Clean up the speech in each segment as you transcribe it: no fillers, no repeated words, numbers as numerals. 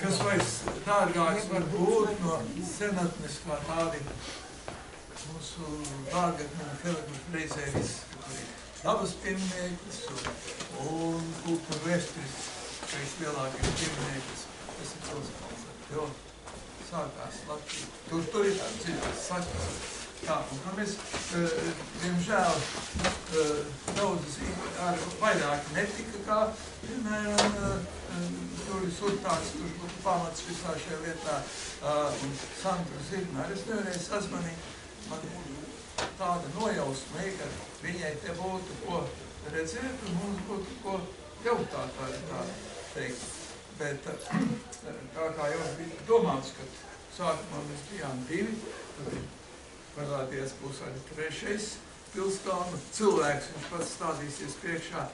kas vairs dārgāks var būt no senatnes kā tādi mūsu dārgatņu telegrafu reizē viss, dabas piemineklis un kultūra vēsturiskais lielākais piemineklis, tas ir Pilskalns, jo sākās Latvija. Tur ir tāds dzīves saknes. Tā, un mēs, diemžēl, daudz ar vairāk netika, kā, piemēram, tur ir surtāks, tur būtu pamats visā šajā lietā, un Sandra Zirna arī es nevarēju sazvanīt. Man tāda nojausma, ka viņai te būtu ko redzēt, un mums būtu ko jautāt, tā teikt. Bet tā kā jau bija domāts, ka sākumā mēs bijām 2, tad parādījās būs arī 3. Pilskalna cilvēks, viņš pats stādīsies priekšā.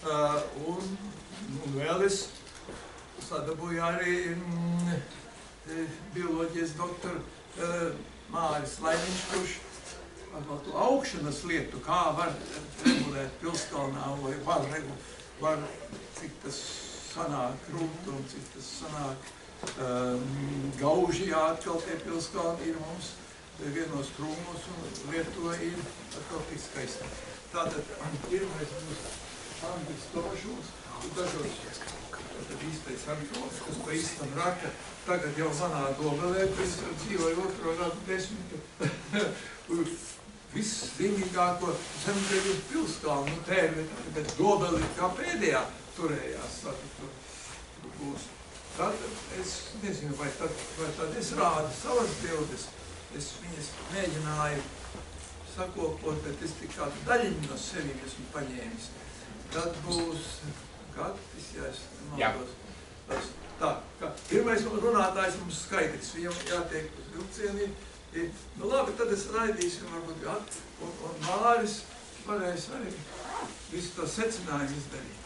Un vēl es sadabūju arī bioloģijas doktoru Māris Laimiņš, kurš par to augšanas lietu, kā var regulēt Pilskalnā, vai var cik tas sanāk krūtu un cik tas sanāk gauži jāatkal tie Pilskalni ir mums vienos krūmos un Lietuva ir atkal tik skaista. Tātad pirmais būs Andris Tomašūns, dažos īstais arheologs, kas pa īstam raka, tagad jau manā Dobelē, kas dzīvoja 2. gadu desmitu, viszīmīgāko zemdeļu Pilskalnu tēvi, bet Dobeli kā pēdējā turējās. Tur būs. Tad es nezinu, vai tad es rādu savas bildes. Es viņas mēģināju sakopot, bet es tik kādu daļiņu no sevi esmu paņēmis. Tad būs Gatis, ja es nemaldos. Tā, kā pirmais runātājs mums skaidrs, viņam jātiek uz vilcieni. Nu labi, tad es raidīšu, varbūt Gati un Māris varēs arī visu to secinājumu izdarīt.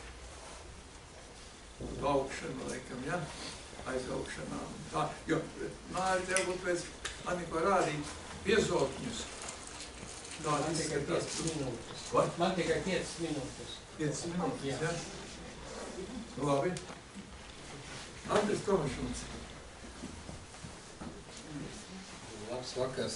Augšana, laikam, ja? Aizaugšanā. Tā, jo Māri tev būtu pēc mani ko rādīt piezokņus. Man tikai 5 minūtes. Man tikai 5 minūtes. 5 minūtes, ja? Labi. Andris Tomašūns. Labs vakars.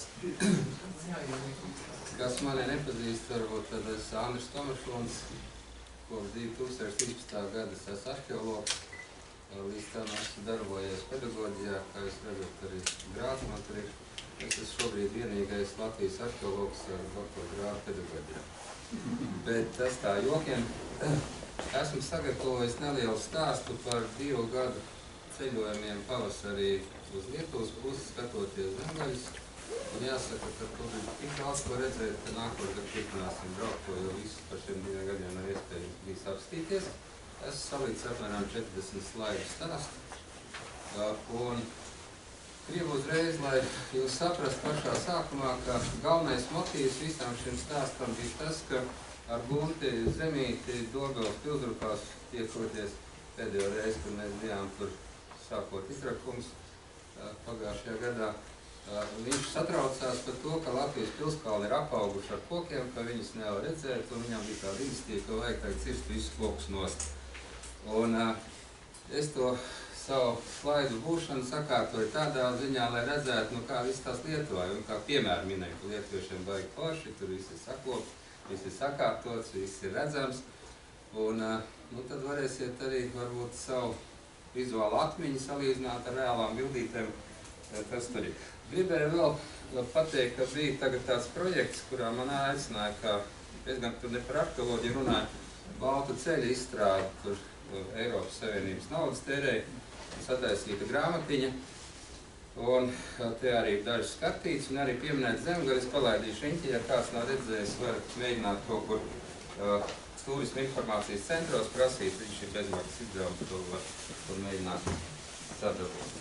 Kas mani nepazīst, varbūt tad es Andris Tomašūns, kopš 2013. gada es esmu arheologs. Līdz tam esmu darbojies pedagoģijā, kā jūs redzat, arī grādu man tur ir. Es esmu šobrīd vienīgais Latvijas arheologs ar doktora grādu pedagoģijā. Bet tas tā jokiem, esmu sagatavojis nelielu stāstu par 2 gadu ceļojumiem pavasarī uz Lietuvas pusi, skatoties zemgaļus. Un jāsaka, ka tur ir tik daudz ko redzēt, ka nākamgad turpināsim braukt, jo visus par šiem 2 gadiem nav iespējams bijis apstīties. Esmu salīdz apmēram 40 slaidu stāstu. Un gribu uzreiz, lai jūs saprast pašā sākumā, ka galvenais motīvs visam šim stāstam bija tas, ka ar Gunti Zemīti Dobeles pilsrukās tiekoties pēdējo reizi, kad mēs bijām tur sākot izrakums pagājušajā gadā. Viņš satraucās par to, ka Latvijas pilskalni ir apauguši ar kokiem, ka viņus nevar redzēt, un viņam bija tāda instīva, ka vajag tagad cirst visus kokus nost. Un es to savu slaidu būšanu sakārtoju tādā ziņā, lai redzētu, nu kā viss tās Lietuvai, un kā piemēru minēju, ka lietuviešiem baigi forši, tur viss ir sakop, viss ir sakārtots, viss ir redzams, un nu tad varēsiet arī varbūt savu vizuālu atmiņu salīdzināt ar reālām bildītēm, tas tur ir. Gribēju vēl pateikt, ka bija tagad tāds projekts, kurā man aicināja, ka es gan tur ne par arheoloģiju runāju, Baltu ceļa izstrādi, tur Eiropas Savienības naudas tērēja, sataisīta grāmatiņa, un te arī dažas skatīts, un arī pieminēt zemgaļas palaidīšu riņķi, ja kāds nav redzējis, var mēģināt kaut kur turisma informācijas centros prasīt, viņš ir bezmaksas izdevums, to var mēģināt sadabūt.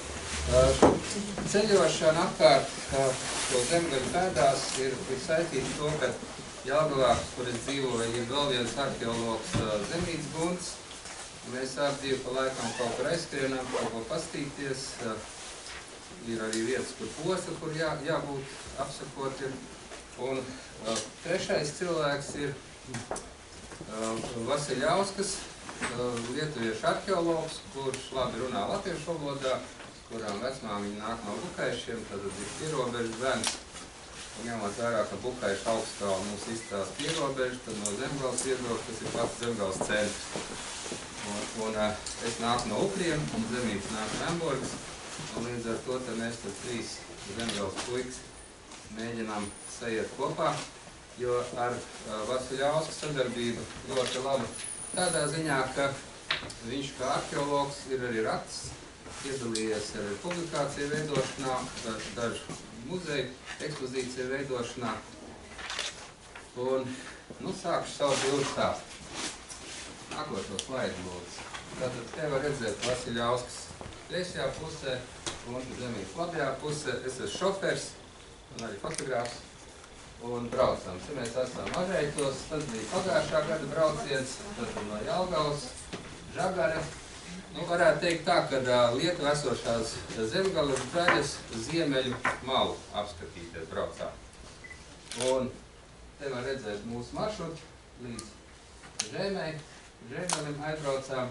Ceļošana apkārt šo zemgaļu pēdās ir saistīta to, ka Jelgavā, kur es dzīvoju, ir vēl viens arheologs Zemīts Gunts. Mēs abi pa laikam kaut kur aizskrienām, kaut ko pastīties. Ir arī vietas, kur posta, kur jābūt apsakot. Un trešais cilvēks ir Vasiļauskas, lietuviešu arheologs, kurš labi runā latviešu valodā, kurām vecmāmiņa nāk no Bukaišiem, tad ir pierobežu bērns. Un ņemot vērā, ka Bukaiša Augstkalna mums izstās pierobežu, tad no Zemgales viedokļa tas ir pats Zemgales centrs. Un es nāku no Ukriem, un Zemītis nāk no Emborgas, un līdz ar to mēs tad 3 Zemgales puikas mēģinām sajiet kopā, jo ar Vasiļausku sadarbība ļoti laba tādā ziņā, ka viņš kā arheologs ir arī raksts, piedalījies arī publikāciju veidošanā, dažu muzeju ekspozīciju veidošanā. Un, sākšu savu bildu stāstu. Nākošo slaidu lūdzu. Tātad te var redzēt Vasiļauskas kreisajā pusē un Zemītes labajā pusē. Es esmu šofers un arī fotogrāfs. Un braucam. Te mēs esam Mažeitos, tas bija pagājušā gada brauciens, tad no Jelgavas, Žagare. Varētu teikt tā, ka Lietuva esošās Zemgales daļas ziemeļu malu apskatīties braucām. Un te var redzēt mūsu maršrutu līdz Žēmelim aizbraucām.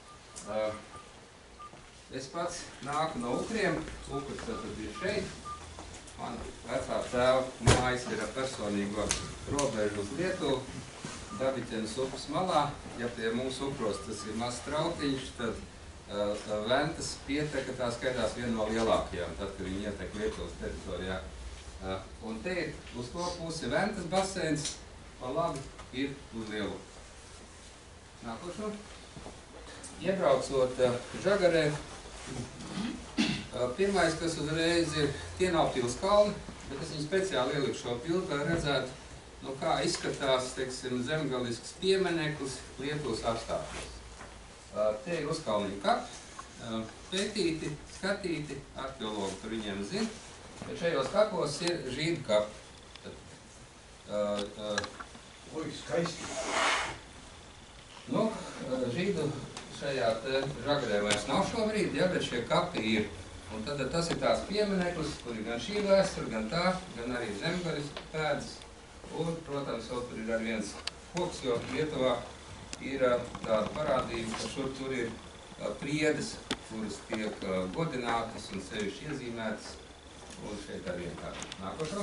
Es pats nāku no Ukriem, Ukurs tad ir šeit. Man vecā tēva mājas ir ar personīgo robežu uz Lietuvu, Dabiķenes upes malā. Ja pie mums Ukros tas ir mazs trautiņš, tad Ventas pieteka, tā skaitās viena no lielākajām, tad, kad viņi ietek Lietuvas teritorijā. Un te ir uz to pusi Ventas baseins, pa labi ir uz Lieluvu. Nākošo. Iebraucot Žagarē, pirmais, kas uzreiz ir, tie nav pilskalni, bet es viņu speciāli ieliku šo pildu, lai redzētu, kā izskatās, teiksim, zemgalisks piemineklis Lietuvas apstākļos. Te ir uzkalniņu kapi, pētīti, skatīti, arheologi par viņiem zina, bet šajos kapos ir žīdu kapi. Oi, skaisti. Žīdu šajā Žagarē vairs nav šobrīd, ja, bet šie kapi ir. Un tad tas ir tās piemineklis, kur ir gan šī vēsture, gan tā, gan arī zemgaļas pēdas. Un, protams, vēl tur ir arī viens koks, jo Lietuvā ir tāda parādība, ka šur tur ir priedes, kuras tiek godinātas un sevišķi iezīmētas. Un šeit arī vienkārši. Nākošo.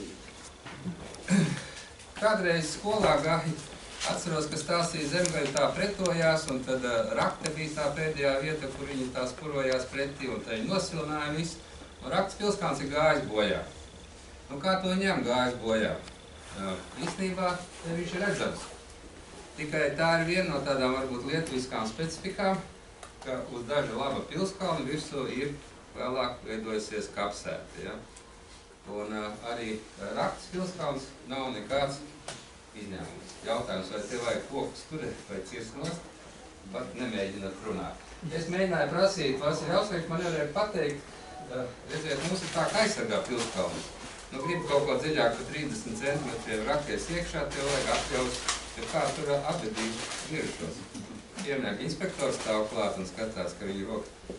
Kādreiz skolā gāja, atceros, ka stāstīja zemgaļa tā pretojās, un tad Rakte bija tā pēdējā vieta, kur viņi tā spurojās pretī, un tā viņi nosilināja visu. Un Raktes pilskalns ir gājis bojā. Kā to ņem gājis bojā? Īstenībā viņš ir redzams. Tikai tā ir viena no tādām varbūt lietuviskām specifikām, ka uz daža laba pilskalna virsū ir vēlāk veidojusies kapsēta. Ja? Un arī Raktes pilskalns nav nekāds izņēmums. Jautājums, vai te vajag kokus turēt vai cirst nost, bet nemēģināt runāt. Es mēģināju prasīt Vasiļauskai, man nevarēja pateikt, redziet, mums ir tā, ka aizsargā pilskalnis. Gribu kaut ko dziļāk par 30 centimetriem rakies iekšā, tev vajag atļaus, jo kā tur apbedīgi virušos. Piemnieku inspektors stāv klāt un skatās, ka viņi roka.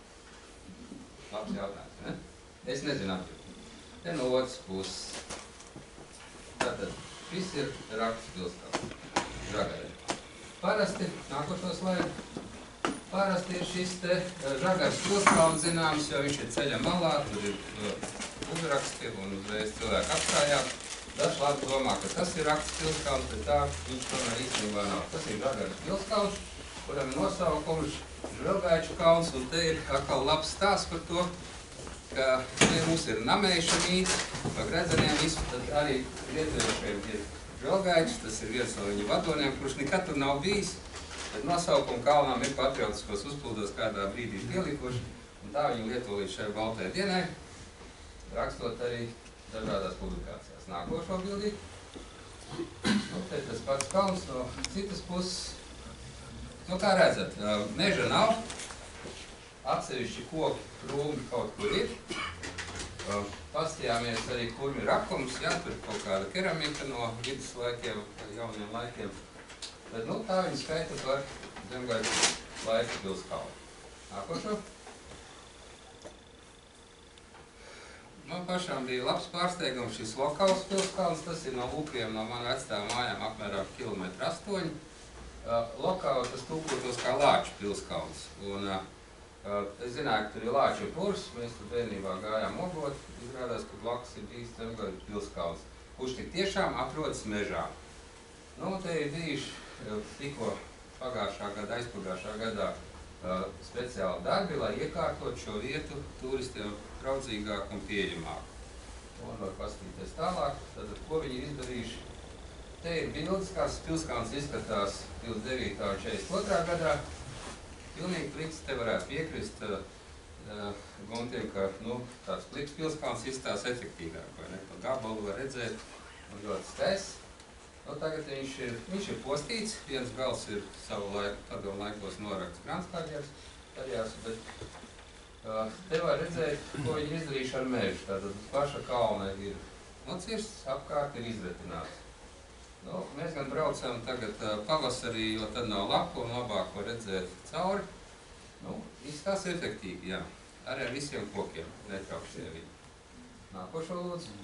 Labs jautājums, ne? Es nezinu atļaut. Te no otras puses. Tātad, šis ir Raktes pilskalns, Žagarē. Parasti, nākošo slaidu, parasti ir šis te Žagaras pilskalns zināms, jo viņš ir ceļa malā, tur ir uzraksti un uzreiz cilvēki apstājās. Dažs labi domā, ka tas ir Raktes pilskalns, bet tā viņš tomēr īstenībā nav. Tas ir Žagaras pilskalns, kuram ir nosaukums Žvelgaiču kalns, un te ir atkal labs stāsts par to, ka te mums ir Nameiša mīts, pa Gredzeniem visu, tad arī lietuviešiem ir Žvelgaičs, tas ir viens no viņu vadoniem, kurš nekad tur nav bijis, bet nosaukumu kalnām ir patriotiskos uzplūdos kādā brīdī pielikuši, un tā viņu lieto līdz šai baltai dienai, rakstot arī dažādās publikācijās. Nākošo bildī. Te tas pats kalns no citas puses. Kā redzat, meža nav, atsevišķi koki, krūmi kaut kur ir. Pastījāmies arī, kur ir rakums, jā, tur kaut kāda keramika no vidus laikiem, jauniem laikiem. Bet, tā viņi skaita par zemgaļas laika pilskalnu. Nākošo. Man pašām bija labs pārsteigums šis lokāls pilskalns, tas ir no Ukriem, no manu vecstāvu mājām apmēram 1,8 km. Lokāli tas tulkotos kā Lāču pilskalns. Un es zināju, ka tur ir Lāču purs, mēs tur bērnībā gājām ogot, izrādās, ka blakus ir bijis Zemgaļu pilskalns, kurš tik tiešām atrodas mežā. Nu, te ir bijuši tikko aizpagājušā gadā speciāli darbi, lai iekārtot šo vietu turistiem draudzīgāk un pieejamāk. Un var paskatīties tālāk, tad ko viņi ir izdarījuši. Te ir bildes, kāds pilskalns izskatās 29. un 42. gadā. Pilnīgi pliks, te varētu piekrist Guntiem, ka tāds pliks pilskalns izstās efektīvāk, vai ne? Pa gabalu var redzēt, un ļoti skaists. Tagad viņš ir postīts, viens gals ir savu laiku, padomu laikos norakts Kranzkarjers, bet te var redzēt, ko viņi izdarījuši ar mežu. Tātad paša kalna ir nocirsts, apkārt ir izretināts. Mēs gan braucam tagad pavasarī, jo tad nav lapu un labāk var redzēt cauri. Izskatās efektīvi, jā. Arī ar visiem kokiem, netraukšie viņi. Nākošo lūdzu.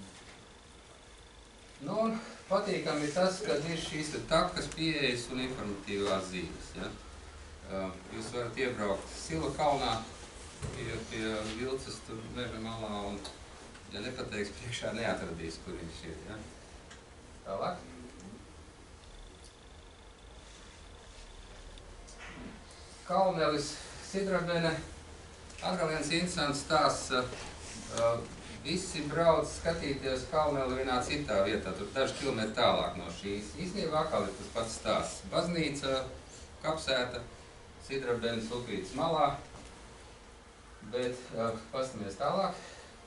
Un patīkami ir tas, ka ir šīs takas, pieejas un informatīvās zīmes. Jūs varat iebraukt Sila kalnā pie Vilces tur meža malā un, ja nepateiks, priekšā neatradīs, kur viņš ir. Tālāk. Kalnelis, Sidrabene, atkal viens interesants stāsts. Visi brauc skatīties Kalneli vienā citā vietā, tur daži kilometri tālāk no šīs. Īstenībā atkal ir tas pats stāsts. Baznīca, kapsēta, Sidrabenes upītes malā, bet pastamies tālāk.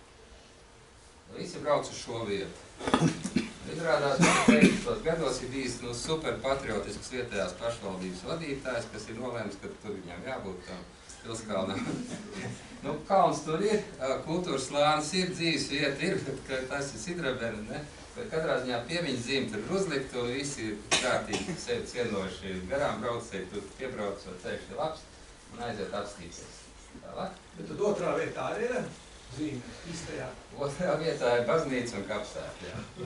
Visi brauc uz šo vietu. Izrādās, ka 90. gados ir bijis super patriotisks vietējās pašvaldības vadītājs, kas ir nolēms, ka tur viņam jābūt tam pilskalnam. Kalns tur ir, kultūras slānis ir, dzīves vieta ir, bet tas ir Sidrabene, ne? Bet katrā ziņā piemiņas zīme tur ir uzlikta un visi ir kārtīgi sevi cienojuši garām braucēji, tur piebrauc, vai ceļš ir labs un aiziet apstīties. Tālāk. Bet tad otrā vietā arī ir zīme, īstajā. Otrā vietā ir baznīca un kapsēta, jā.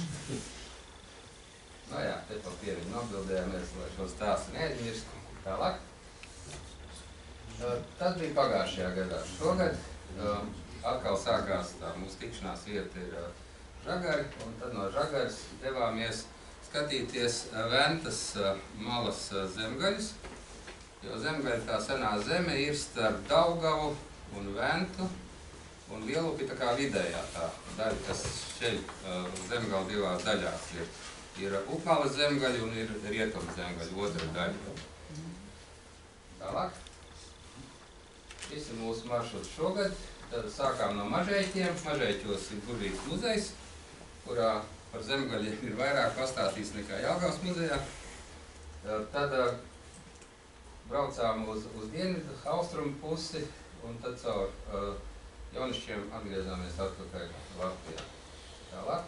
Jā, te pa piemiņu nobildējāmies, lai šo stāstu neaizmirst. Tālāk. Tas bija pagājušajā gadā. Šogad atkal sākās tā mūsu tikšanās vieta ir Žagari, un tad no Žagaras devāmies skatīties Ventas malas zemgaļus, jo Zemgaļa tā senā zeme ir starp Daugavu un Ventu, un Lielupi tā kā vidējā tā daļa, kas šeit Zemgala divās daļās ir. Ir Upmalas zemgaļa un ir Rietuma zemgaļa, otra daļa. Tālāk. Šis ir mūsu maršruts šogad. Tad sākām no Mažeiķiem. Mažeiķos ir burvīgs muzejs, kurā par zemgaļiem ir vairāk pastāstīts nekā Jelgavas muzejā. Tad braucām uz dienvidu, austrumu pusi, un tad caur Jaunišķiem atgriezāmies atpakaļ Latvijā. Tālāk.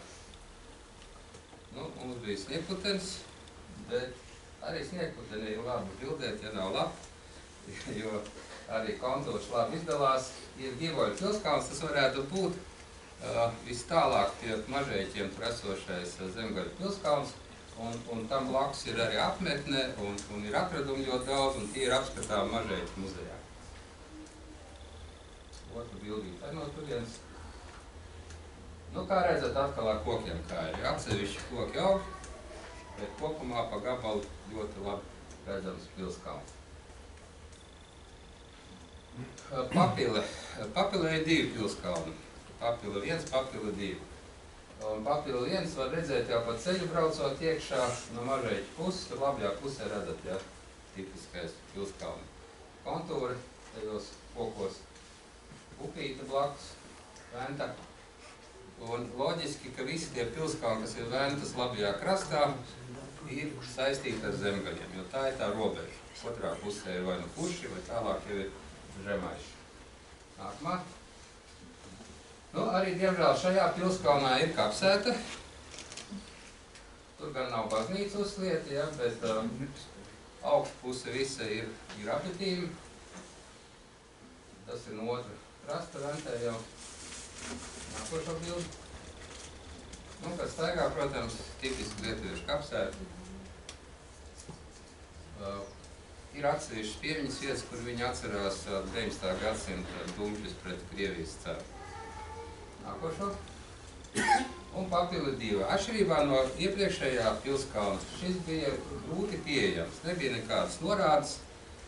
Mums bija sniegputens, bet arī sniegputeni ir labi bildēt, ja nav labi, jo arī kontūrs labi izdalās. Ir Givoļu pilskalns, tas varētu būt vis tālāk pie Mažeiķiem tur esošais Zemgaļu pilskalns, un tam blakus ir arī apmetne, un ir atradumi ļoti daudz, un tie ir apskatām Mažeiķu muzejā. Otru bildīt arī no turienes. Kā redzat, atkal ar kokiem kā ir. Atsevišķi koki aug, bet kopumā pa gabalu ļoti labi redzams pilskalns. Papile. Papile ir divi pilskalni. Papile 1, Papile 2. Papile 1 var redzēt jau pa ceļu braucot iekšā no Mažeiķa puses, tur labajā pusē redzat, ja, tipiskais pilskalni. Kontūri tajos kokos. Upīte blakus, Venta. Un loģiski, ka visi tie pilskalni, kas ir Ventas labajā krastā, ir saistīti ar zemgaļiem, jo tā ir tā robeža. Otrā pusē ir vai nu puši, vai tālāk jau ir žemaiši. Nākamā. Arī, diemžēl, šajā pilskalnā ir kapsēta. Tur gan nav baznīca uzslieta, ja, bet augšpuse visa ir apetīmi. Tas ir no otra krasta Ventē jau. Nākošo bildi. Kad staigā, protams, tipiski lietuviešu kapsēta. Ir atsevišķas piemiņas vietas, kur viņi atcerās 19. gadsimta dumšļus pret Krievijas caru. Nākošo. Un papildu 2. Atšķirībā no iepriekšējā pilskalna, šis bija grūti pieejams. Nebija nekādas norādes,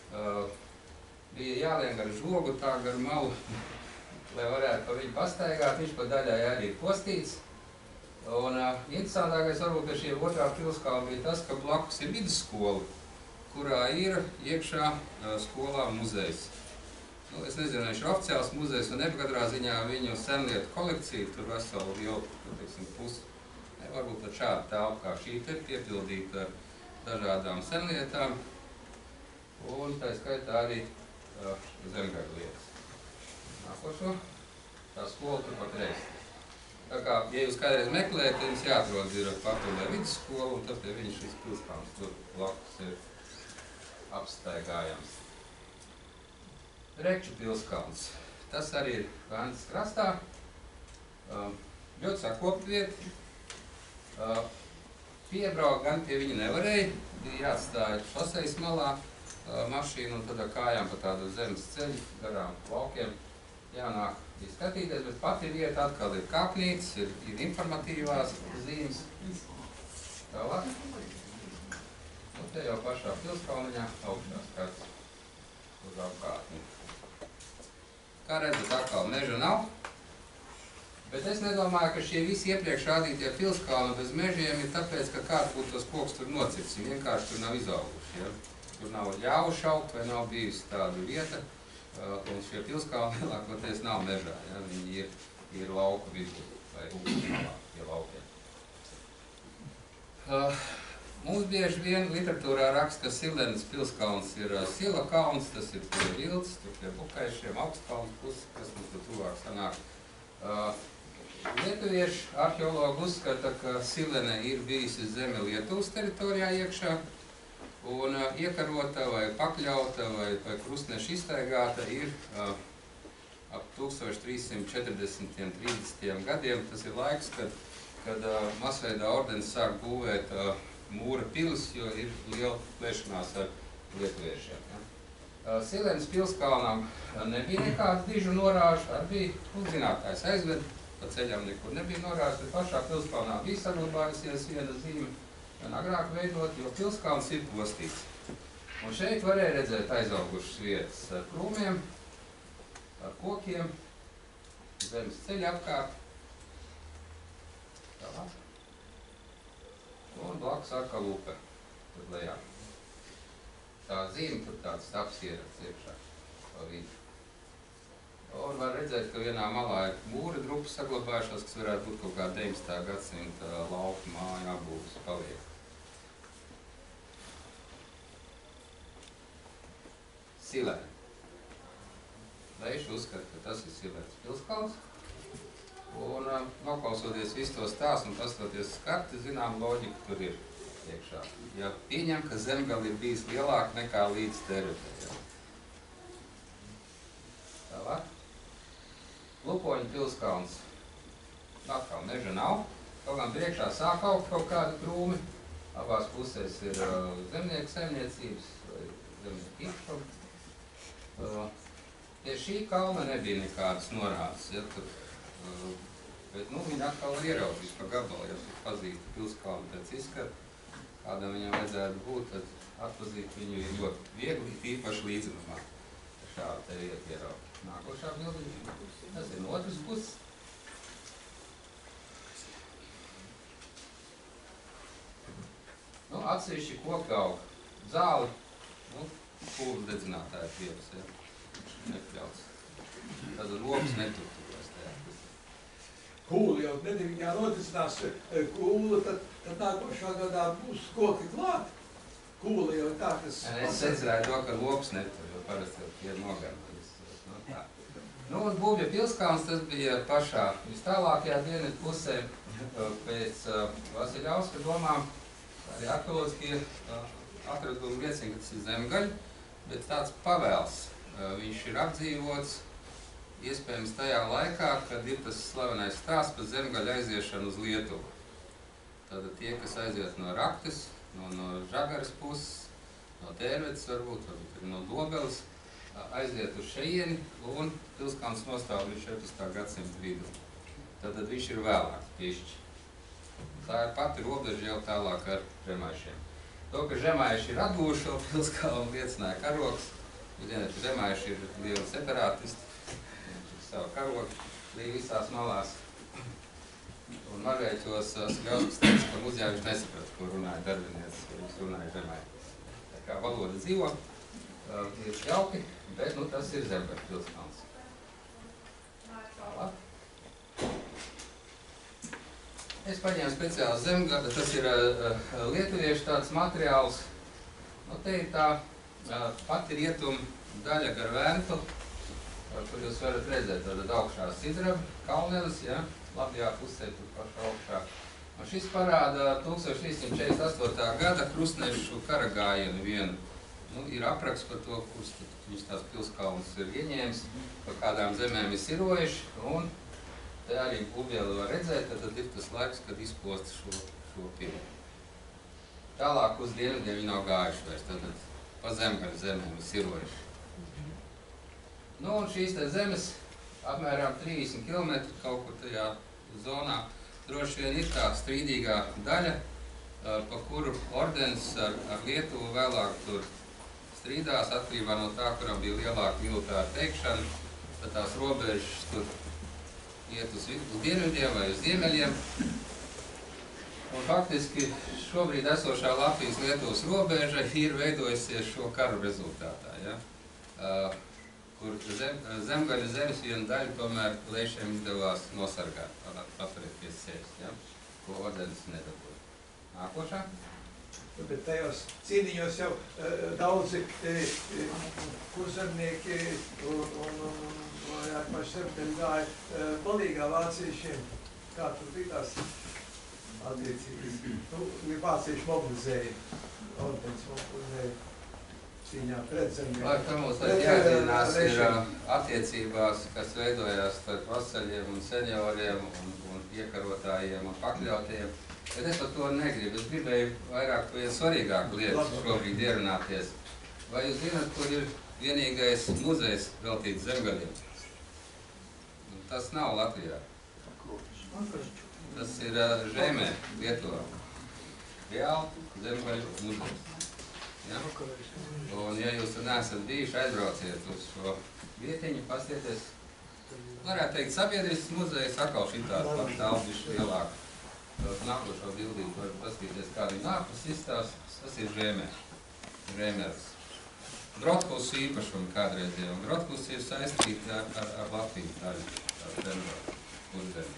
bija jālien gar žogu, tā gar malu, lai varētu pa viņu pastaigāt. Viņš pa daļai arī ir postīts. Un interesantākais varbūt, ka šī otrā pilskalna bija tas, ka blakus ir vidusskola, kurā ir iekšā skolā muzejs. Nu, es nezinu, viņš ir oficiāls muzejs, un katrā ziņā viņu senlietu kolekcija, tur veselu jau, teiksim, pusi. Varbūt pat šāda telpa kā šī te ir piepildīta ar dažādām senlietām, un tā skaitā arī zemgaļu lietas. Nākošo, tā skola tur pat reiz. Tā kā, ja jūs kādreiz meklējat, tad jums jāatrod ir Papilē vidusskola, un tad pie viņa šis pilskalns tur blakus ir apstaigājams. Reču pilskalns. Tas arī ir Vēncas krastā. Ļoti sakopta vieta. Piebraukt gan pie viņa nevarēja, bija jāatstāja šosejas malā mašīnu un tad ar kājām pa tādu zemes ceļu garām laukiem jānāk izskatīties, bet pati vieta atkal ir kāpnītes, ir informatīvās zīmes. Tālāk. Un te jau pašā pilskalniņā augšā skats uz apkārtni. Kā redzat, atkal meža nav, bet es nedomāju, ka šie visi iepriekš rādītie pilskalni bez mežiem ir tāpēc, ka kāds būtu tos koks tur nocirts, viņi vienkārši tur nav izauguši. Ja? Tur nav ļauju šaukt vai nav bijusi tāda vieta, un šie pilskalni lielākoties nav mežā, ja? Viņi ir lauku vidū vai ūksmalā pie laukiem. Mums bieži vien literatūrā raksta, ka Silenes pilskalns ir Sila kalns, tas ir pie Vilces, tur pie Bukaišiem, Augstkalns puses, kas mums tur tuvāk sanāk. Lietuvieši arheologi uzskata, ka Silene ir bijusi zeme Lietuvas teritorijā iekšā, un iekarota vai pakļauta vai krustneša iztaigāta ir ap 1340. 30. gadiem. Tas ir laiks, kad masveidā ordenis sāk būvēt mūra pilis, jo ir liela plēšanās ar lietuviešiem. Ja. Silenes pilskalnam nebija nekāds dižu norāžu, arī bija zinātājs aizved, pa ceļām nekur nebija norāžu, bet pašā pilskalnā bija saglabājusies viena zīme, gan agrāk veidot, jo pilskalns ir postīts. Un šeit varēja redzēt aizaugušas vietas ar krūmiem, ar kokiem, zemes ceļa apkārt. Tālāk. Un blakus atkal upe, tur lejā. Tā zīme tur tāds taps ierats iekšā pa vidu. Un var redzēt, ka vienā malā ir mūra drupas saglabājušās, kas varētu būt kaut kā 19. gadsimta lauku māju apbūves paliek. Silene. Leiši uzskata, ka tas ir Silenes pilskalns. Un noklausoties visu to stāstu un pastoties skarti, zinām loģiku tur ir iekšā. Ja pieņem, ka zemgali ir bijis lielāka nekā līdz teritorija. Tālāk. Lupoņu pilskalns. Atkal meža nav. Kaut gan priekšā sāk augt kaut kādi krūmi. Abās pusēs ir zemnieku saimniecības vai zemnieku īpašumu. Pie šī kalna nebija nekādas norādes. Ja, tur, bet viņi atkal var ieraudzīt pa gabalu, ja tur pazītu pilskalnu pēc izskata, kādam viņam vajadzētu būt, tad atpazīt viņu ir ļoti viegli, īpaši līdzinumā. Šādi te vieta ieraudzīt. Nākošā bildiņa, tas ir no otras puses. Atsevišķi koki aug zāli, kūru dedzinātāja pievas, ja, nepļauts. Tad rokas neturturos tajā. Kūli jau nedēļā noticinās kūlu, tad nākošā gadā būs koki klāt. Kūli jau tā, kas... Es secināju to, ka lops netur, jo parasti jau tie nogan. Un Būvja pilskalns, tas bija pašā vistālākajā dienvidu pusē pēc Vasiļauska domām. Arī arheoloģiskie atradumi liecina, ka tas ir zemgaļi, bet tāds pavēls. Viņš ir apdzīvots, iespējams tajā laikā, kad ir tas slavenais stāsts par zemgaļu aiziešanu uz Lietuvu. Tātad tie, kas aiziet no Raktes, no Žagaras puses, no Tērvetes varbūt arī no Dobeles, aiziet uz šeieni, un pilskalns nostāv līdz 14. gadsimta vidu. Tātad viņš ir vēlāk piešķi. Tā ir pati robeža jau tālāk ar žemaišiem. To, ka žemaiši ir atguvuši šo pilskalnu, liecināja karogs. Jūs zināt, ka žemaiši ir lieli separātisti, savu karogu bija visās malās. Un Margaiķos Ļauskas teica, ka muzejā viņš nesaprata, ko runāja darbinieces, ko viņš runāja žemaiši. Tā kā valoda dzīvo, ir jauki, bet nu, tas ir Zemgaļu pilskalns. Tālāk. Es paņēmu speciāli Zemgali, tas ir lietuviešu tāds materiāls. Nu, te ir tā pati rietuma daļa gar Ventu, kur jūs varat redzēt, tad augšā Sidraba kalnelis, ja, labajā pusē, tur pašā augšā. Un šis parāda 1348. gada krustnešu karagājienu vienu. Nu, ir apraksts par to, kurš tās pilskalnas ir ieņēmis, par kādām zemēm ir sirojuši, un te arī Bubieli var redzēt, tad ir tas laiks, kad izposta šo pilu. Tālāk uz dienvidiem viņi nav gājuši vairs, tad pa Zemgaļu zemēm ir sirojuši. Nu, un šīs te zemes apmēram 30 km kaut kur tajā zonā droši vien ir tā strīdīgā daļa, pa kuru ordenis ar Lietuvu vēlāk tur strīdās, atkarībā no tā, kuram bija lielāka militāra teikšana, tad tās robežas tur iet uz dienvidiem vai uz ziemeļiem. Un faktiski šobrīd esošā Latvijas-Lietuvas robeža ir veidojusies šo karu rezultātā, ja? Kur Zemgaļu zemes vienu daļu tomēr Leišiem izdevās nosargāt, paturēt pie sevis, ja? Ko ordenis nedabūja. Nākošā. Bet tajos cīniņos jau daudzi kurzemnieki un paši Zemgaļi gāja palīgā vāciešiem. Kā tur bija tās attiecības? Nu, vācieši mobilizēja, ordenis mobilizēja cīņā pret Zemgaļiem. Lai, ka mums arī jāatzīmās ir attiecībās, kas veidojās starp vasaļiem un senioriem un iekarotājiem un pakļautiem. Bet es par to negribu. Es gribēju vairāk par vienu svarīgāku lietu šobrīd ierunāties. Vai jūs zināt, kur ir vienīgais muzejs veltīts Zemgaļiem? Tas nav Latvijā. Tas ir Žemē, Lietuvā. Reāli Zemgaļu muzejs. Ja? Un ja jūs neesat bijuši, aizbrauciet uz šo vietiņu, pastieties. Varētu teikt, sabiedrisks muzejs atkal šitāds pat daudz lielāk. Nākošo bildību var paskatīties, kā viņi nākus izstāsts. Tas ir Žemē. Žemērs. Grotkus īpašumi kādreizēja, un Grotkus ir saistīti ar Latviju daļu. Uzdevumi.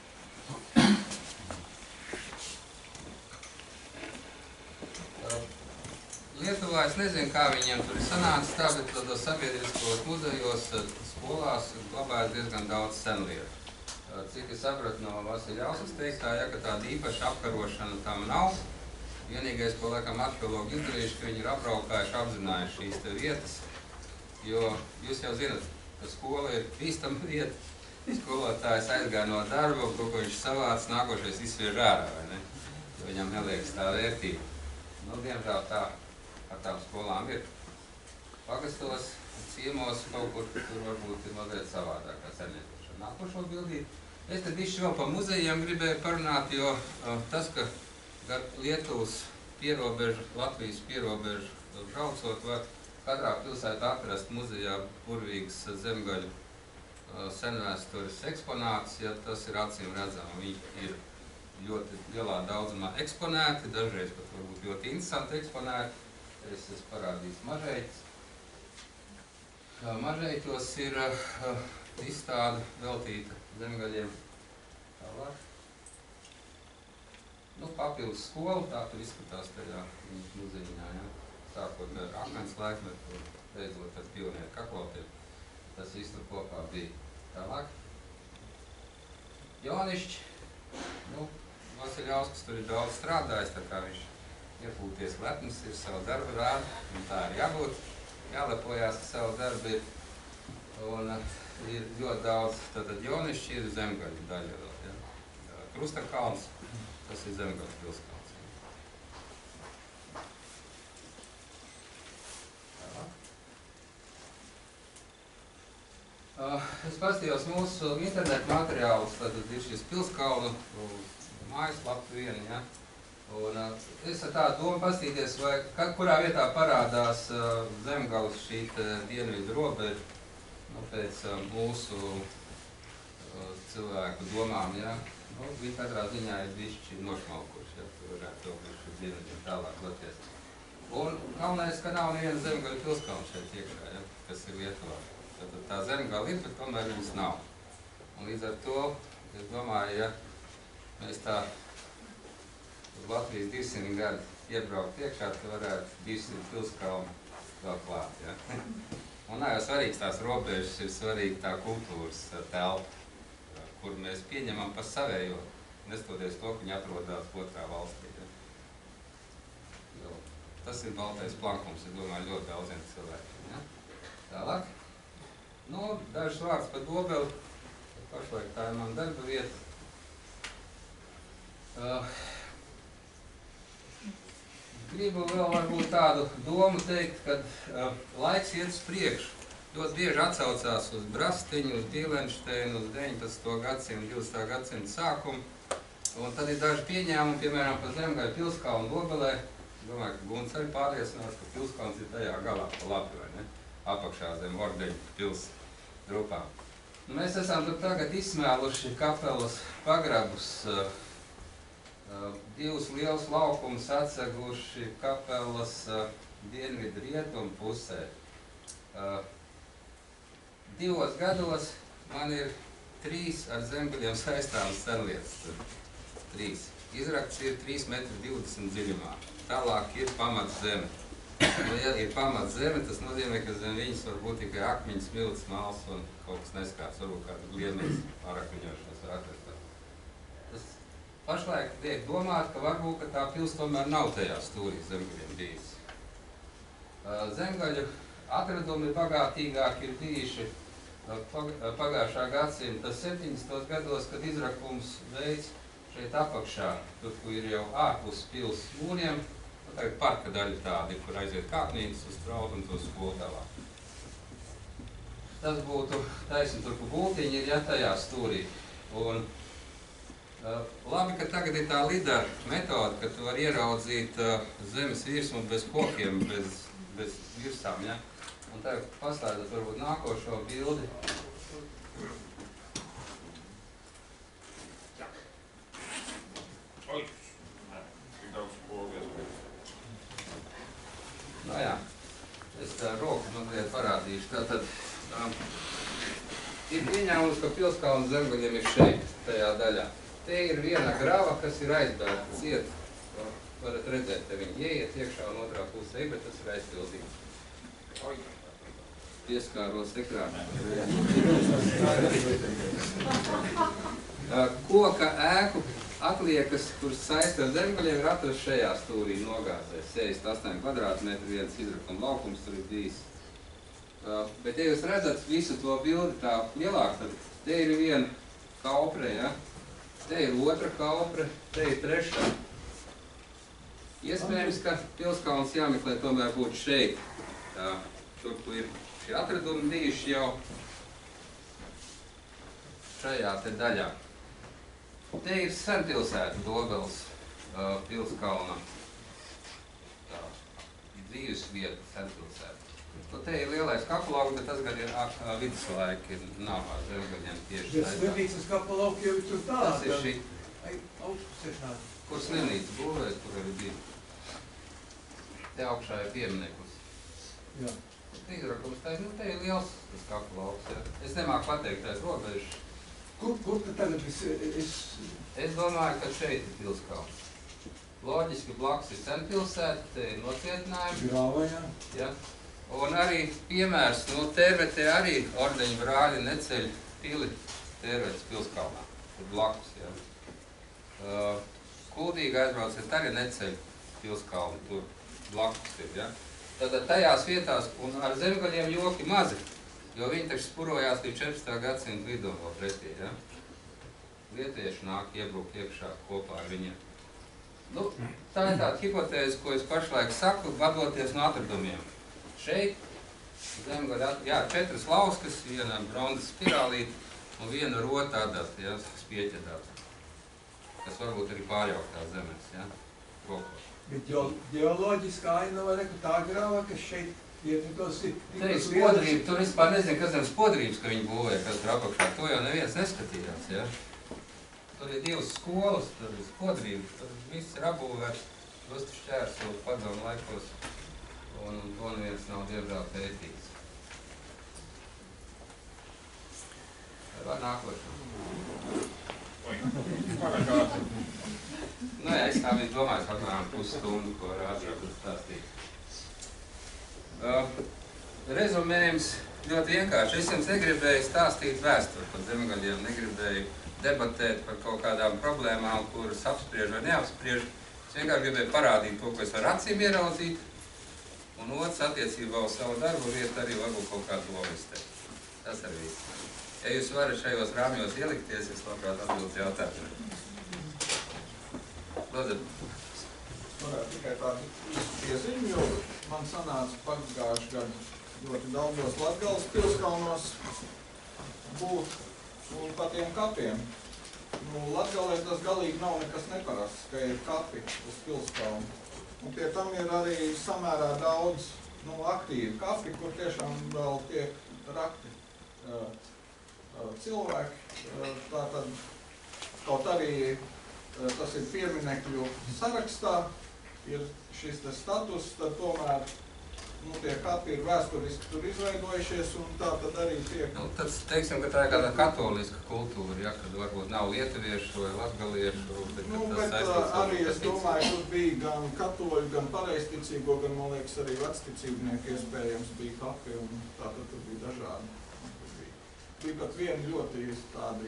Lietuvā es nezinu, kā viņiem tur ir sanācis tā, bet tādos sabiedriskos muzejos, skolās glabājas diezgan daudz senlietu. Cik es sapratu no Vasiļauskas teiktā, ja, ka tāda īpaša apkarošana tam nav. Vienīgais, ko laikam arheologi izdarījuši, ka viņi ir apbraukājuši, apzinājuši šīs te vietas, jo jūs jau zinat, ka skola ir bīstama vieta. Skolotājs aizgāja no darba, ko viņš savāc, nākošais izsviež ārā, vai ne? Jo viņam neliekas tā vērtība. Nu, diemžēl tā ar tām skolām ir. Pagastos, ciemos kaut kur, tur varbūt ir mazliet savādāk kā senlietošana. Nākošo bildīt. Es te bišķi vēl pa muzejiem gribēju parunāt, jo tas, ka gar Lietuvas pierobežu, Latvijas pierobežu braucot, var katrā pilsētā atrast muzejā burvīgas Zemgaļu senvēstures eksponāts, ja tas ir acīm redzami. Viņi ir ļoti lielā daudzumā eksponēti, dažreiz pat varbūt ļoti interesanti eksponēti. Es parādīšu Mažeiķis. Mažeiķos ir izstāde veltīta Zemgaļiem. Tālāk. Nu, papildus skola, tā tur izskatās tajā muzejiņā, ja? Sākot ar akmens laikmetu, beidzot ar pionieru kaklotiem. Tas viss tur kopā bija. Tālāk. Jonišķi. Nu, Vasiļauskas tur ir daudz strādājis, tā kā viņš iepūties lepns, ir savu darbu rādu, un tā ir jābūt. Jālepojās ar savu darbu ir. Un ir ļoti daudz, tātad Jonišķi ir Zemgaļu daļa vēl, ja? Krustakalns, tas ir Zemgaļu pilskalns. Es paskatījos mūsu internetu materiālus, tad ir šis Pilskalnu mājaslapa viena, ja? Un es ar tādu domu paskatīties, vai kurā vietā parādās Zemgales šī dienvidu robeža, nu, pēc mūsu cilvēku domām, ja? Nu, viņi katrā ziņā ir bišķi nošmalkuši, ja? Tur varētu to bišķi dienvidiem tālāk doties. Un galvenais, ka nav neviena Zemgaļu Pilskalna šeit iekšā, ja? Kas ir Lietuvā. Tad tā Zemgala ir, bet tomēr viņas nav. Un līdz ar to, es domāju, ja mēs tā uz Latvijas 200 gadu iebraukt iekšā, tad varētu 200 Pilskalnu vēl klāt, ja? Un nav jau svarīgs tās robežas, ir svarīgi tā kultūras telpa, kur mēs pieņemam pa savējo, nestoties to, ka viņi atrodas otrā valstī, ja? Jo tas ir baltais plankums, es domāju, ļoti daudziem cilvēkiem, ja? Tālāk. Nu, dažs vārds par Dobeli, pašlaik tā ir mana darba vieta. Gribu vēl varbūt tādu domu teikt, ka laiks iet uz priekšu. Ļoti bieži atsaucās uz Brastiņu, uz Dīlenšteinu, uz 19. gadsimtu, 20. gadsimtu sākumu. Un tad ir daži pieņēmumi, piemēram, par Zemgaļu Pilskalnu Dobelē. Domāju, ka Gunts arī pārliecinās, ka Pilskalns ir tajā galā pa labi, vai ne? Apakšā zem Ordeņu pils grupām. Nu, mēs esam tur tagad izsmēluši kapelas pagrabus, divus lielus laukumus atseguši kapelas dienvidu rietumu pusē. 2 gados man ir 3 ar Zemgaļiem saistāmas senlietas. 3. Izrakts ir 3,20 m dziļumā. Tālāk ir pamats zeme. Nu, ja ir pamats zeme, tas nozīmē, ka zem viņas var būt tikai akmeņs, smilts, māls un kaut kas neskārts, varbūt kādu gliemeļs pārakmeņošanas var atrast. Tas pašlaik tiek domāt, ka varbūt ka tā pils tomēr nav tajā stūrī Zemgaļiem bijis. Zemgaļu atradumi bagātīgāki ir bijuši pagājušā gadsimta 70. gados, kad izrakums veids šeit apakšā, tur, kur ir jau ārpus pils mūriem. Tagad parka daļa tādi, kur aiziet kāpnītes uz traudu un uz skolu tālāk. Tas būtu taisni tur, kur būtiņi ir, ja tajā stūrī. Un labi, ka tagad ir tā lidara metode, ka tu var ieraudzīt zemes virsmu bez kokiem, bez virsām, ja? Un tagad paslēdzat varbūt nākošo bildi. Nu jā, es tā roku mazliet parādīšu. Tātad ir pieņēmums, ka Pilskalna Zemgaļiem ir šeit, tajā daļā. Te ir viena grava, kas ir aizbērta ciet. Varat redzēt, te viņi ieiet iekšā un otrā pusē, bet tas ir aizpildīts. Pieskāros ekrānā. Koka ēku atliekas, kuras saista ar Zemgaļiem, ir atrast šajā stūrī nogāzē. 68 kvadrātmetru viens izrakuma laukums tur ir bijis. Bet, ja jūs redzat visu to bildi tā lielāk, tad te ir viena kaupre, ja? Te ir otra kaupre, te ir trešā. Iespējams, ka Pilskalns jāmeklē tomēr būt šeit. Tur, kur ir šie atradumi bijuši jau šajā te daļā. Te ir senpilsēta Dobeles Pilskalna dzīves vieta senpilsēta. Te ir lielais kapelauks, bet tas gan ir viduslaiki, nav ar Zemgaļiem tieši saistā. Slimnīcas kapelauki jau ir tur tālāk. Tas ir šī. Augstpusēšanā. Kur slimnīca būvēs, kur arī bija. Te augšā ir piemineklis. Jā. Izrakums taisa, nu te ir liels tas kapelauks, ja. Es nemāku pateikt tais robežas. Kur te tagad Es domāju, ka šeit ir Pilskalns. Loģiski blakus ir senpilsēta, te ir nocietnājumi. Grāva, jā. Ja. Un arī piemērs, nu Tērvetē arī ordeņu brāļi neceļ pili Tērvetes Pilskalnā, tur blakus, ja. Kuldīgi aizbrauciet arī neceļ Pilskalni, tur blakus ir, ja. Tātad tajās vietās, un ar Zemgaļiem joki mazi, jo viņi taču spurojās līdz 14. gadsimta vidum vēl pretī, ja. Vietieši nāk iebruk iekšā kopā ar viņiem. Nu, tā ir tāda hipotēze, ko es pašlaik saku, vadoties no atradumiem. Šeit Zemgala, jā, 4 lauskas, viena bronzas spirālīte un viena rota adata, jā, spieķedata. Kas varbūt arī pārjauktās zemes, jā, rokos. Bet ģeoloģiskā ainava, ka tā grava, kas šeit ietikos ir... Te ir spodrība, tur vispār nezinu, kas zem spodrības, ka viņi būvēja, kas tur apakšā. To jau neviens neskatījās, jā. Tur ir 2 skolas, tur ir spodrība, tur viss ir apbūvēts, drustu šķērsu padomu laikos, un to neviens nav diemžēl pētīts. Var nākošais. Nu jā, es tā biju domājis apmēram pusstundu, ko rādīju stāstīt. Rezumējums ļoti vienkārši. Es jums negribēju stāstīt vēsturi par zemgaļiem, negribēju debatēt par kaut kādām problēmām, kuras apspriež vai neapspriež. Es vienkārši gribēju parādīt to, ko es ar acīm ieraudzīt, un otrs attiecībā uz savu darbu vietu arī varbūt kaut kādu domu izteikt. Tas arī viss. Ja jūs varat šajos rāmjos ielikties, es labprāt atbildu jautājumu. Lūdzu. Varētu tikai tādu īstu pieziņu, jo man sanāca pagājuši gadu ļoti daudzos Latgales pilskalnos būt un pa tiem kapiem. Nu, Latgalē tas galīgi nav nekas neparasts, ka ir kapi uz pilskalnu. Un pie tam ir arī samērā daudz aktīvi kapi, kur tiešām vēl tiek rakti cilvēki. Tātad, kaut arī tas ir pieminekļu sarakstā, ir šis te status, tad tomēr tie kapi ir vēsturiski tur izveidojušies, un tā tad arī tiek... Nu, tad teiksim, ka tā ir kāda katoliska kultūra, ja, kad varbūt nav lietuviešu vai latgaliešu, bet arī es domāju, tur bija gan katoļu, gan pareizticīgo, gan, man liekas, arī vecticībnieki iespējams bija kapi, un tā tad tur bija dažādi. Bija pat vieni ļoti tādi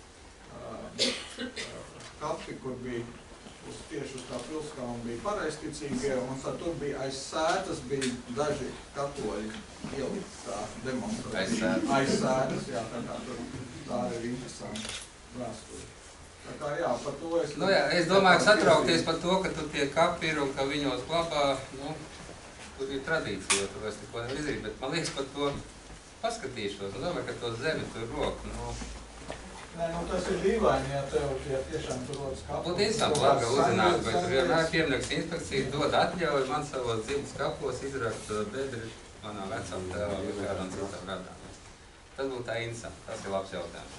kapi, kur bija tieši uz tā pilskalna bija pareizticīgie, un tad tur bija aiz sētas bija daži katoļi ielikt tā demonstrācija. Aiz sētas, jā, tā kā tur tā ir interesanti vēsturi. Tā kā jā, par to es... Nu jā, es domāju, satraukties par to, ka tur tie kapi ir un ka viņos glabā, nu, tur ir tradīcija, tur vairs neko nevar izdarīt, bet man liekas par to paskatīšos, un domāju, ka to zemi tur roku, nu... Nē, nu tas ir dīvaini, ja tev tiešām tur rodas kapu. Būtu interesanti labi uzzināt, bet tur vienmēr piemnieks inspekcija dod atļauju man savos dzimtas kapos izrakt bedri manā vecām tēvām vai kādām citām gadām. Tas būtu tā interesanti, tas ir labs jautājums.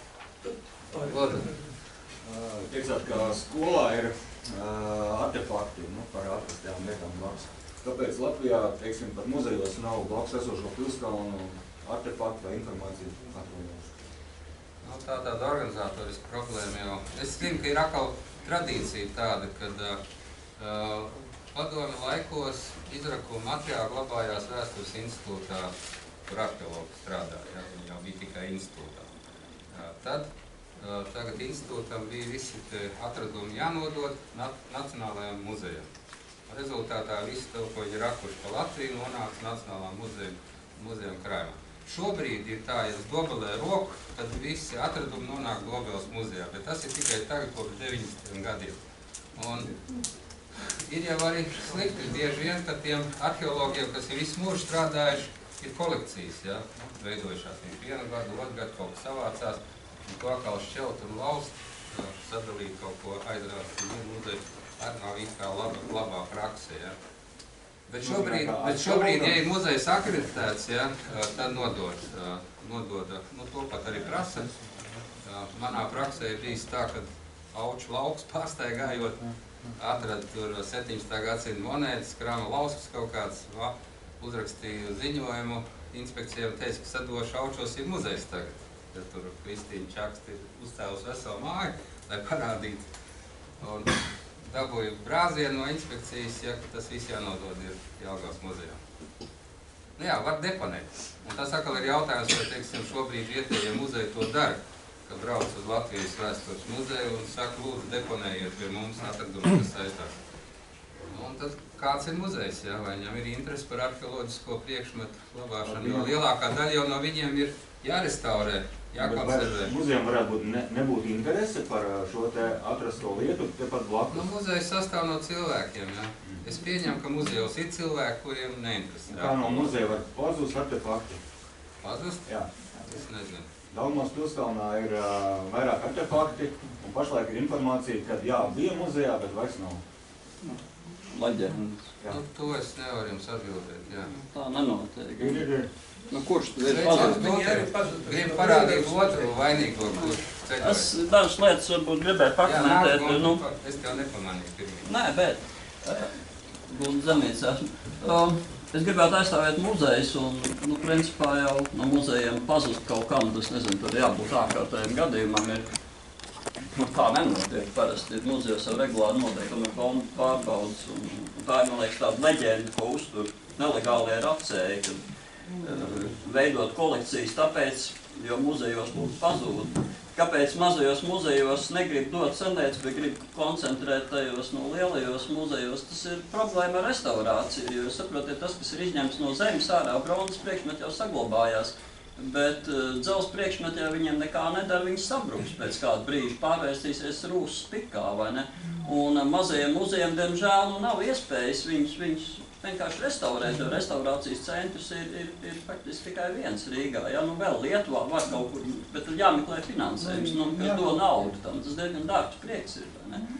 Lūdzu. Teiksāt, ka skolā ir artefakti par atrastajām lietām blakus. Tāpēc Latvijā, teiksim, pat muzejos nav blakus esošo pilskalnu artefaktu vai informāciju atrodams. Nu, tā tāda organizatoriska problēma jau. Es zinu, ka ir atkal tradīcija tāda, kad padomju laikos izrakuma materiāli glabājās Vēstures institūtā, kur arheologi strādāja, ja? Viņi jau bija tikai institūtā. Tad tagad institūtam bija visi atradumi jānodod Nacionālajām muzejām. Rezultātā visi to, ko viņi rakuši pa Latviju, nonāca Nacionālajām muzejām krājumā. Šobrīd ir tā, ja dobelē roku, tad visi atradumi nonāk Dobeles muzejā, bet tas ir tikai tagad kopš 90. gadiem. Un ir jau arī slikti, bieži vien, ka tiem arheologiem, kas ir visu mūžu strādājuši, ir kolekcijas, ja, veidojušās. Viņi vienu gadu, otru gadu kaut ko savācās, un to atkal šķelt un laust, sadalīt kaut ko aizrāt vienu muzeju, arī nav it kā labā praksē, ja. Bet šobrīd, ja ir muzejs akreditēts, ja, tad nodod, to pat arī prasa. Manā praksē ir bijis tā, ka Auču lauks pārstaigājot, atrada tur 17. gadsimta monētas, krāma lauskas kaut kāds, uzrakstīja ziņojumu inspekcijai un teica, ka sadošu Aučos ir muzejs tagad. Ja tur Kristīna Čakste ir uzcēlus veselu māju, lai parādītu. Un dabūju brāzienu no inspekcijas, ja tas viss jānodod ir Jelgavas muzejā. Nu jā, var deponēt. Un tas atkal ir jautājums, vai, teiksim, šobrīd vietējie muzeji to dara, ka brauc uz Latvijas vēstures muzeju un saka, lūdzu, deponējiet pie mums atradumus, kas saistās. Un tad kāds ir muzejs, ja? Vai viņam ir interesi par arheoloģisko priekšmetu glabāšanu, jo lielākā daļa jau no viņiem ir jārestaurē, jākonservē. Muzejam varētu būt nebūt interese par šo te atrasto lietu tepat blakus? Nu, muzejs sastāv no cilvēkiem, jā. Es pieņemu, ka muzejos ir cilvēki, kuriem neinteresē. Kā no muzeja var pazust artefakti? Pazust? Jā. Es nezinu. Daugavas Pilskalnā ir vairāk artefakti, un pašlaik ir informācija, ka jā, bija muzejā, bet vairs nav. Leģendas. Nu, to es nevaru jums atbildēt, jā. Tā nenotiek. Ir. Nu, kurš tad ir pazudis? Gribu parādīt otru vainīgo, kurš ceļoja. Es dažas lietas varbūt gribēju pakomentēt. Jā, Nu, es tev nepamanīju pirmie. nē, bet būtu zemīts esmu. Es gribētu aizstāvēt muzejus un, nu, principā jau no muzejiem pazust kaut kam, tas nezinu, tur jābūt ārkārtējiem gadījumam ir. Nu, tā nenotiek parasti. Muzejos jau regulāri noteikumi ir pārbaudas un tā ir, man liekas, tāda leģenda, ko uztur nelegālie racēji, kad veidot kolekcijas tāpēc, jo muzejos būtu pazūd. Kāpēc mazajos muzejos negrib dot senēts, bet grib koncentrēt tajos no lielajos muzejos, tas ir problēma ar restaurāciju, jo saprotiet, tas, kas ir izņemts no zemes ārā, bronzas priekšmeti jau saglabājās, bet dzelzs priekšmeti jau viņiem nekā nedara, viņi sabruks pēc kāda brīža, pārvērstīsies rūsas pikā, vai ne? Un mazajiem muzejiem, diemžēl, nu nav iespējas viņus vienkārši restaurēt, jo restaurācijas centrs ir faktiski tikai viens Rīgā. Ja? Nu, vēl Lietuvā var kaut kur, bet tur jāmeklē finansējums, nu, kas do naudu tam. Tas diezgan dārgs prieks ir, vai ne?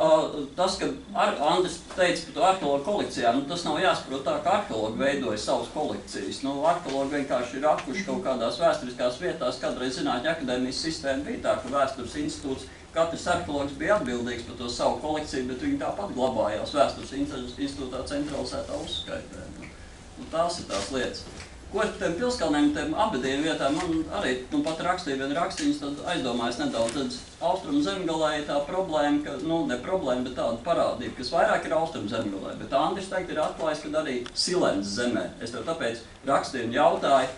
Tas, ka Andris teica par to arheologu kolekcijām, nu, tas nav jāsaprot tā, ka arheologi veidoja savas kolekcijas. Nu, arheologi vienkārši ir atkuši kaut kādās vēsturiskās vietās, kādreiz Zinātņu akadēmijas sistēma bija tā, ka vēstures institūts, katrs arheologs bija atbildīgs par to savu kolekciju, bet viņi tāpat glabājās vēstures institūtā centralizētā uzskaitē. Nu, tās ir tās lietas. Ko es par tiem pilskalniem, tiem abediem vietām, man arī pat rakstīja viena rakstīņas, tad aizdomājas nedaudz. Tad Austrumu zemgalē ir tā problēma, ka, nu, ne problēma, bet tāda parādība, kas vairāk ir Austrumu zemgalē. Bet Andris tagad ir atklājis, ka arī Silens zemē. Es tev tāpēc rakstīju un jautāju,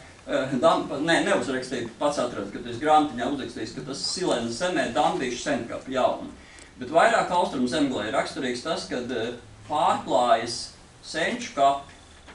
neuzrakstīju, pats atradu, ka tu esi grāmatiņā uzrakstījis, ka tas Silens zemē Dambīšu senkapi jauni. Bet vairāk Austrumu zemgalē ir raksturīgs tas, kad pārklājas senču kapi,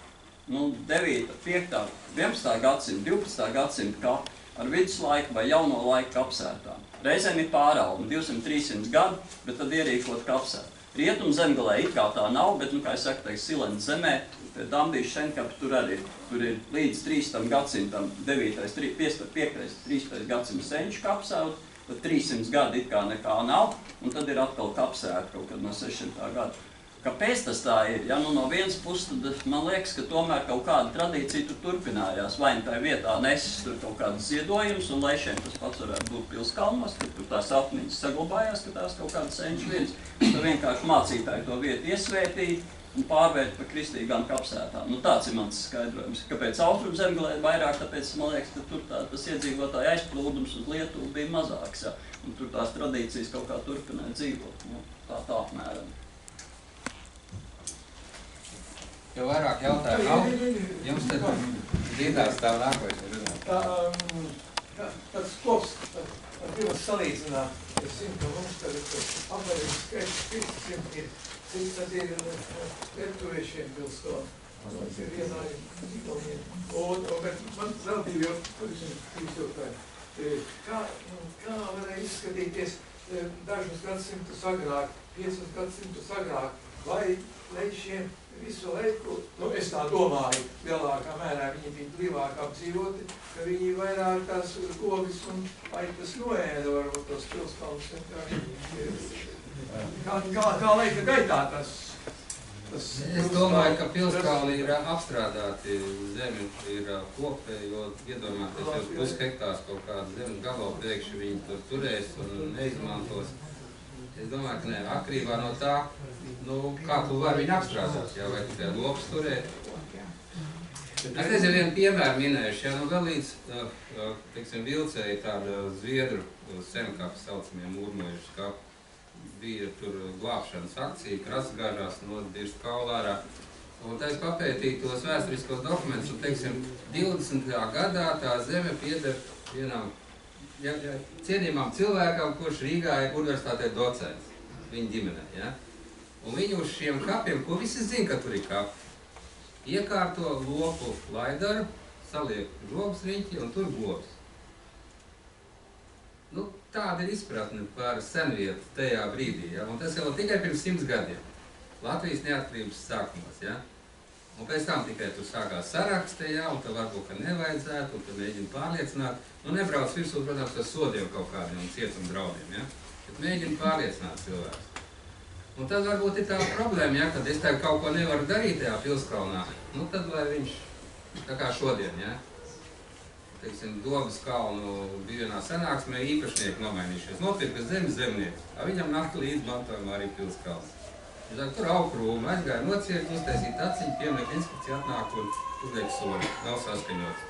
nu, 9, 5, 11. gadsimta, 12. gadsimta kapi ar viduslaiku vai jauno laiku kapsētām. Reizēm ir pāraumi, 200-300 gadu, bet tad ierīkot kapsētu. Rietumu zemgalē it kā tā nav, bet, nu, kā es saku, Silens zemē, Dambīšu senkapi tur arī ir. Tur ir līdz 3. gadsimtam 9., 5., 13. gadsimta senču kapsētu, tad 300 gadi it kā nekā nav, un tad ir atkal kapsēta kaut kad no 600. gada. Kāpēc tas tā ir? Ja, nu, no vienas puses, tad man liekas, ka tomēr kaut kāda tradīcija tur turpinājās. Vai tajā vietā nesis tur kaut kādas ziedojumus, un lešiem tas pats varētu būt Pilskalnos, ka tur tās atmiņas saglabājās, ka tās kaut kādas senču vietas. Tad vienkārši mācītāji to vietu iesvētīja un pārvērt par kristīgām kapsētām. Nu, tāds ir mans skaidrojums. Kāpēc Austrumu zemgalē vairāk? Tāpēc, man liekas, ka tur tas iedzīvotāju aizplūdums uz Lietuvu bija mazāks. Ja? Un tur tās tradīcijas kaut kā turpināja dzīvot. Nu, tā apmēram. Jo vairāk jautājumu nav, jums tad dīdās stāv nākošais runāt. Tāds kops, ar pirms salīdzināt, es zinu, ka mums tagad apmērīgi skaits 500 ir, cik tad ir lietuviešiem Pilskalnā. Tas ir vienā Igauniem. Bet man vēl divi jautājumu. Kā varēja izskatīties dažus gadsimtus agrāk, 5 gadsimtus agrāk, vai lešiem visu laiku, nu es tā domāju, lielākā mērā viņi bija blīvāk apdzīvoti, ka viņi vairāk tās kovis un aitas noēda varbūt tos pilskalnus. Kā laika gaitā tas Es domāju, ka pilskalni ir apstrādāti, zemi ir kopējot, iedomāties jau pus hektārs kaut kādu zemes gabalu, pēkšņi viņi tur turēs un neizmantos. Es domāju, ka ne, atkarībā no tā, nu, kā tu vari viņu apstrādāt, jā, vai tikai lopas turēt. Es nezinu, vienu piemēru minējuši, jā, nu vēl līdz, teiksim, Vilcēji tāda zviedru senkapi saucamie mūrmojuši kapi. Bija tur glābšanas akcija, krastgāžās nodbirst kaulārā. Un tā es papētīju tos vēsturiskos dokumentus, un, teiksim, 20. gadā tā zeme pieder vienam cienījumam cilvēkam, kurš Rīgā ir universitātē docents, viņa ģimenē, ja? Un viņi uz šiem kapiem, ko visi zina, ka tur ir kapi, iekārto lopu laidaru, saliek žogas riņķi un tur globs. Nu, tāda ir izpratne par senvietu tajā brīdī, ja? Un tas jau tikai pirms 100 gadiem. Latvijas neatkarības sākumos, ja? Un pēc tam tikai tur sākās saraksti, ja? Un tad varbūt, ka nevajadzētu, un tad mēģina pārliecināt. Nu, nebrauc virsū, protams, ar sodiem kaut kādiem un cietuma draudiem, ja? Bet mēģina pārliecināt cilvēkus. Un tad varbūt ir tā problēma, ja? Kad es tev kaut ko nevaru darīt tajā pilskalnā, nu tad lai viņš, tā kā šodien, ja? Teiksim, Dobas kalnu bija vienā sanāksmē īpašnieki nomainījušies, nopirka zemes zemnieks, viņam nāk līdz mantojumā arī pilskalns. Viņš saka, tur aukrūma, aizgāja nociekt, uztaisīt aciņu, piemnieka inspekcija atnāk un uzliek soli, nav saskaņots.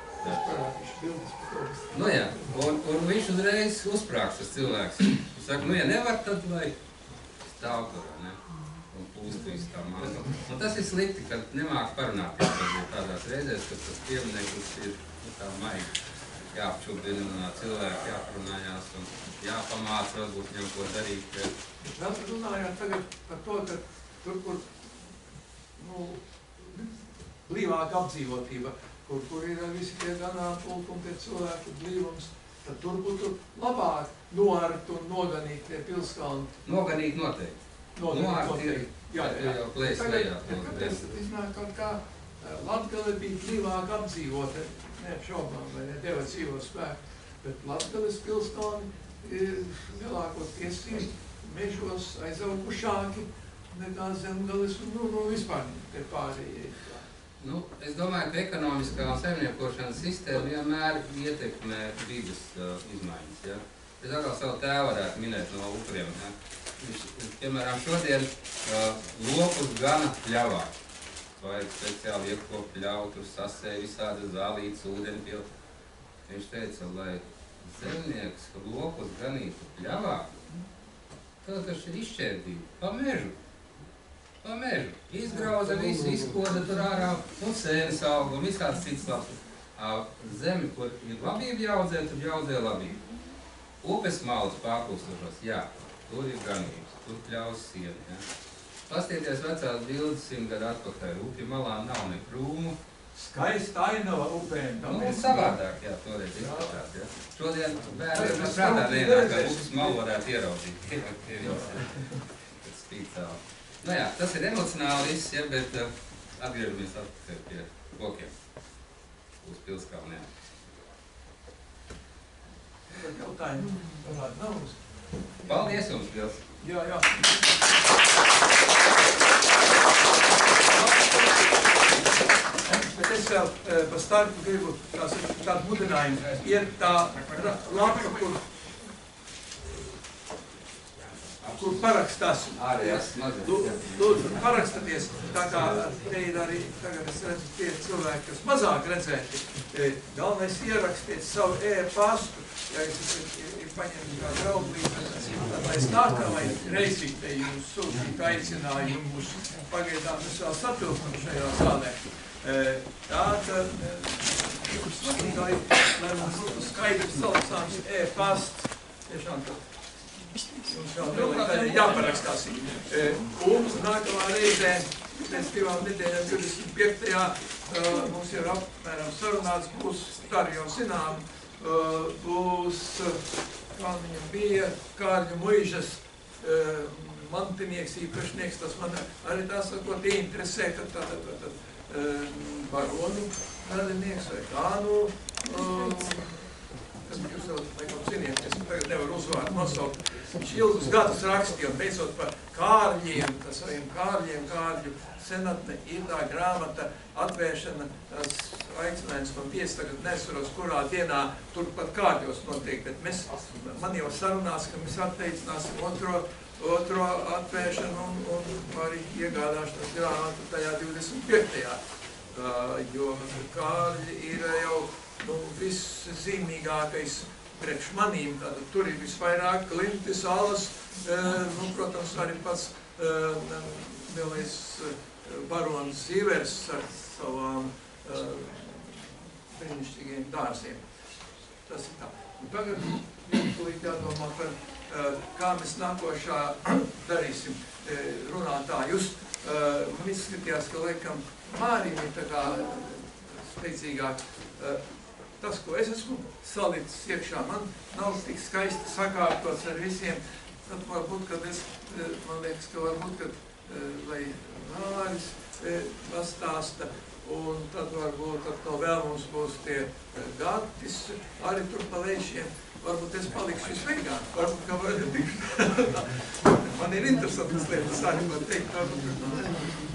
Nu jā, un viņš uzreiz uzprāks tas cilvēks. Viņš saka, nu ja nevar, tad lai stāv turā, ne? Un pūst visu tā māsu. Un tas ir slikti, kad nemāk parunāties tādās reizēs, kad tas piemniekums ir tā maigi. Jāapčubina cilvēki, jāparunājās un jāpamāca, varbūt viņam ko darīt. Vēl runājāt tagad par to, ka tur, kur blīvāka apdzīvotība, kur ir visi tie ganāmpulki un tie cilvēku blīvums, tad tur būtu labāk noart un noganīt tie pilskalni. Noganīt noteikti. Noart ir jau plēs lejā. Tas iznāk kaut kā Latgale bija blīvāka apdzīvota, neapšaubām, vai ne deva dzīvo spēku, bet Latgales pilskalni ir lielākoties mežos aizaugušāki nekā Zemgales un vispār te pārējie. Nu, es domāju, ka ekonomiskā un saimniekošanas sistēma vienmēr ietekmē vidas izmaiņas. Ja? Es atkal savu tēvu varētu minēt no upuriem. Ja? Viņš, piemēram, šodien lokus gana pļavā. Vajag speciāli iekop pļauju, tur sasēja visādas zālītes, ūdeni pilt. Viņš teica, lai zemnieks lokus ganītu pļavā, tad tas ir izšķērdība pa mežu. Pa mežu. Izgrauza visu, izkoda tur ārā un sēnes auga un visāds cits labs. Zemi, kur ir labība jāaudzē, tur jāaudzē labība. Upes malas pārklūstošos, jā, tur ir ganības, tur pļaus sieni, ja. Pastieties vecās bildes 100 gadu atpakaļ, upju malā nav ne krūmu. Skaista ainava upēm. Nu, savādāk, jā, toreiz izskatās, ja. Šodien bērniem mēs prātā nenāk, ka upes malu varētu ieraudzīt. Pēc spīcāli. Nu jā, tas ir emocionāli viss, ja, bet atgriežamies atpakaļ pie kokiem uz pilskalniem. Jautājumi varētu nav uz. Paldies jums, Pils! Jā. Bet es vēl pa startu gribu tādu mudinājumu. Ir tā lapa, kur parakstās. Lūdzu, parakstaties, tā kā te ir arī, tagad es redzu tie cilvēki, kas mazāk redzēti. Galvenais ierakstiet savu e-pastu, ja es paņemu kā draugu, tad lai es nākamai reizi te jūs sūtītu aicinājumus, pagaidām mēs vēl satilpam šajā zālē. Tātad, lai mums būtu skaidrs salasāms e-pasts, tiešām tā. Mums vēl jāparakstās. Un nākamā reizē, pēc 2 nedēļām 25. Mums jau apmēram sarunāts, būs, tā arī jau zinām, būs, kā viņam bija, Kārļu Muižas mantinieks, īpašnieks, tas man arī tā sakot interesē, ka tātad baronu radinieks vai kānu, kas jūs vēl laikam ziniet, es tagad nevaru uzvārdu nosaukt. Viņš ilgus gadus rakstīja un beidzot par Kārļiem, tas saviem Kārļiem, Kārļu senatne ir tā grāmata atvēršana, tas aicinājums man 5, tagad nesaros, kurā dienā turpat Kārļos notiek, bet man jau sarunās, ka mēs atteicināsim otro atvēršanu un arī iegādāšanas grāmatu tajā 25. Jo Kārļi ir jau viszīmīgākais priekš manīm, tātad tur ir visvairāk klintis, alas, protams, arī pats lielais barons Zivers ar savām brīnišķīgiem dārziem. Tas ir tā. Un tagad tūlīt jādomā par, kā mēs nākošā darīsim runātājus. Man izskatījās, ka laikam Mārim ir tā kā spēcīgāk. tas, ko es esmu salicis iekšā, man nav tik skaisti sakārtots ar visiem. Tad varbūt, kad man liekas, ka varbūt, kad vai Māris pastāsta, un tad varbūt atkal vēl mums būs tie gatis arī tur pa lejšiem. Varbūt es palikšu visveigāk, varbūt, ka var tikšu. Man ir interesantas lietas arī var teikt, varbūt.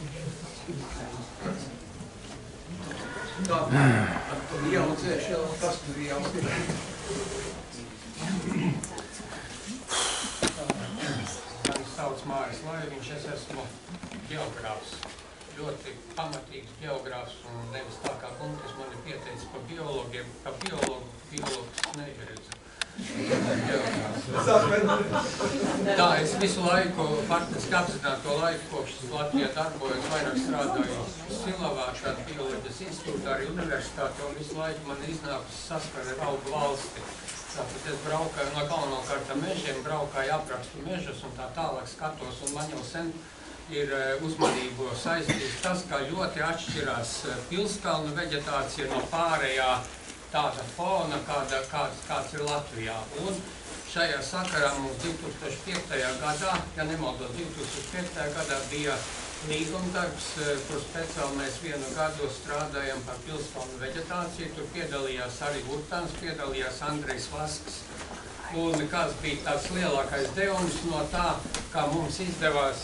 Tā, ar to ieaudzēšanu, kas tur ieaudzēšanu. Mani sauc Māris Laiviņš, es esmu geogrāfs. Ļoti pamatīgs geogrāfs un nevis tā kā punktus mani pieteicis pa biologiem, pa biologus neieredzu. Tā, es visu laiku, faktiski apzinātu to laiku, kopš Latvijā darbojos, vairāk strādāju Silavā, šāda bioloģijas institūtā, arī universitāte, un visu laiku man iznākusi saskara ar augu valsti. Tāpēc es braukāju no galvenokārt mežiem, braukāju aprakstu mežus un tā tālāk skatos, un man jau sen ir uzmanību saistījis tas, kā ļoti atšķirās pilskalnu veģetācija no pārējā tāda fona, kāds ir Latvijā. Un šajā sakarā mums 2005. gadā, ja nemaldos, 2005. gadā bija līgumdarbs, kur speciāli mēs vienu gadu strādājam par pilskalnu veģetāciju. Tur piedalījās arī Urtāns, piedalījās Andrejs Vasks. Un kāds bija tāds lielākais devums no tā, kā mums izdevās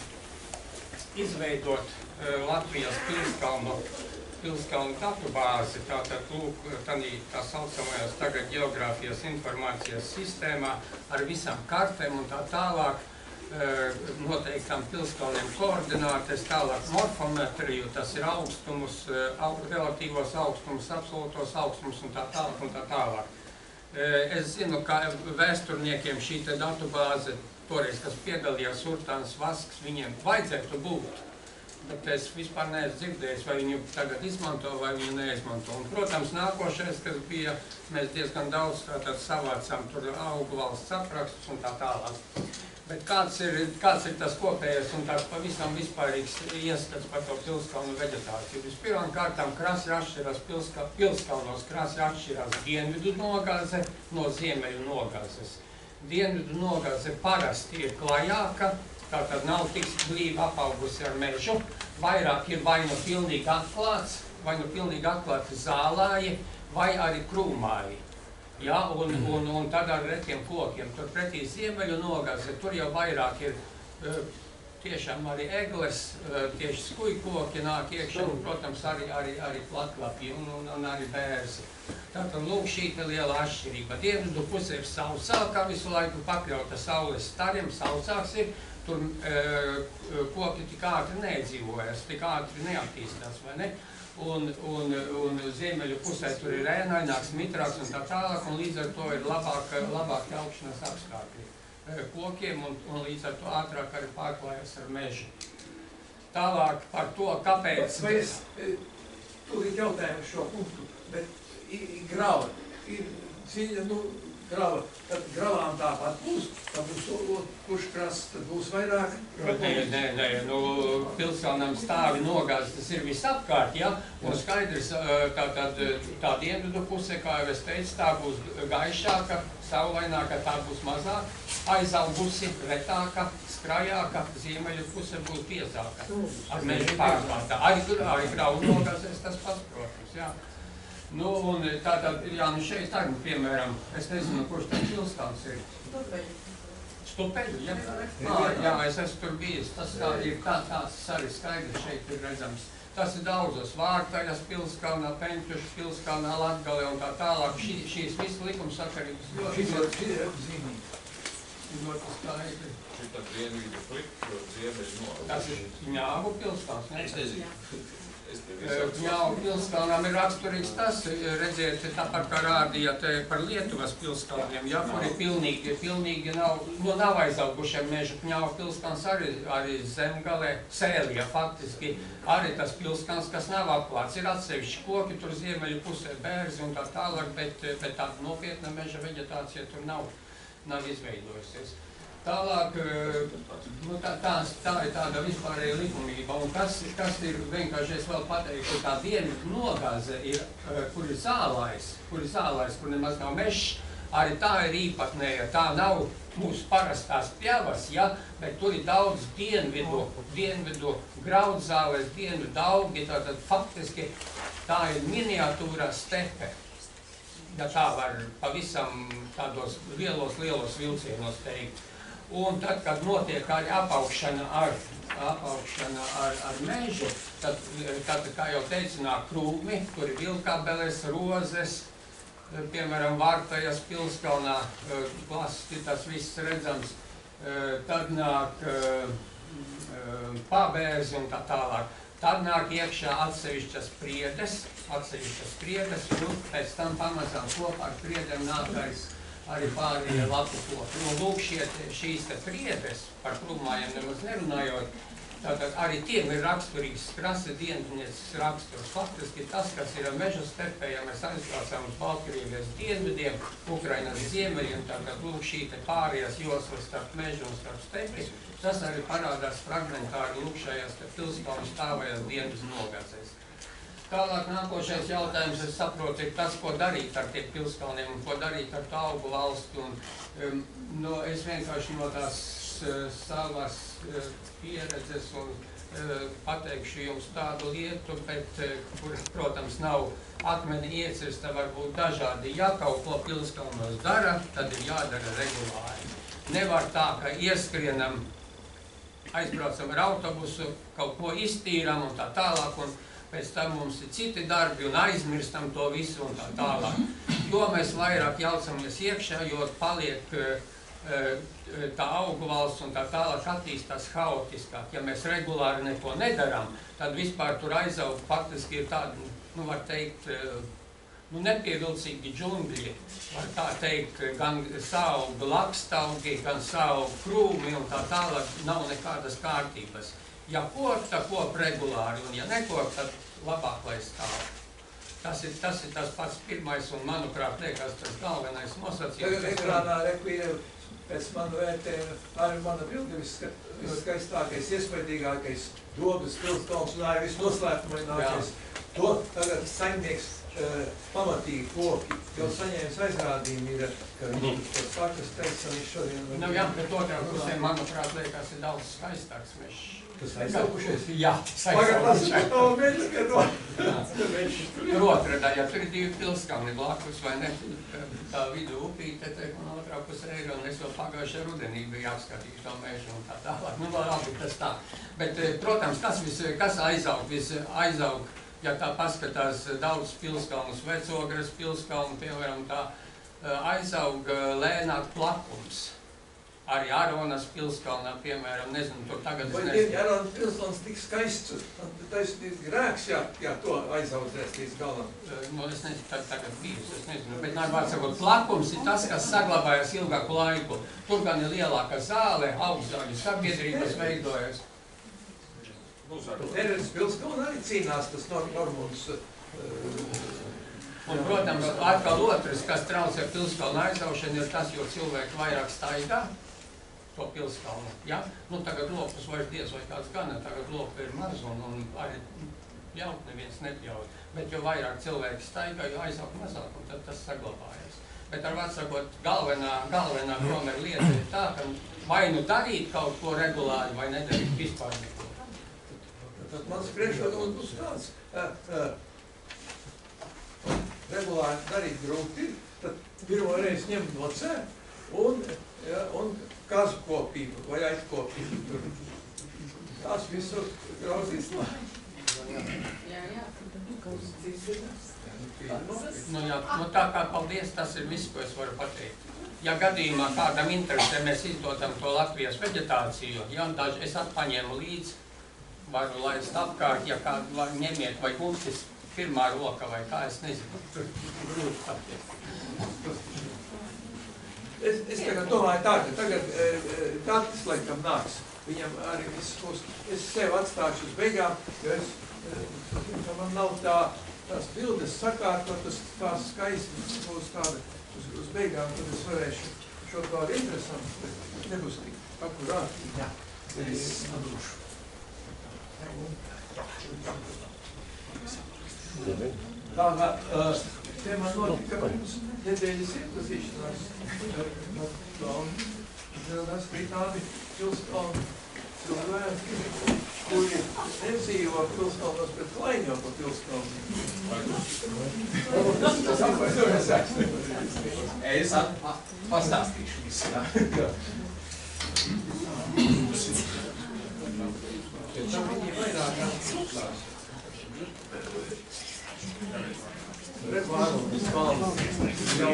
izveidot Latvijas pilskalnu datubāzi, tātad lūk, tā saucamajās tagad geogrāfijas informācijas sistēmā ar visām kartēm un tā tālāk, noteiktām pilskalniem koordinātes, tālāk morfometriju, tas ir augstumus, relatīvos augstumus, absolūtos augstumus un tā tālāk un tā tālāk. Es zinu, ka vēsturniekiem šī te datubāze, toreiz, kas piedalījās Urtāns Vasks, viņiem vajadzētu būt. Bet es vispār neesmu dzirdējis, vai viņu tagad izmanto, vai viņu neizmanto. Un, protams, nākošais, kas bija, mēs diezgan daudz tātad savācām tur augu valsts aprakstus un tā tālāk. Bet kāds ir tas kopējais un tāds pavisam vispārīgs ieskats par to pilskalnu veģetāciju? Vispirmām kārtām krasi atšķirās pilskalnos, krasi atšķirās dienvidu nogāze no ziemeļu nogāzes. Dienvidu nogāze parasti ir klajāka, tātad nav tik blīvi apaugusi ar mežu, vairāk ir vai nu pilnīgi atklāti zālāji, vai arī krūmāji. Ja, un tad ar retiem kokiem. Tur pretī ziemeļu nogāze, tur jau vairāk ir tiešām arī egles, tieši skujkoki nāk iekšā, un, protams, arī platklapji un arī bērzi. Tātad, lūk, šī te liela atšķirība. Dienvidu pusē ir sausākā, visu laiku pakļauta saules stariem, sausāks ir, tur koki tik ātri neiedzīvojas, tik ātri neattīstās, vai ne? Un ziemeļu pusē tur ir ēnaināks, mitrāks un tā tālāk, un līdz ar to ir labāki augšanas apstākļi kokiem, un līdz ar to ātrāk arī pārklājas ar mežu. Tālāk par to, kāpēc... Vai es tūlīt jautājumu šo punktu, bet grava, grava, tad gravām tāpat būs, tad būs kurš krasts, tad būs vairāk? Nē, pilskalnam stāvi nogāzes, tas ir visapkārt, ja? Un skaidrs, tā dienvidu pusē, kā jau es teicu, tā būs gaišāka, saulaināka, tā būs mazāk, aizaugusi, retāka, skrajāka, ziemeļu puse būs biezāka, ar mežu pārklātā. Arī gravu nogāzēs tas pats, protams, jā. Nu, un tātad, jā, nu šeit tagad, piemēram, es nezinu, kurš tā pilskalns ir. Stupeļu, ja? Jā, es esmu tur bijis. Tas ir tāds arī skaidrs šeit ir redzams. Tas ir daudzos Vārtaļas pilskalnā, Penķušas pilskalnā, Latgalē un tā tālāk. Šīs visas likumsakarības ļoti skaidri. Šitā dienvidu pliku, ziemeļu nogāze. Tas ir Ņāvu pilskalns, ne? Es nezinu. Ņāvu pilskalnām ir raksturīgs tas, redziet, tāpat kā rādījāt par Lietuvas pilskalniem, ja, kuri pilnīgi nav aizaugušiem mežu. Ņāvu pilskalns arī Zemgalē, Sēlijā faktiski, arī tas pilskalns, kas nav apklāts. Ir atsevišķi koki, tur ziemeļu pusē bērzi un tā tālāk, bet tāda nopietna meža veģetācija tur nav izveidojusies. Tālāk, nu, tā ir tāda vispārēja likumība, un kas ir vienkārši, es vēl pateiktu, tā dienvidu nogāze ir, kur ir zālais, kur nemaz nav mežs, arī tā ir īpatnēja, tā nav mūsu parastās pļavas, ja, bet tur ir daudz dienvidu graudzāles, dienvidu augi, tātad faktiski tā ir miniatūrā stepe, ja tā var pavisam tādos lielos vilcienos teikt. Un tad, kad notiek arī apaugšana ar mežu, tad, kā jau teicu, nāk krūmi, tur ir vilkabeles, rozes, piemēram, Vārtajas Pilskalnā, klasiski tas viss redzams, tad nāk pabērzi un tā tālāk. Tad nāk iekšā atsevišķas priedes, un pēc tam pamazām kopā ar priedēm nāk arī pārējie lapu koki. Un lūk, šīs te priedes, par krūmājiem nemaz nerunājot, tātad arī tiem ir raksturīgs krasa dienvidnieces raksturs. Faktiski tas, kas ir meža stepē, ja mēs aizbraucām uz Baltkrievijas dienvidiem, Ukrainas ziemeļiem, tātad lūk šī te pārējās joslas starp mežu un starp stepi, tas arī parādās fragmentāri lūk šajās te Pilskalnu stāvajās dienvidu nogāzēs. Tālāk nākošais jautājums, es saprotu, ir tas, ko darīt ar tiem pilskalniem un ko darīt ar augu valstu. Es vienkārši no tās savas pieredzes un pateikšu jums tādu lietu, bet, kur, protams, nav akmeni iecirsta, varbūt dažādi. Ja kaut ko pilskalnos dara, tad ir jādara regulāri. Nevar tā, ka ieskrienam, aizbraucam ar autobusu, kaut ko iztīram un tā tālāk. Pēc tam mums ir citi darbi un aizmirstam to visu un tā tālāk. Jo mēs vairāk jaucamies iekšā, jo paliek tā augu valsts un tā tālāk attīstās haotiskāk. Ja mēs regulāri neko nedaram, tad vispār tur aizaug faktiski ir tādi, nu var teikt, nepievilcīgi džungļi. Var tā teikt, gan saug lakstaugi, gan saug krūmi un tā tālāk nav nekādas kārtības. Ja kop, tad kop regulāri, un ja nekop, tad labāk, lai stāv. Tas ir tas pats pirmais, un manuprāt, liekas, tas galvenais nosacījums. Tagad ekrānā rekvīri, pēc manu vērtējumu, arī mana bilde viskaistākais, iespaidīgākais Dobas Pilskalns, un arī visnoslēpumainākais. To tagad saimnieks pamatīgi koki, jau saņēmis aizrādījumi ir, ka viņš tur sakas teica, viņš šodien... Nu jā, bet otrā pusē, manuprāt, liekas, ir daudz skaistāks mežs. Tas aizaukušies? Jā, aizaukušies. Tur otrā daļā, tur ir 2 pilskalni blakus, vai ne? Tā vidu upīte, un otrā pusē ir, un es vēl pagājušajā rudenī biju apskatījuši to mežu un tā tālāk. Nu, labi, tas tā. Bet, protams, kas aizaug, ja tā paskatās daudz pilskalnus, Vecogras pilskalnu, piemēram, tā aizaug lēnāk plakums. Arī Aronas pilskalnā, piemēram, nezinu, tur tagad es nezinu. Vai Aronas pilskalns tik skaists, tas ir grēks, ja to aizaudzēs līdz galam? Nu, es nezinu, tagad bijis, es nezinu, bet nāk vārds sakot, plakums ir tas, kas saglabājas ilgāku laiku. Tur gan ir lielāka zāle, augstāļu sabiedrības veidojas. Erenes pilskalna arī cīnās tas Normunds. Un, protams, atkal otrs, kas traucē pilskalnu aizaušanu, ir tas, jo cilvēki vairāk staigā to pilskalnu. Ja? Nu, tagad lopus vairs diez vai kāds gana, tagad lopi ir maz un arī pļaut neviens nepļaut. Bet jo vairāk cilvēki staigā, jo aizaug mazāk, un tad tas saglabājas. Bet ar vārdu sakot, galvenā tomēr lieta ir tā, ka vai nu darīt kaut ko regulāri, vai nedarīt vispār neko. Tad mans priekšlikums būs tāds. Regulāri darīt grūti, tad pirmo reizi ņemt nocē un kazu kopību vai aitkopību. Tās visur grauzīs labi. Nu jā, tā kā paldies, tas ir viss, ko es varu pateikt. Ja gadījumā kādam interesē, mēs izdodam to Latvijas veģetāciju, ja es paņēmu līdzi, varu laist apkārt, ja kādu ņemiet, vai gultis pirmā roka, vai kā, es nezinu. Grūti pateikt. Es tagad domāju tā, ka tagad Tatis laikam nāks. Viņam arī viss būs, es sev atstāšu uz beigām, jo man nav tās bildes sakārtotas, tās skaisti būs tāda uz beigām, tad es varēšu šo tādu interesantu, bet nebūs tik akurāti. Jā. Es atdošu. Tā kā te man notika nedēļas iepazīšanās ar Klauni. Tas bija tādi pilskalni cilvēki, kuri nedzīvo pilskalnos, bet klaiņo pa pilskalniem. Es pastāstīšu visu, jā. Tam viņi vairāk atklās. Redvārums kalns jau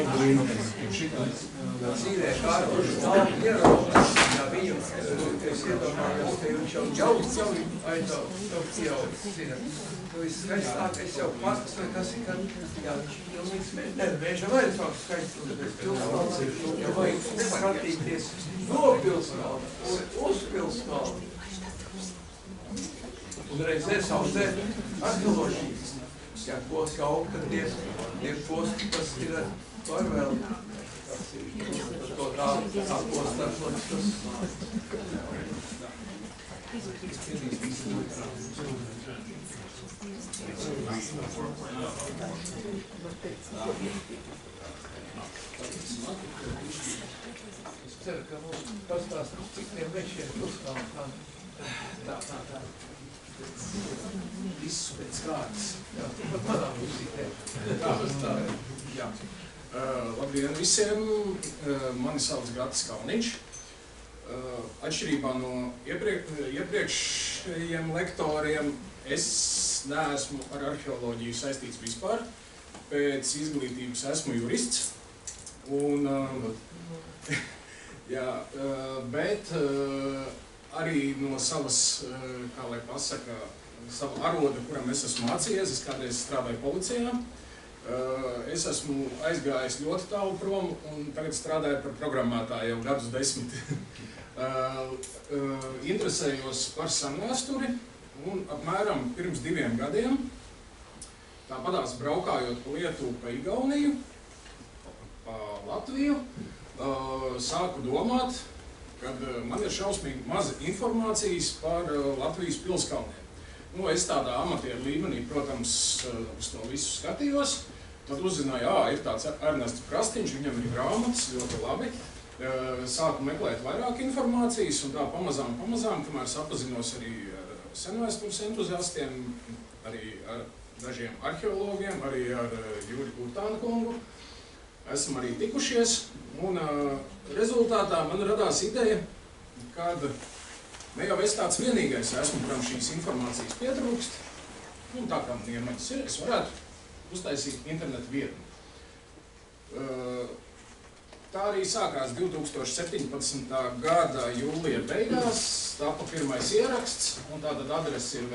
dzīvē kārtoši nav ieraudzis. Ja viņu, es iedomājos, ka viņš jau pieaudzis, zina. Viss skaistākais jau parks, vai kas ir, kad, jā, viņš pilnīgs meža vajadzāk skaistums, bet pilskalns, ja vajag skatīties no pilskalna uz pilskalnu. Un reizē saudzēt arheoloģijas. Ja kos jau, tad tie posti, kas ir var vēl to tā postaršots, kas es ceru, ka mums pastāstīs, cik tiem vešiem pilskalni tā. Visu pēc kārtas. Jā, pat manā pusītē. Jā. Labdien visiem! Mani sauc Gatis Kalniņš. Atšķirībā no iepriekšējiem lektoriem, es neesmu ar arheoloģiju saistīts vispār. Pēc izglītības esmu jurists. Un, jā, bet arī no savas, kā lai pasaka, savu arodu, kuram es esmu mācījies, es kādreiz strādāju policijā. Es esmu aizgājis ļoti tālu prom un tagad strādāju par programmētāju jau gadus 10. Interesējos par senvēsturi un apmēram pirms 2 gadiem, tāpatās braukājot pa Lietuvu, pa Igauniju, pa Latviju, sāku domāt, kad man ir šausmīgi maza informācijas par Latvijas pilskalniem. Nu, es tādā amatieru līmenī, protams, uz to visu skatījos. Tad uzzināju, ir tāds Ernests Krastiņš, viņam ir grāmatas, ļoti labi. Sāku meklēt vairāk informācijas un tā pamazām, kamēr sapazinos arī ar senvēstures entuziastiem, arī ar dažiem arheologiem, arī ar Jūri Kurtāna kungu. Esam arī tikušies, un rezultātā man radās ideja, kad ne jau es tāds vienīgais esmu, kuram šīs informācijas pietrūkst, un tā kā man iemaņas ir, es varētu uztaisīt internetu vietni. Tā arī sākās 2017. gada jūlija beigās, tapa pirmais ieraksts, un tātad adrese ir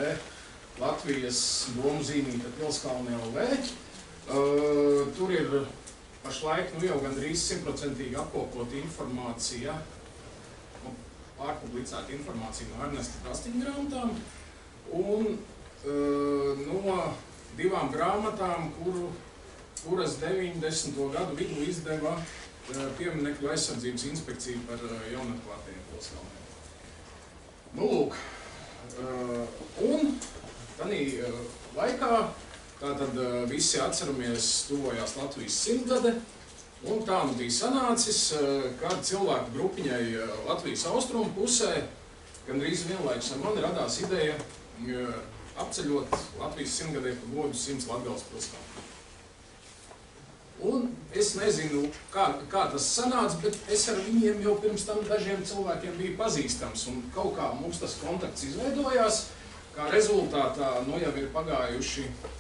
www.latvijas.domzīmīta.pilskalni.lv. Tur ir pašlaik jau gandrīz 100% apkopota informācija, pārpublicēta informācija no Ernesta Krastiņa grāmatām un no 2 grāmatām, kuras 90. gadu vidū izdeva Pieminekļu aizsardzības inspekcija par jaunatklātajiem pilskalniem. Nu, lūk, un tādī laikā tātad visi atceramies tuvojās Latvijas 100 gade, un tā nu bija sanācis, kad cilvēku grupiņai Latvijas austrumu pusē gandrīz vienlaikus ar mani radās ideja apceļot Latvijas 100 gadē pa godu 100 Latgales pilskalni. Un es nezinu, kā tas sanāca, bet es ar viņiem jau pirms tam dažiem cilvēkiem biju pazīstams, un kaut kā mums tas kontakts izveidojās, kā rezultātā jau ir pagājuši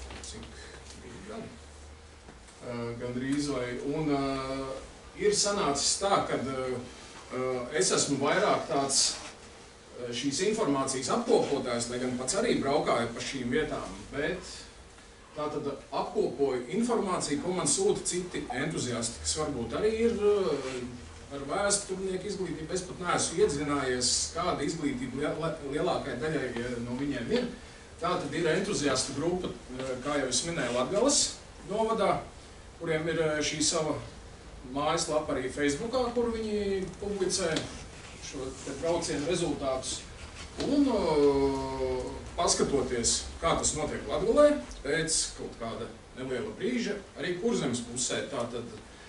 gandrīz vai, un ir sanācis tā, kad es esmu vairāk tāds šīs informācijas apkopotājs, lai gan pats arī braukāju pa šīm vietām, bet tātad apkopoju informāciju, ko man sūta citi entuziasti, kas varbūt arī ir ar vēsturnieku izglītību. Es pat neesmu iedzinājies, kāda izglītība lielākai daļai no viņiem ir. Tātad ir entuziastu grupa, kā jau es minēju, Latgales novadā, kuriem ir šī sava mājaslapa arī Facebookā, kur viņi publicē šo braucienu rezultātus. Un paskatoties, kā tas notiek Latgolē, pēc kaut kāda neliela brīža, arī Kurzemes pusē, tātad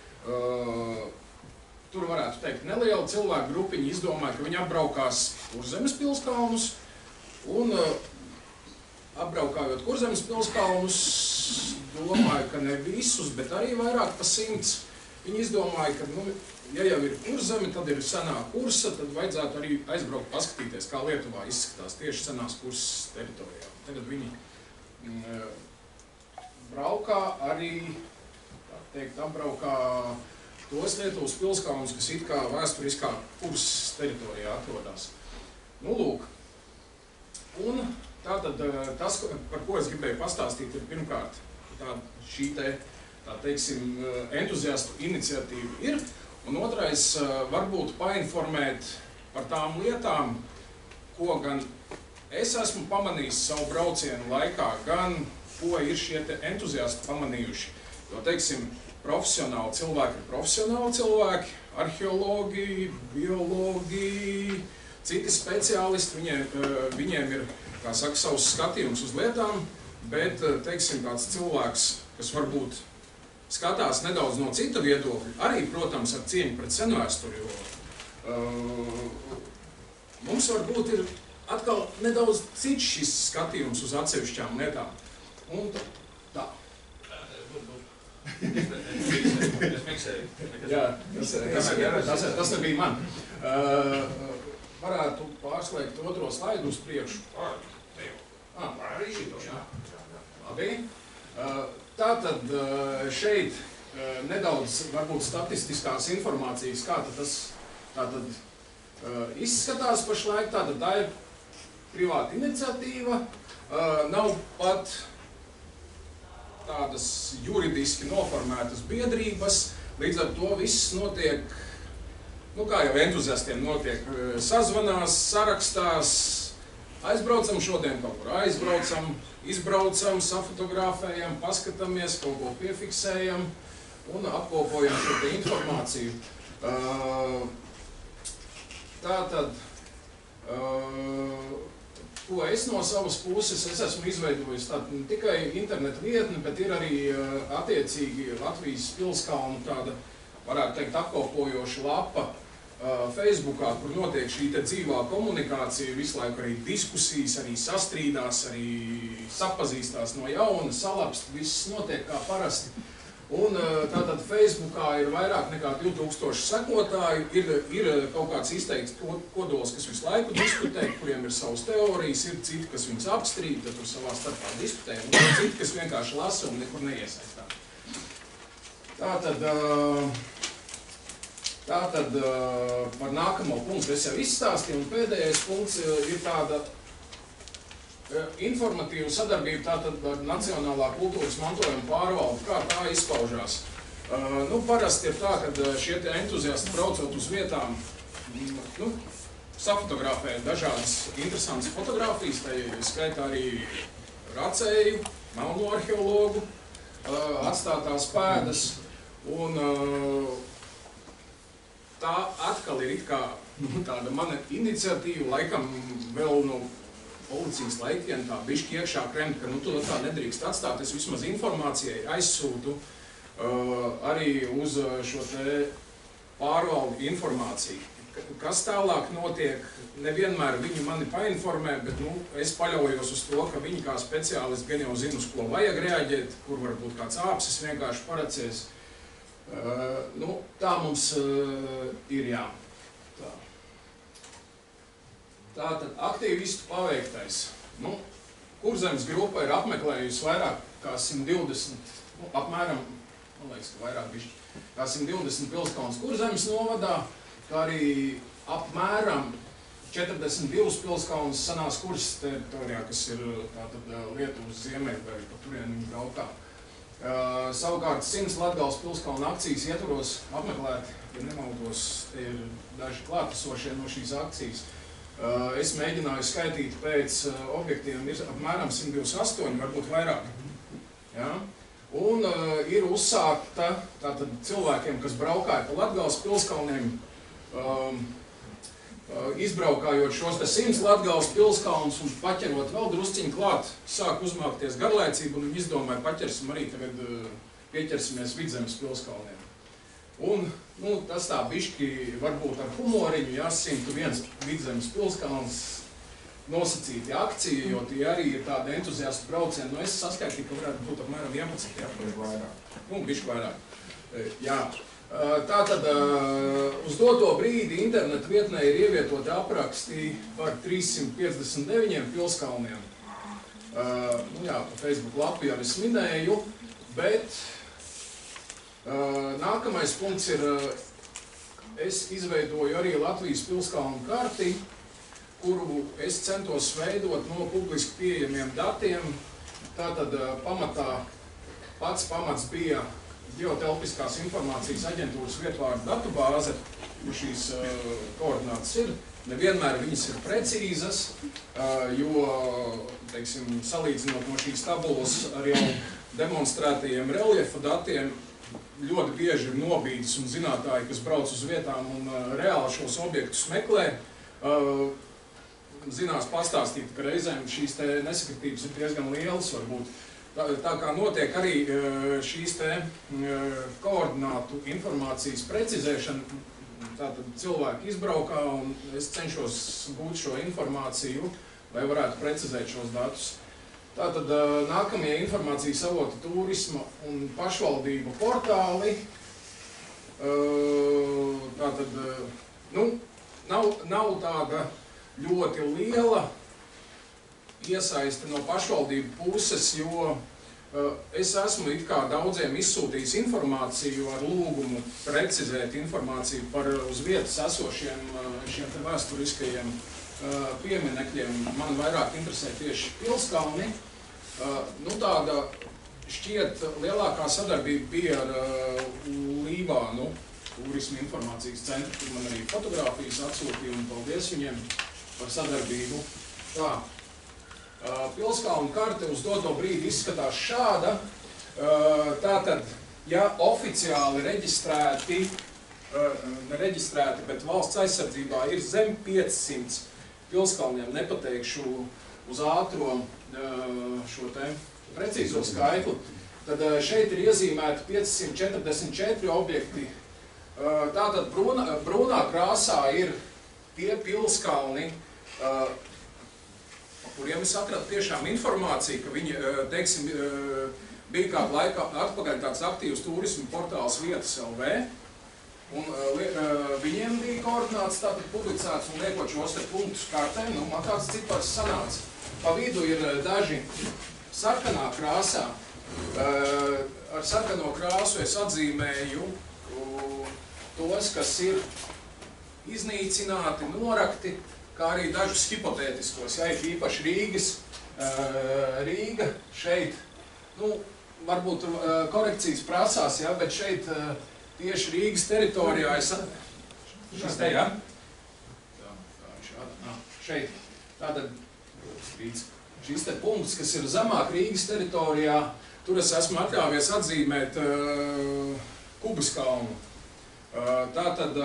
tur varētu teikt neliela cilvēku grupiņa izdomāja, ka viņi apbraukās Kurzemes pilskalnus, un apbraukājot Kurzemes pilskalnus, domāju, ka ne visus, bet arī vairāk pa 100. Viņi izdomāja, ka, nu, ja jau ir Kurzeme, tad ir senā Kursa, tad vajadzētu arī aizbraukt paskatīties, kā Lietuvā izskatās tieši senās Kursas teritorijā. Tagad viņi braukā arī, tā teikt, apbraukā tos Lietuvas pilskalnus, kas it kā vēsturiskā Kursas teritorijā atrodas. Nu, lūk. Un tātad tas, par ko es gribēju pastāstīt, ir pirmkārt šī te, tā teiksim, entuziastu iniciatīva ir, un otrais varbūt painformēt par tām lietām, ko gan es esmu pamanījis savu braucienu laikā, gan ko ir šie te entuziasti pamanījuši. Jo, teiksim, profesionāli cilvēki ir profesionāli cilvēki, arheologi, biologi, citi speciālisti, viņiem ir, kā saka, savs skatījums uz lietām, bet, teiksim, tāds cilvēks, kas varbūt skatās nedaudz no cita viedokļa, arī, protams, ar cieņu pret senvēsturi, jo mums varbūt ir atkal nedaudz cits šis skatījums uz atsevišķām lietām. Un tā. Es miksēju. Jā, tas nebija man. Varētu pārslēgt otro slaidu uz priekšu. Arī šito. Labi. Tātad šeit nedaudz varbūt statistiskās informācijas, kā tas tātad izskatās pašlaik. Tātad tā ir privāta iniciatīva, nav pat tādas juridiski noformētas biedrības, līdz ar to viss notiek, nu kā jau entuziastiem notiek, sazvanās, sarakstās, aizbraucam šodien kaut kur, aizbraucam, izbraucam, safotografējam, paskatāmies, kaut ko piefiksējam un apkopojam šo te informāciju. Tātad, ko es no savas puses, es esmu izveidojis tādu ne tikai internetu vietni, bet ir arī attiecīgi Latvijas pilskalnu tāda, varētu teikt, apkopojoša lapa Facebookā, kur notiek šī te dzīvā komunikācija, visu laiku arī diskusijas, arī sastrīdās, arī sapazīstās no jauna, salapst, viss notiek kā parasti. Un tātad Facebookā ir vairāk nekā 2000 sekotāju, ir kaut kāds izteikts kodols, kas visu laiku diskutē, kuriem ir savas teorijas, ir citi, kas viņus apstrīd, tad tur savā starpā diskutē, un ir citi, kas vienkārši lasa un nekur neiesaistās. Tātad par nākamo punktu es jau izstāstīju, un pēdējais punkts ir tāda informatīva sadarbība tātad ar Nacionālā kultūras mantojuma pārvaldi, kā tā izpaužās. Nu, parasti ir tā, ka šie te entuziasti braucot uz vietām, nu, safotografē dažādas interesantas fotogrāfijas, tā skaitā arī racēju, melno arheologu, atstātās pēdas, un tā atkal ir it kā tāda mana iniciatīva, laikam vēl no policijas laikiem tā bišķi iekšā kremt, ka nu tu tā nedrīkst atstāt, es vismaz informācijai aizsūtu arī uz šo te pārvaldi informāciju. Kas tālāk notiek, nevienmēr viņi mani painformē, bet nu, es paļaujos uz to, ka viņi kā speciālisti gan jau zina, uz ko vajag reaģēt, kur varbūt kāds āpsis vienkārši paracies. Nu, tā mums ir jā. Tātad aktīvistu paveiktais. Nu, Kurzemes grupa ir apmeklējusi vairāk kā 120, nu, apmēram, man liekas, ka vairāk bišķi, kā 120 pilskalnus Kurzemes novadā, kā arī apmēram 42 pilskalnus senās Kursas teritorijā, kas ir tātad Lietuvas ziemeļdaļa, pa turien viņi braukā. Savukārt 100 Latgales pilskalnu akcijas ietvaros apmeklēt, ja nemaldos, te ir daži klātesošie no šīs akcijas. Es mēģināju skaitīt pēc objektiem, ir apmēram 128, varbūt vairāk. Ja? Un ir uzsākta tātad cilvēkiem, kas braukāja pa Latgales pilskalniem, izbraukājot šos te 100 Latgales pilskalnus un paķerot vēl drusciņu klāt, sāk uzmākties garlaicību un viņi izdomāja paķersim arī tagad pieķersimies Vidzemes pilskalniem. Un, nu, tas tā bišķi varbūt ar humoriņu, jā, 101 Vidzemes pilskalns, nosacīti akcija, jo tie arī ir tādi entuziastu braucieni. Nu, es saskaitīju, ka varētu būt apmēram 11, jā, vairāk. Nu, bišķi vairāk. Jā. Tātad uz doto brīdi interneta vietnē ir ievietoti apraksti par 359 pilskalniem. Nu jā, pa Facebook lapu jau es minēju, bet nākamais punkts ir, es izveidoju arī Latvijas pilskalnu karti, kuru es centos veidot no publiski pieejamiem datiem. Tātad pats pamats bija Ģeotelpiskās informācijas aģentūras vietvārdu datubāze, kur šīs koordinātas ir. Nevienmēr viņas ir precīzas, jo, teiksim, salīdzinot no šīs tabulas ar jau demonstrētajiem reliefa datiem, ļoti bieži ir nobīdes un zinātāji, kas brauc uz vietām un reāli šos objektus meklē, zinās pastāstīt, ka reizēm šīs te nesakritības ir diezgan lielas varbūt. Tā kā notiek arī šīs te koordinātu informācijas precizēšana, tātad cilvēki izbraukā un es cenšos gūt šo informāciju, lai varētu precizēt šos datus. Tātad nākamie informācijas avoti turisma un pašvaldību portāli. Tātad, nu, nav tāda ļoti liela iesaiste no pašvaldību puses, jo es esmu it kā daudziem izsūtījis informāciju ar lūgumu precizēt informāciju par uz vietas esošiem šiem te vēsturiskajiem pieminekļiem. Man vairāk interesē tieši pilskalni. Nu, tāda šķiet lielākā sadarbība bija ar Lībānu turismu informācijas centru, kur man arī fotogrāfijas atsūtīja un paldies viņiem par sadarbību. Tā. Pilskalnu karte uz doto brīdi izskatās šāda. Tātad, ja oficiāli reģistrēti, nereģistrēti, bet valsts aizsardzībā ir zem 500 pilskalniem, nepateikšu uz ātro šo te precīzo skaitli, tad šeit ir iezīmēti 544 objekti. Tātad brūnā krāsā ir tie pilskalni, kuriem es atradu tiešām informāciju, ka viņi, teiksim, bija kādu laiku atpakaļ tāds aktīvs turismu portāls Vietas LV, un viņiem bija koordināts tātad publicēts un liekot šos te punktus kartēm, nu, man tāds cipars sanāca. Pa vidu ir daži sarkanā krāsā. Ar sarkano krāsu es atzīmēju tos, kas ir iznīcināti, norakti, kā arī dažus hipotētiskos, ja ir īpaši Rīga šeit, nu, varbūt korekcijas prasās, ja, bet šeit tieši Rīgas teritorijā es... Šis te, ja? Šeit. Tātad šis te punkts, kas ir zemāk Rīgas teritorijā, tur es esmu atļāvies atzīmēt Kubaskalnu. Tātad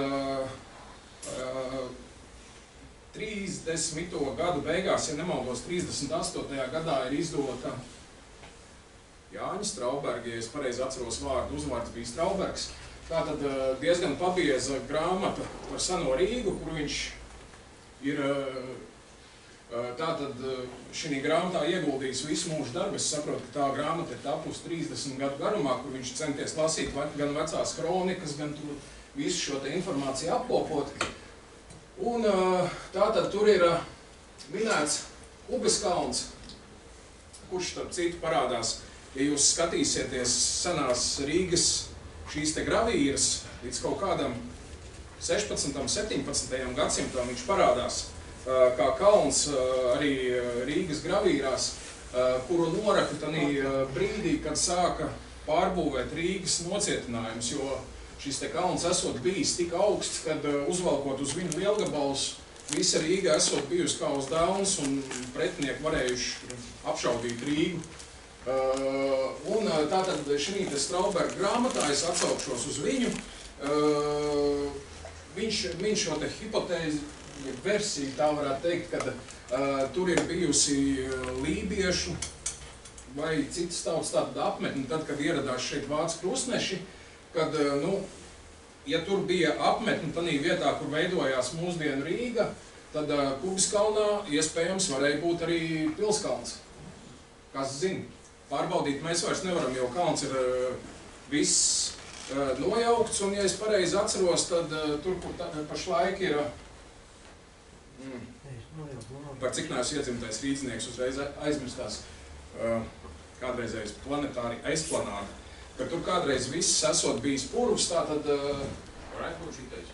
30. gadu beigās, ja nemaldos, 38. gadā ir izdota Jāņa Strauberga, ja es pareizi atceros vārdu, uzvārds bija Straubergs. Tātad diezgan pabieza grāmata par seno Rīgu, kur viņš ir tātad šī grāmatā ieguldījis visu mūžu darbu. Es saprotu, ka tā grāmata ir tapusi 30 gadu garumā, kur viņš centies lasīt gan vecās kronikas, gan tur visu šo te informāciju apkopot. Un tātad tur ir minēts Kubaskalns, kurš starp citu parādās, ja jūs skatīsieties senās Rīgas šīs te gravīras līdz kaut kādam 16. 17. gadsimtam viņš parādās kā kalns arī Rīgas gravīrās, kuru noraka tanī brīdī, kad sāka pārbūvēt Rīgas nocietinājumus, jo šis te kalns esot bijis tik augsts, kad uzvalkot uz viņu lielgabalus, visa Rīga esot bijusi kā uz dauns un pretinieki varējuši apšaudīt Rīgu. Un tātad šī Strauberga grāmatā, es atsaukšos uz viņu, viņš šo te hipotēzi, versiju, tā varētu teikt, ka tur ir bijusi lībiešu vai citas tautas tātad apmetni, tad, kad ieradās šeit vācu krustneši, kad, nu, ja tur bija apmetni tanī vietā, kur veidojās mūsdienu Rīga, tad Kubiskalnā iespējams varēja būt arī Pilskalns. Kas zina? Pārbaudīt mēs vairs nevaram, jo kalns ir viss nojaukts, un ja es pareizi atceros, tad tur, kur pašlaik ir, par cik neesmu iedzimtais rīdznieks, uzreiz aizmirstās kādreizējais planetāri aizplanāri, ka tur kādreiz viss esot bijis purvs, tātad... Varētu būt šitais?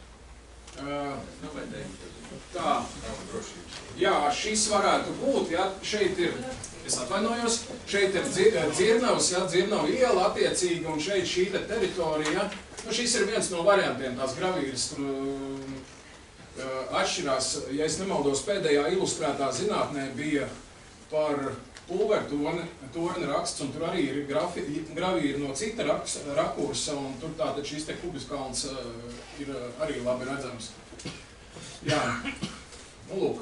Tā. Jā, šis varētu būt, jā, šeit ir, es atvainojos, šeit ir Dzirnavs, jā, Dzirnavu iela attiecīgi, un šeit šī teritorija, nu šis ir viens no variantiem, tās gravīras, tur atšķirās, ja es nemaldos, pēdējā ilustrētā zinātnē bija par pulvertorni raksts, un tur arī ir gravīri no cita rakursa, un tur tātad šis te Kubiskalns ir arī labi redzams. Jā, nu lūk.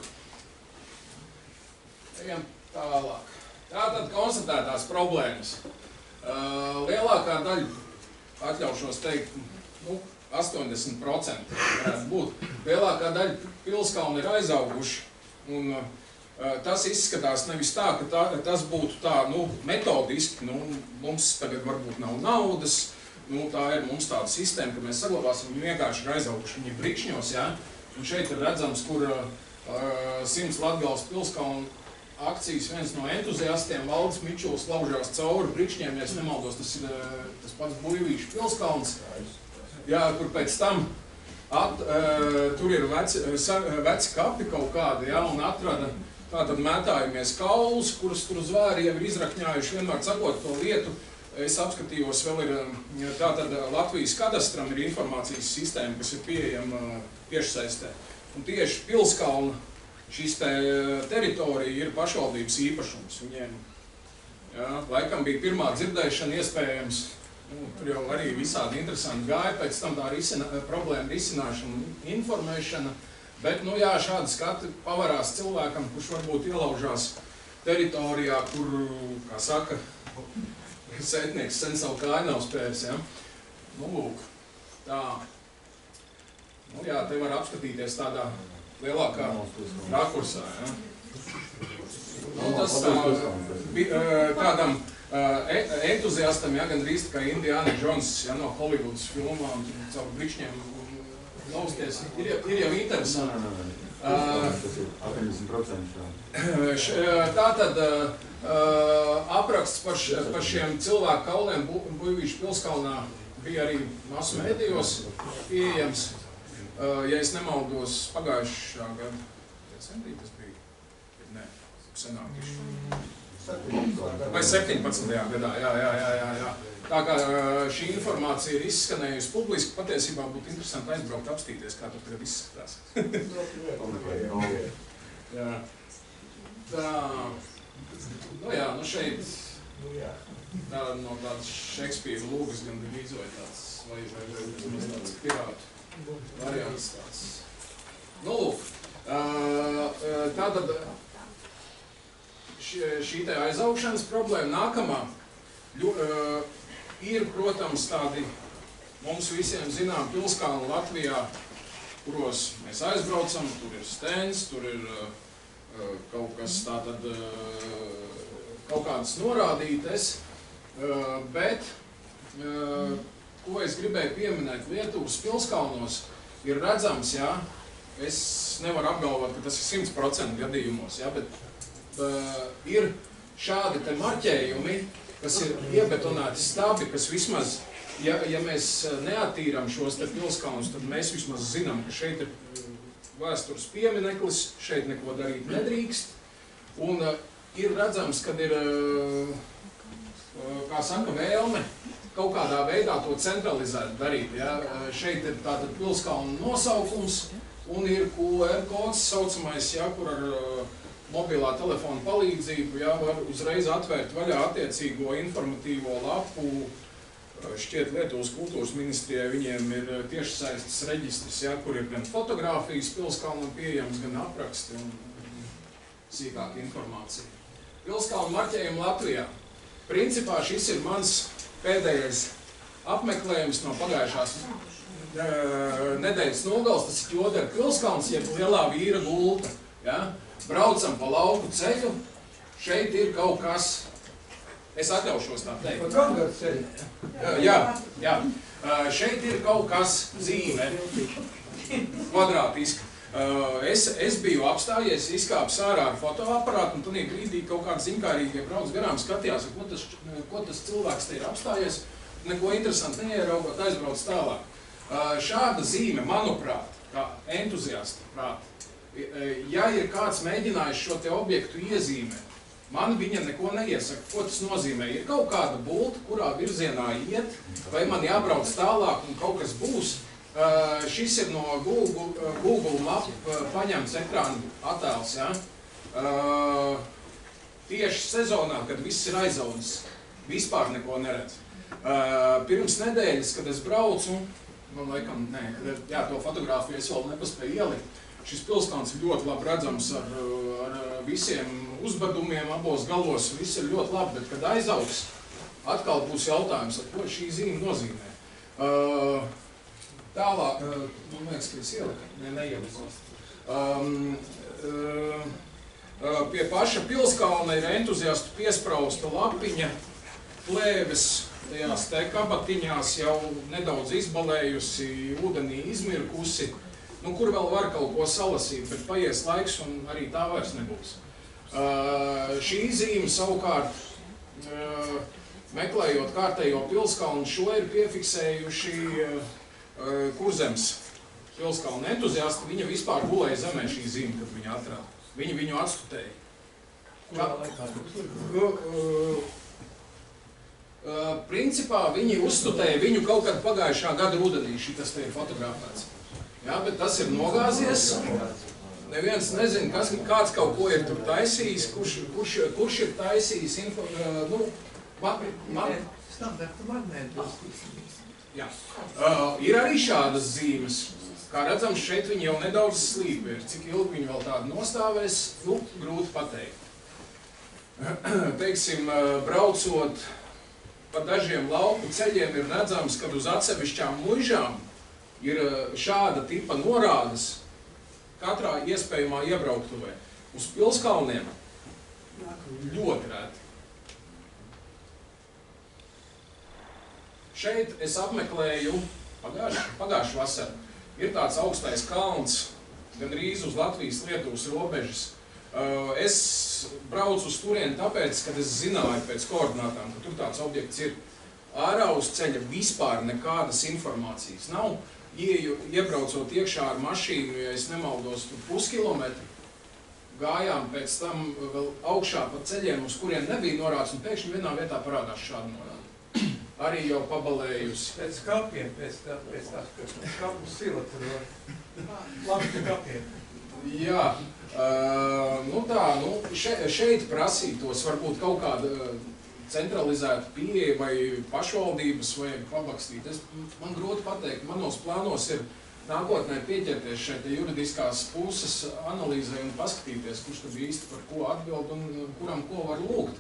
Ejam tālāk. Tātad konstatētās problēmas. Lielākā daļa, atļaušos teikt, nu, 80% varētu būt. Lielākā daļa pilskalni ir aizauguši, un tas izskatās nevis tā, ka tas būtu tā, nu, metodiski, nu, mums tagad varbūt nav naudas, nu, tā ir mums tāda sistēma, ka mēs saglabāsim, viņi vienkārši ir aizauguši, viņi ir brikšņos, jā, un šeit ir redzams, kur 100 Latgales pilskalnu akcijas viens no entuziastiem, Valdis Mičuls, laužās cauri brikšņiem, ja es nemaldos, tas ir tas pats Buļvīšu pilskalns, jā, kur pēc tam tur ir veci kapi kaut kādi, jā, un atrada tātad mētājamies kaulus, kurus tur zvēri jau ir izrakņājuši, vienmēr sakot to lietu. Es apskatījos, vēl ir tātad Latvijas kadastram ir informācijas sistēma, kas ir pieejama tiešsaistē. Un tieši Pilskalna šīs teritorija ir pašvaldības īpašums viņiem. Jā, laikam bija pirmā dzirdēšana iespējams, nu, tur jau arī visādi interesanti gāja, pēc tam tā problēma risināšana, informēšana. Bet, nu jā, šādi skati pavarās cilvēkam, kurš varbūt ielaužās teritorijā, kur, kā saka, sētnieks sen savu kāju nav spēris, ja? Nu, lūk, tā. Nu jā, te var apskatīties tādā lielākā rakursā, ja? Nu, tas tādam entuziastam, ja, gandrīz kā Indiana Jones, ja, no Hollywoods filmām, caur brikšņiem lausties, ir jau interesanti. Tas ir 80%. Tātad apraksts par šiem cilvēku kauliem Buļvīšu pilskalnā bija arī masu mēdījos pieejams. Ja es nemaldos, pagājušā gada decembrī tas bija, nē, senākiši. Vai 17. gadā, jā. Tā kā šī informācija ir izskanējusi publiski, patiesībā būtu interesanti aizbraukt apstīties, kā tur tagad izskatās. Jā. Tā, nu jā, nu šeit tā, no tādas Šekspīra lūgas gan izvoja tāds, vai tāds pirātu variants tāds. Nu, lūk, tātad šī te aizaugšanas problēma nākamā ir, protams, tādi mums visiem zinām pilskalni Latvijā, kuros mēs aizbraucam, tur ir stends, tur ir kaut kas tātad, kaut kādas norādītes, bet, ko es gribēju pieminēt, Lietuvas pilskalnos ir redzams, jā, es nevaru apgalvot, ka tas ir 100% gadījumos, jā, bet ir šādi te marķējumi, kas ir iebetonēti stabi, kas vismaz, ja mēs neattīram šos te pilskalnus, tad mēs vismaz zinām, ka šeit ir vēstures piemineklis, šeit neko darīt nedrīkst, un ir redzams, kad ir, kā saka, vēlme kaut kādā veidā to centralizēt darīt, ja? Šeit ir tātad pilskalnu nosaukums, un ir QR kods saucamais, ja, kur ar mobilā telefona palīdzību, jā, var uzreiz atvērt vaļā attiecīgo informatīvo lapu. Šķiet, Lietuvas kultūras ministrijai viņiem ir tiešsaistes reģistrs, jā, kur ir gan fotogrāfijas Pilskalnam pieejams, gan apraksti un sīkāka informācija. Pilskalnu marķējumu Latvijā. Principā šis ir mans pēdējais apmeklējums no pagājušās nedēļas nogals, tas ir Ķodera Pilskalns, jeb Lielā Vīra gulta. Ja? Braucam pa lauku ceļu, šeit ir kaut kas, es atļaušos tā teikt. Pa Gangara ceļu? Jā. Šeit ir kaut kas zīme, kvadrātiski. Es biju apstājies, izkāpis ārā ar fotoaparātu, un tad brīdī kaut kādi ziņkārīgie brauc garām, skatījās, ko tas cilvēks te ir apstājies, neko interesanti neieraugot, aizbrauc tālāk. Šāda zīme, manuprāt, kā entuziasta prāt, ja ir kāds mēģinājis šo te objektu iezīmēt, man viņa neko neiesaka, ko tas nozīmē. Ir kaut kāda bulta, kurā virzienā iet, vai man jābrauc tālāk un kaut kas būs. Šis ir no Google Map paņemts ekrāna attēls, ja? Tieši sezonā, kad viss ir aizaudzis, vispār neko neredz. Pirms nedēļas, kad es braucu, man laikam, jā, to fotogrāfiju es vēl nepaspēju ielikt. Šis Pilskalns ir ļoti labi redzams ar visiem uzbedumiem abos galos, viss ir ļoti labi, bet kad aizaugs, atkal būs jautājums, ar ko šī zīme nozīmē. Tālāk, man liekas, ka es ieliku, neielikos. Pie paša Pilskalna ir entuziastu piesprausta lapiņa, plēves, tajās te kabatiņās jau nedaudz izbalējusi, ūdenī izmirkusi, kur vēl var kaut ko salasīt, bet paies laiks un arī tā vairs nebūs. Šī zīme savukārt, meklējot kārtējo Pilskalnu, šo ir piefiksējuši Kurzemes Pilskalna entuziasti. Viņa vispār gulēja zemē šī zīme, kad viņa atrāda. Viņi viņu atstutēja. Principā viņi uzstutēja viņu kaut kad pagājušā gada rudenī, šitas te ir fotografēts. Jā, bet tas ir nogāzies. Neviens nezina, kāds kaut ko ir tur taisījis, kurš ir taisījis info, Standarta magnēta. Jā. Ir arī šādas zīmes. Kā redzams, šeit viņi jau nedaudz slīpa ir. Cik ilgi viņi vēl tādu nostāvēs, grūti pateikt. Teiksim, braucot pa dažiem lauku ceļiem ir redzams, kad uz atsevišķām muižām ir šāda tipa norādes katrā iespējamā iebrauktuvē. Uz Pilskalniem ļoti reti. Šeit es apmeklēju pagājušu vasaru. Ir tāds augstais kalns, gandrīz uz Latvijas-Lietuvas robežas. Es braucu uz turieni tāpēc, kad es zināju pēc koordinātām, ka tur tāds objekts ir. Ārā uz ceļa vispār nekādas informācijas nav. Iebraucot iekšā ar mašīnu, ja es nemaldos, tur puskilometru, gājām pēc tam vēl augšā pa ceļiem, uz kuriem nebija norādes, un pēkšņi vienā vietā parādās šāda norāde. Arī jau pabalējusi. Pēc kapiem, pēc tās kapu sila tur var. Labi kapiem. Jā, šeit prasītos varbūt kaut kāda centralizēta pieeja vai pašvaldības vajag pabakstīt. Man grūti pateikt, manos plānos ir nākotnē pieķerties šeit juridiskās puses analīzē un paskatīties, kurš tad īsti par ko atbild un kuram ko var lūgt.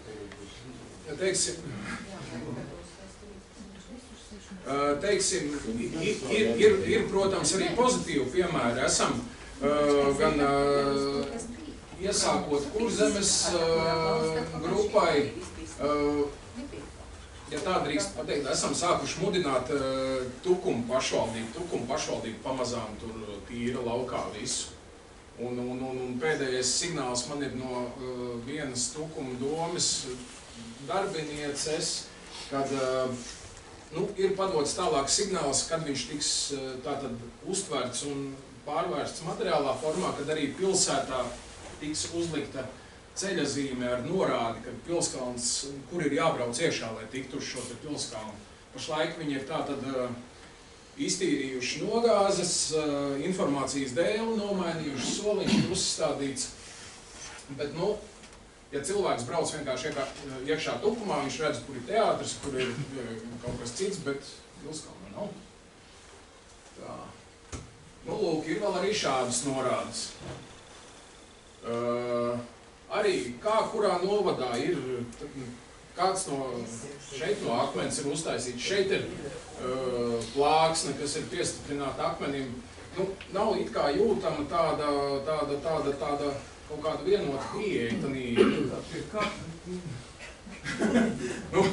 Teiksim, ir, protams, arī pozitīvi piemēri. Esam gan iesākot Kurzemes grupai, ja tā drīkst pateikt, esam sākuši mudināt Tukumu pašvaldību. Tukumu pašvaldību pamazām tur tīra laukā visu. Un pēdējais signāls man ir no vienas Tukuma domes darbinieces, kad ir padots tālāk signāls, kad viņš tiks tātad uztverts un pārvērsts materiālā formā, kad arī pilsētā tiks uzlikta ceļazīme ar norādi, ka Pilskalns, kur ir jābrauc iekšā, lai tiktu uz šo te Pilskalnu. Pašlaik viņi ir tātad iztīrījuši nogāzes, informācijas dēli, nomainījuši soliņš, uzstādīts Bet, nu, ja cilvēks brauc vienkārši iekšā tukumā, viņš redz, kur ir teātris, kur ir kaut kas cits, bet Pilskalna nav. Tā. Nu, lūk, ir vēl arī šādas norādes. Arī kā kurā novadā ir, kāds no šeit no akmens ir uztaisīts. Šeit ir plāksne, kas ir piestiprināta akmenim. Nu, nav it kā jūtama tāda kaut kāda vienota pieeja. Nu,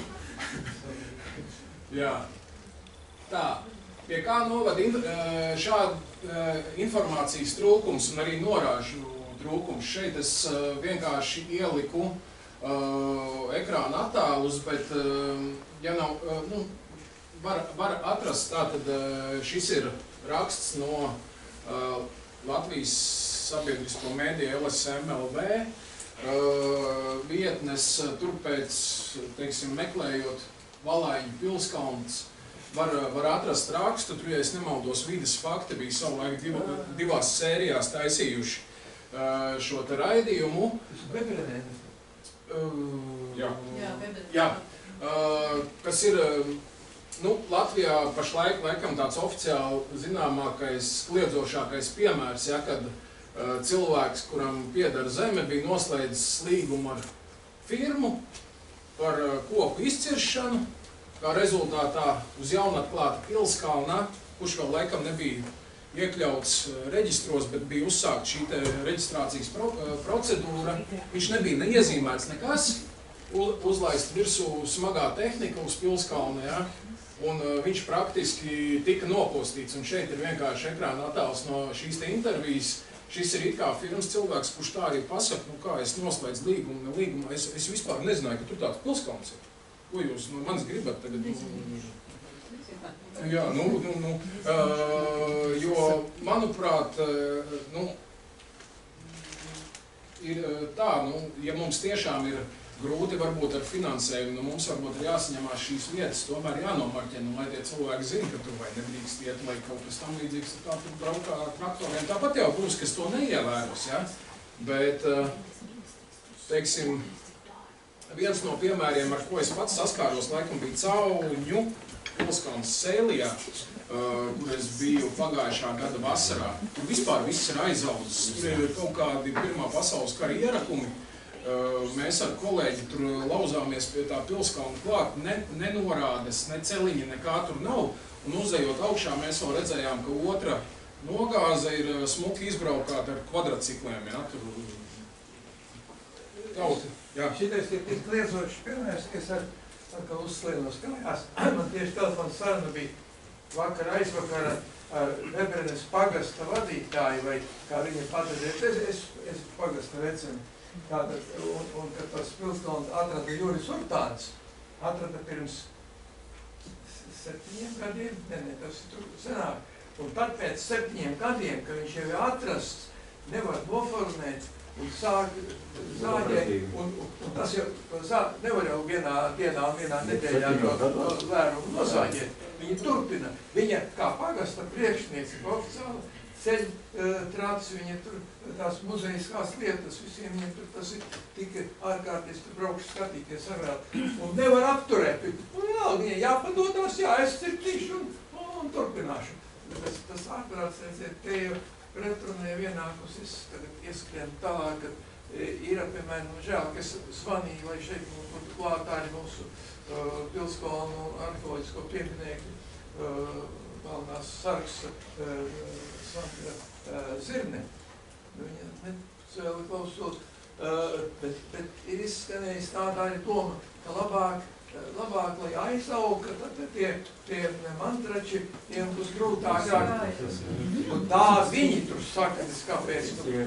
jā. Tā. Pie kā novada šāda informācijas trūkums un arī norāžu trūkums. Šeit es vienkārši ieliku ekrāna attēlus, bet, ja nav, nu, var atrast, tātad šis ir raksts no Latvijas sabiedrisko mediju LSMLV vietnes, turpēc, teiksim, meklējot Valaiņu Pilskalns, var atrast rakstu, tur, ja es nemaldos, Vides fakti bija savulaik divās sērijās taisījuši šo te raidījumu. Jā, kas ir, nu, Latvijā pašlaik laikam tāds oficiāli zināmākais, kliedzošākais piemērs, ja, kad cilvēks, kuram pieder zeme, bija noslēdzis līgumu ar firmu par koku izciršanu, kā rezultātā uz jaunatklāta Pilskalnā, kurš vēl laikam nebija iekļauts reģistros, bet bija uzsākt šī te reģistrācijas procedūra. Viņš nebija neiezīmēts nekas, uzlaist virsū smagā tehnika uz Pilskalna, ja? Un viņš praktiski tika nopostīts. Un šeit ir vienkārši ekrāna attēls no šīs te intervijas. Šis ir it kā firmas cilvēks, kurš tā arī pasaka, nu kā es noslēdzu līgumu, ne līgumu. Es vispār nezināju, ka tur tāds Pilskalns ir. Ko jūs no manis gribat tagad? Jā, jo, manuprāt, nu, ir tā, nu, ja mums tiešām ir grūti varbūt ar finansējumu, nu, mums varbūt ir jāsaņemās šīs vietas, tomēr jānomarķē, nu, lai tie cilvēki zina, ka tur vai nedrīkst iet, vai kaut kas tam līdzīgs, tā tur braukā ar traktoriem. Tāpat jau būs, kas to neievēros, ja? Bet, teiksim, viens no piemēriem, ar ko es pats saskāros, laikam bija Cauņu Pilskalns Sēlijā, kur es biju pagājušā gada vasarā. Tur vispār viss ir aizaudzis. Tur ir kaut kādi Pirmā pasaules kara ierakumi. Mēs ar kolēģi tur lauzāmies pie tā Pilskalna klāt. Ne norādes, ne celiņa, nekā tur nav. Un uzejot augšā, mēs vēl redzējām, ka otra nogāze ir smuki izbraukāta ar kvadratcikliem. Ja? Tur tauti. Jā. Šitais ir tik kliedzošs piemērs, ka es atkal uzslēnos kājās. Man tieši telefons saruna bija aizvakar ar Vebrenes pagasta vadītāju, vai kā viņa pateica, es pagasta veceni. Tātad, un kad tas Pilskalns atrada Juris Urtāns, atrada pirms 7 gadiem, tas ir tur senāk. Un tad pēc 7 gadiem, kad viņš jau ir atrasts, nevar noformēt, un sāk zāģēt, un tas jau nevar jau vienā dienā un vienā nedēļā to lērumu nozāģēt. Viņi turpina. Viņa kā pagasta priekšniece, oficiāla ceļtrāts, viņa tur tās muzejiskās lietas, visiem viņiem tur tas ir tik ārkārtīs, tur braukšu skatīties agrāt. Un nevar apturēt. Un jā, viņai jāpadodās, jā, es cirtīšu un turpināšu. Tas ārprāts, te jau pretrunē vienākus, tagad ieskrien tālāk, kad ir, piemēram, žēl, ka es zvanīju, lai šeit būtu klāt arī mūsu Pilskalnu arheoloģisko pieminekļu galvenās sargs Zirne. Viņa necēli klausot, bet ir izskanējis tāda arī doma, ka labāk, lai aizaug, tad tie mantrači, tiem būs grūtāk. Un tā viņi tur saka, kāpēc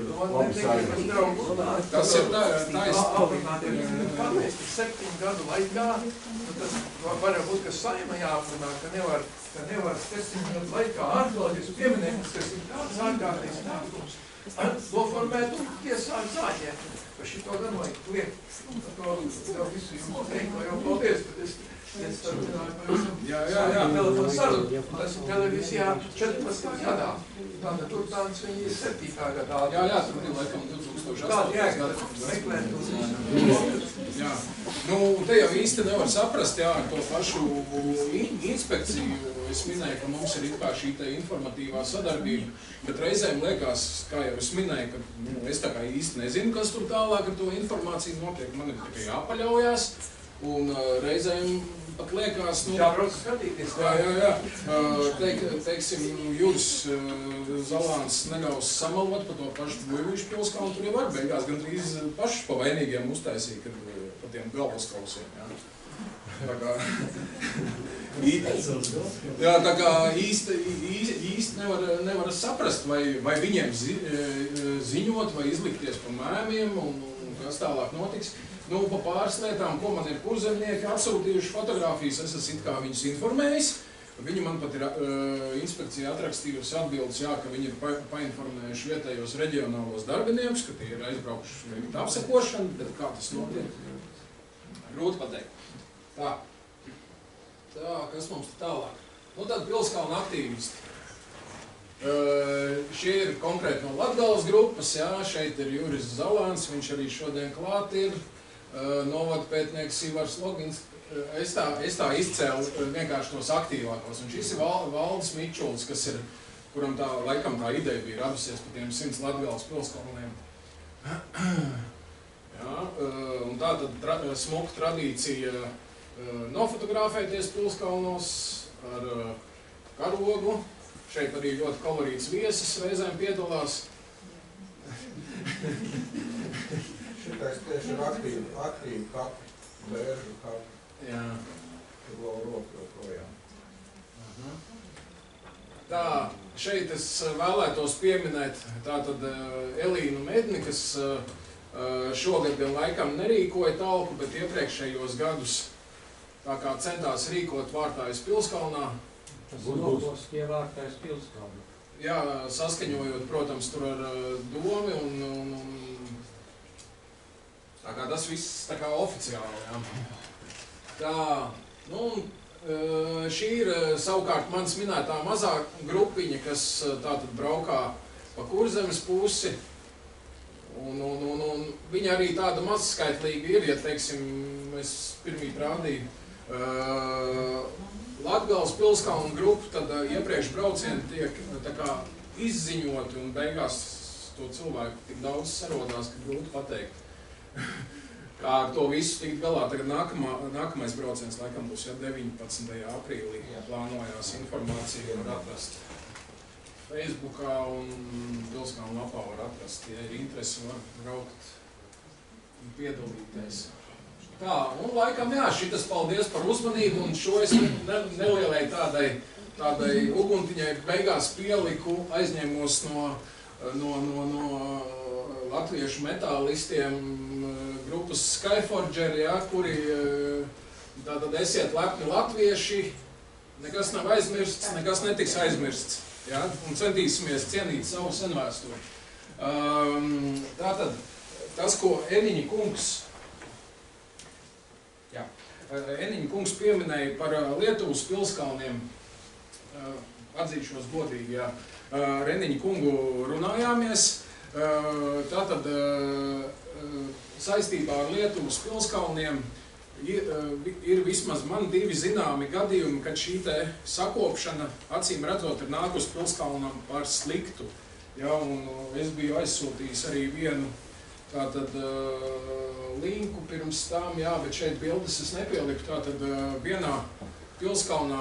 tas ir kāpēc 7 gadu laikā, tas var būt, ka saima jāpanā, ka nevar 7 gadu laikā arheoloģisku pieminekļus, kas ir tāds ārkārtīs nākums, noformēt un tiesāt zāģēt. Par šito gan vajag liekt. To visu jums teikt, jau paldies, bet es Es sarunāju pavisam. Jā. Telefonu sarunu. Tas ir televīzijā 14. gadā. Tātad tur tāds viņi ir 7. gadā. Jā, tur bija laikam 2008. Kādu jēga meklēt tos? Jā. Nu, te jau īsti nevar saprast, jā, ar to pašu inspekciju. Es minēju, ka mums ir it kā šī te informatīvā sadarbība, bet reizēm liekas, kā jau es minēju, ka es tā kā īsti nezinu, kas tur tālāk ar to informāciju notiek. Man ir tikai jāpaļaujās, un reizēm pat liekas, nu... Jābrauc skatīties. Jā. Teiksim, Juris Zalāns neļaus samalot pa to pašu Buļvīšu pilskalnu, tur jau var beigās gandrīz paši pa vainīgiem uztaisīt, kad pa tiem galvaskausiem, jā. Tā kā... Jā, tā kā īsti nevar saprast, vai viņiem ziņot, vai izlikties pa mēmiem, un kas tālāk notiks. Nu, pa pāris lietām, ko man ir kurzemnieki atsūtījuši fotogrāfijas, es esmu it kā viņus informējis. Viņi man pat ir inspekcija atrakstījusi atbildes, jā, ka viņi ir painformējuši vietējos reģionālos darbiniekus, ka tie ir aizbraukuši veikt apsekošanu, bet kā tas notiek? Grūti pateikt. Tā, kas mums tālāk? Nu, tad pilskalna aktīvisti. Šie ir konkrēti no Latgales grupas, jā, šeit ir Juris Zalāns, viņš arī šodien klāt ir. Novadpētnieks Ivars Logins. Es tā izcēlu vienkārši tos aktīvākos. Un šis ir Valdis Mičuls, kuram laikam tā ideja bija radusies par tiem 100 Latgales pilskalniem. Jā, un tā tad smuka tradīcija nofotografēties pilskalnos ar karogu. Šeit arī ļoti kolorīts viesis reizēm piedalās. Šitais tieši ir aktīvi kapi, bēržu kapi. Jā. Tur vēl roku joprojām. Tā, šeit es vēlētos pieminēt tātad Elīnu Medni, kas šogad gan laikam nerīkoja talku, bet iepriekšējos gadus tā kā centās rīkot Vārtājas pilskalnā. Tas būs tie Vārtājas pilskalni. Jā, saskaņojot, protams, tur ar domi un tā kā tas viss tā kā oficiāli, jā. Tā, nu, šī ir savukārt mans minētā mazā grupiņa, kas tātad braukā pa Kurzemes pusi. Un viņa arī tāda mazskaitlīga ir, ja, teiksim, es pirmīt rādīju Latgales pilskalnu grupu, tad iepriekš braucieni tiek tā kā izziņoti un beigās to cilvēku tik daudz sarodās, ka grūti pateikt. Kā ar to visu tikt galā. Tagad nākamais brauciens laikam būs 19. aprīlī. Plānojās informācija var atrast Facebookā un pilskalnu lapā var atrast. Ja ir interesi, var braukt un piedalīties. Tā, un laikam jā, šitas paldies par uzmanību, un šo es nelielai tādai uguntiņai beigās pieliku, aizņēmos no latviešu metālistiem grupas Skyforger, jā, kuri tātad esiet lepni latvieši, nekas nav aizmirsts, nekas netiks aizmirsts, jā, un centīsimies cienīt savu senvēsturi. Tātad, tas, ko Eniņa kungs pieminēja par Lietuvas pilskalniem, atzīšos godīgi, jā, ar Eniņa kungu runājāmies. Tātad saistībā ar Lietuvas pilskalniem ir vismaz man 2 zināmi gadījumi, kad šī te sakopšana, acīm redzot, ir nākus pilskalnam par sliktu. Ja, un es biju aizsūtījis arī vienu tātad linku pirms tam, jā, bet šeit bildes es nepieliku. Tātad vienā pilskalnā,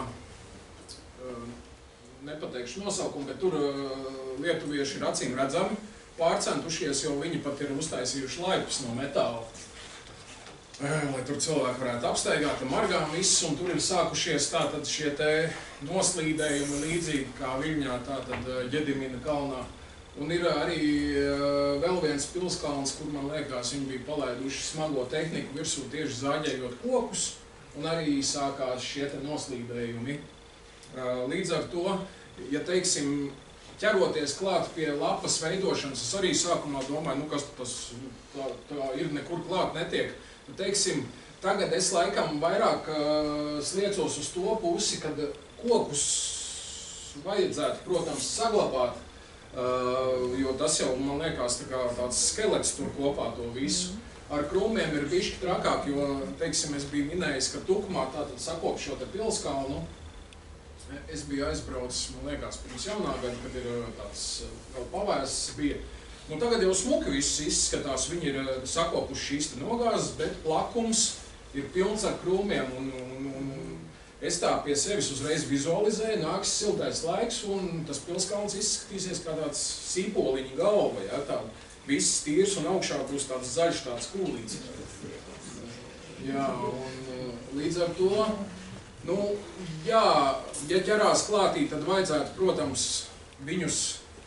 nepateikšu nosaukumu, bet tur lietuvieši ir acīm redzami pārcentušies, jo viņi pat ir uztaisījuši laipus no metāla. Lai tur cilvēki varētu apstaigāt ar margām visus, un tur ir sākušies tātad šie te noslīdējumi līdzīgi kā Viļņā, tātad Ģedimina kalnā. Un ir arī vēl viens pilskalns, kur man liekas, viņi bija palaiduši smago tehniku virsū tieši zāģējot kokus, un arī sākās šie te noslīdējumi. Līdz ar to, ja teiksim, ķeroties klāt pie lapas veidošanas, es arī sākumā domāju, nu kas tas tā ir, nekur klāt netiek. Teiksim, tagad es laikam vairāk sliecos uz to pusi, kad kokus vajadzētu, protams, saglabāt, jo tas jau, man liekas, tāds skelets tur kopā to visu. Ar krūmiem ir bišķi trakāk, jo, teiksim, es biju minējis, ka Tukumā tātad sakop šo te pilskalnu. Es biju aizbraucis, man liekas, pirms jaunā gada, kad ir tāds vēl pavēsts bija. Nu, tagad jau smuki viss izskatās, viņi ir sakopuši šīs te nogāzes, bet plakums ir pilns ar krūmiem, un es tā pie sevis uzreiz vizualizēju, nāks siltais laiks, un tas pilskalns izskatīsies kā tāds sīpoliņa galva, ja, tā viss tīrs, un augšā būs tāds zaļš, tāds kūlīts. Jā, un līdz ar to, nu, jā, ja ķerās klātī, tad vajadzētu, protams, viņus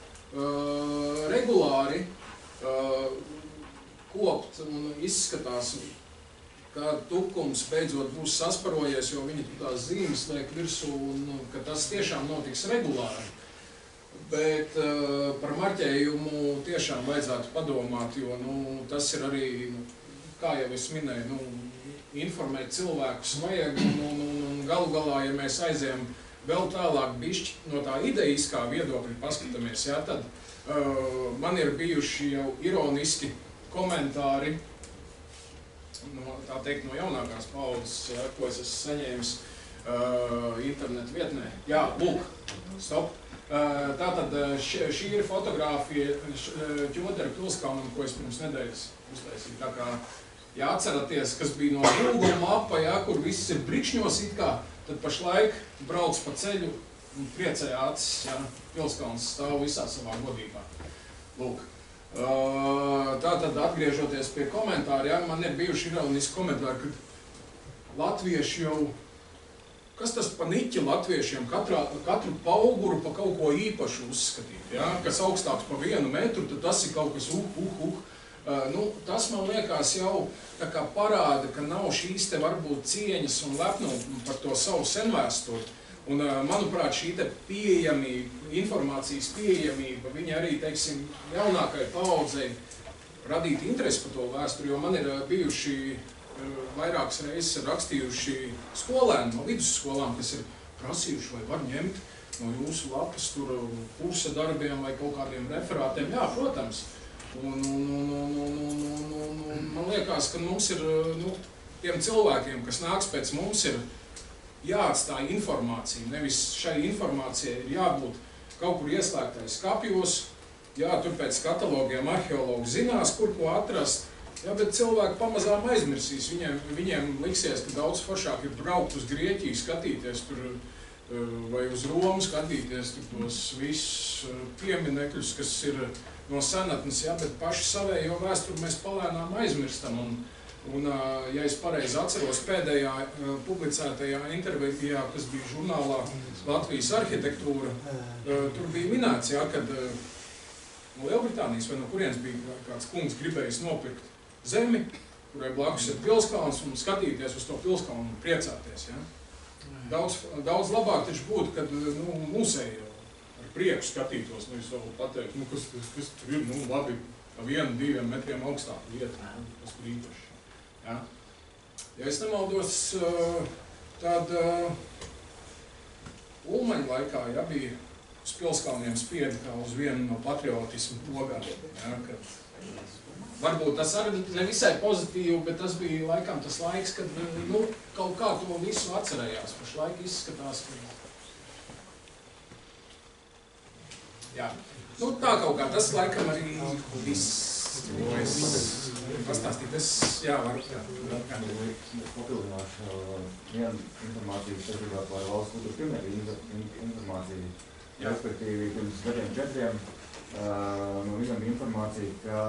regulāri kopt, un izskatās, ka tukums beidzot būs sasparojies, jo viņi tās zīmes liek virsū, un ka tas tiešām notiks regulāri. Bet par marķējumu tiešām vajadzētu padomāt, jo nu, tas ir arī, kā jau es minēju, nu, informēt cilvēkus vajag, un galu galā, ja mēs aizējam vēl tālāk bišķi no tā idejiskā viedokļa paskatāmies, jā, tad man ir bijuši jau ironiski komentāri, tā teikt, no jaunākās paudzes, ko es esmu saņēmis internetu vietnē. Jā, lūk, stop. Tātad šī ir fotogrāfija Ķodera pilskalnam, ko es pirms nedēļas uztaisīju. Tā kā, ja atceraties, kas bija no Google mapa, jā, kur viss ir brikšņos it kā, tad pašlaik brauc pa ceļu un priecē acis, jā, pilskalns stāv visā savā godībā. Lūk. Tātad atgriežoties pie komentāri, jā, man ir bijuši ironiski komentāri, kad latvieši jau, kas tas pa niķi latviešiem, katru pauguru pa kaut ko īpašu uzskatīt, jā, kas augstāks pa 1 metru, tad tas ir kaut kas Nu, tas man liekas jau tā kā parāda, ka nav šīs te varbūt cieņas un lepnuma par to savu senvēsturi. Un, manuprāt, šī te pieejamība, informācijas pieejamība, viņa arī, teiksim, jaunākai paaudzei radīt interesi par to vēsturi, jo man ir bijuši vairākas reizes rakstījuši skolēni no vidusskolām, kas ir prasījuši, vai var ņemt no jūsu lapas tur kursa darbiem vai kaut kādiem referātiem. Jā, protams. Un man liekas, ka mums ir, nu, tiem cilvēkiem, kas nāks pēc mums, ir jāatstāj informācija. Nevis šai informācijai ir jābūt kaut kur ieslēgtais skapjos, jā, tur pēc katalogiem arheologi zinās, kur ko atrast, jā, bet cilvēki pamazām aizmirsīs. Viņiem liksies, ka daudz foršāk ir braukt uz Grieķiju, skatīties tur, vai uz Romu, skatīties tur tos visus pieminekļus, kas ir no senatnes, jā, bet paši savējo vēsturi mēs palēnām aizmirstam. Un ja es pareizi atceros, pēdējā publicētajā intervijā, kas bija žurnālā Latvijas arhitektūra, tur bija minēts, jā, kad no Lielbritānijas vai no kurienes bija kāds kungs gribējis nopirkt zemi, kurai blakus ir pilskalns, un skatīties uz to pilskalnu un priecāties. Jā. Daudz labāk taču būtu, kad mūsēji ar prieku skatītos, nevis vēl pateikt, kas tur ir, labi, 1-2 metriem augstāku vietu, kas tur īpaši. Ja? Ja es nemaldos, tad Ulmaņa laikā, ja, bija uz pilskalniem spieda kā uz vienu no patriotismu pogām. Ja, kad varbūt tas arī nevisai pozitīvi, bet tas bija laikam tas laiks, kad kaut kā to visu atcerējās. Pašlaik izskatās, ka... Jā. Tā kaut kā, tas laikam arī viss, ko es pastāstīju. Jā, varu. Papildināšu vienu informāciju saistībā par valsts kultūras pieminekļu informāciju. Respektīvi, pirms 4 no viņam informācija, ka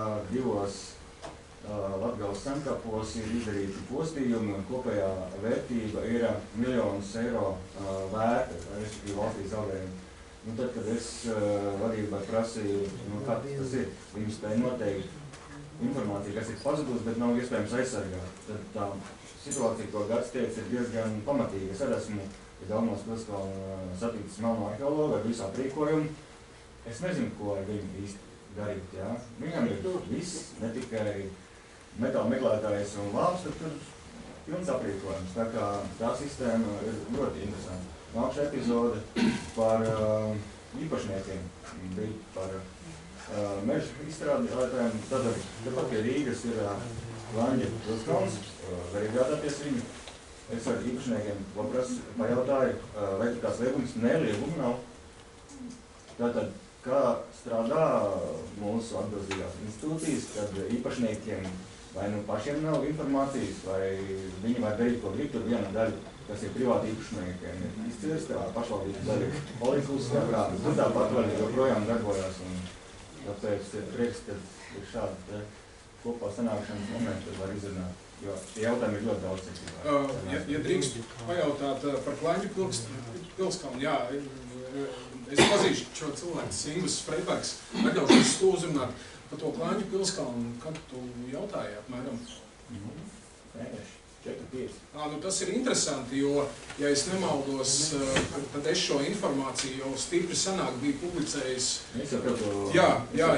2 Latgales senkapos ir izdarīti postījumi un kopējā vērtība ir miljonus eiro vērta, respektīvi valstī zaudējumi. Tad, kad es vadībai prasīju, kā tas ir, viņi spēja noteikt informāciju, kas ir pazudus, bet nav iespējams aizsargāt. Tad tā situācija, ko Gats teica, ir diezgan pamatīga. Es arī esmu Galvenos pilskalnu saticis melno arheologu ar visu aprīkojumu. Es nezinu, ko ar viņu īsti darīt. Jā. Viņam ir viss, ne tikai metāla meklētājs un vāps, tad tur pilns aprīkojums, tā kā tā sistēma ir ļoti interesanta. Nākšā epizode par īpašniekiem bija par meža izstrādātājiem. Tātad, tepat pie Rīgas ir Laņģa Pilskalns, var iegādāties viņu. Es ar īpašniekiem pajautāju, vai tur kāds liegums? Nē, liegumu nav. Tātad, kā strādā mūsu atbildīgās institūcijas, kad īpašniekiem vai nu pašiem nav informācijas, vai viņi var darīt, ko grib, tur viena daļa, kas ir privāti īpašniekiem, ir izcirsta, pašvaldības daļa Olikus, tur tāpat vēl joprojām darbojās, un tāpēc ir prieks, ka ir šādi kopā sanākšanas momenti, tad var izrunāt, jo tie jautājumi ir ļoti daudz. Ja drīkst pajautāt par Klaņģu Pilskalnu, jā, es pazīšu šo cilvēku, Ingvis Freibergs, atļaušos to uzrunāt par to Klaņģu Pilskalnu, kad tu jautāji apmēram? Mēneši, 4-5. Nu, tas ir interesanti, jo, ja es nemaldos, tad es šo informāciju jau stipri senāk biju publicējis. Jā.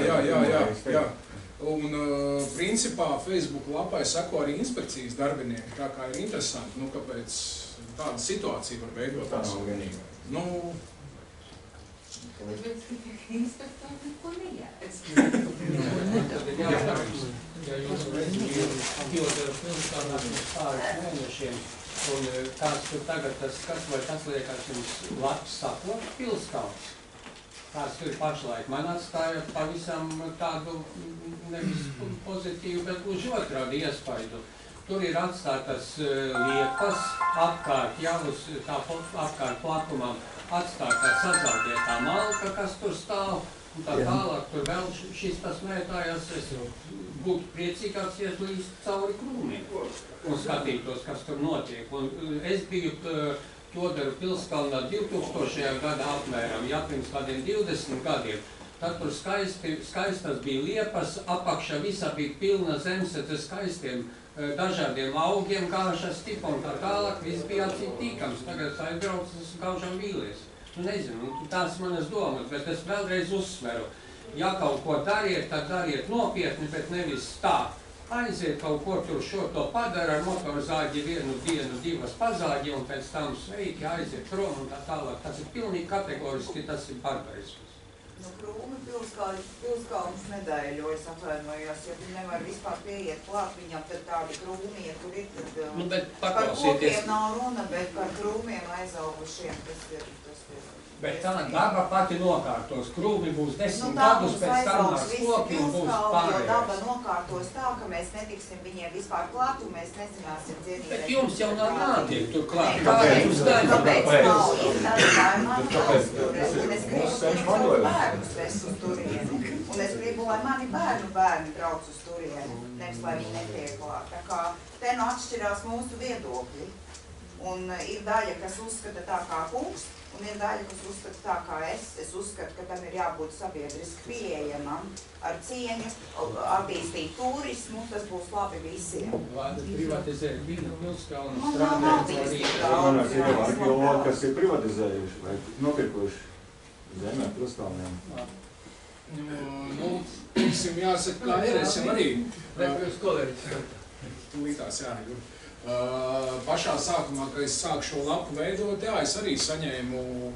Un, principā, Facebook lapai seko arī inspekcijas darbinieki, tā kā ir interesanti, nu, kāpēc tāda situācija var veidot. Tā nav vienīgā. Nu, inspektori neko nejēdz. Ja jūs bijāt pilsētā pirms pāris mēnešiem, un kāds tur tagad tas skats, vai tas liekas jums labs saplaks Pilskalns? Kāds tur pašlaik man atstāja pavisam tādu nevis pozitīvu, bet gluži otrādi iespaidu. Tur ir atstātas liepas apkārt, jau uz tā apkārt platumam atstāta sazāģētā malka, kas tur stāv, un tā tālāk tur vēl šis tas mētājās. Es būtu priecīgāks, ja līdz cauri krūmiem un skatītos, kas tur notiek. Un es biju Toderu Pilskalnā 2000. Gadā apmēram, ja pirms kādiem 20 gadiem. Tad tur skaistas bija liepas, apakšā visā bija pilna zemsete skaistiem dažādiem augiem, gāžas tipa un tā tālāk, viss bija acīm tīkams. Tagad aizbraucas gaužām vīlies. Nu, nezinu, tās manas domas, bet es vēlreiz uzsveru. Ja kaut ko dariet, tad dariet nopietni, bet nevis tā. Aiziet kaut ko tur šo to padara ar motorzāģi vienu dienu, divas pazāģi un pēc tam sveiki aiziet prom un tā tālāk. Tas ir pilnīgi kategoriski, tas ir barbarisms. Nu, krūmi Pilskalns nedēļo, es atvainojos, ja viņi nevar vispār pieiet klāt viņam, tad tādi krūmi, ja tur ir, tad nu, bet par kokiem nav runa, bet par krūmiem aizaugušiem tas ir. Bet tā daba pati nokārtos, krūmi būs 10 gadus, pēc tam nāks koki un būs pārējais. Daba nokārtos tā, ka mēs netiksim viņiem vispār klāt un mēs nezināsim dziedīt. Bet jums jau nav jātiek tur klāt. Kāpēc nav? Tā ir mani aizturē, un es gribu savus bērnus vest uz turieni. Un es gribu, lai mani bērni brauc uz turieni, nevis lai viņi netiek klāt. Tā kā te nu atšķirās mūsu viedokļi. Un ir daļa, kas uzskata tā kā kungs, un ir daļa, kas uzskata tā kā es. Es uzskatu, ka tam ir jābūt sabiedriski pieejamam, ar cieņu, attīstīt turismu, tas būs labi visiem. Vārdu privatizēt Pilskalnu strādāt arī. Manās ir arheologi, kas ir privatizējuši vai nopirkuši zemē Pilskalniem. Nu, jāsaka, kā ir, es jau arī. Tūlītās jāigur. Pašā sākumā, kad es sāku šo lapu veidot, jā, es arī saņēmu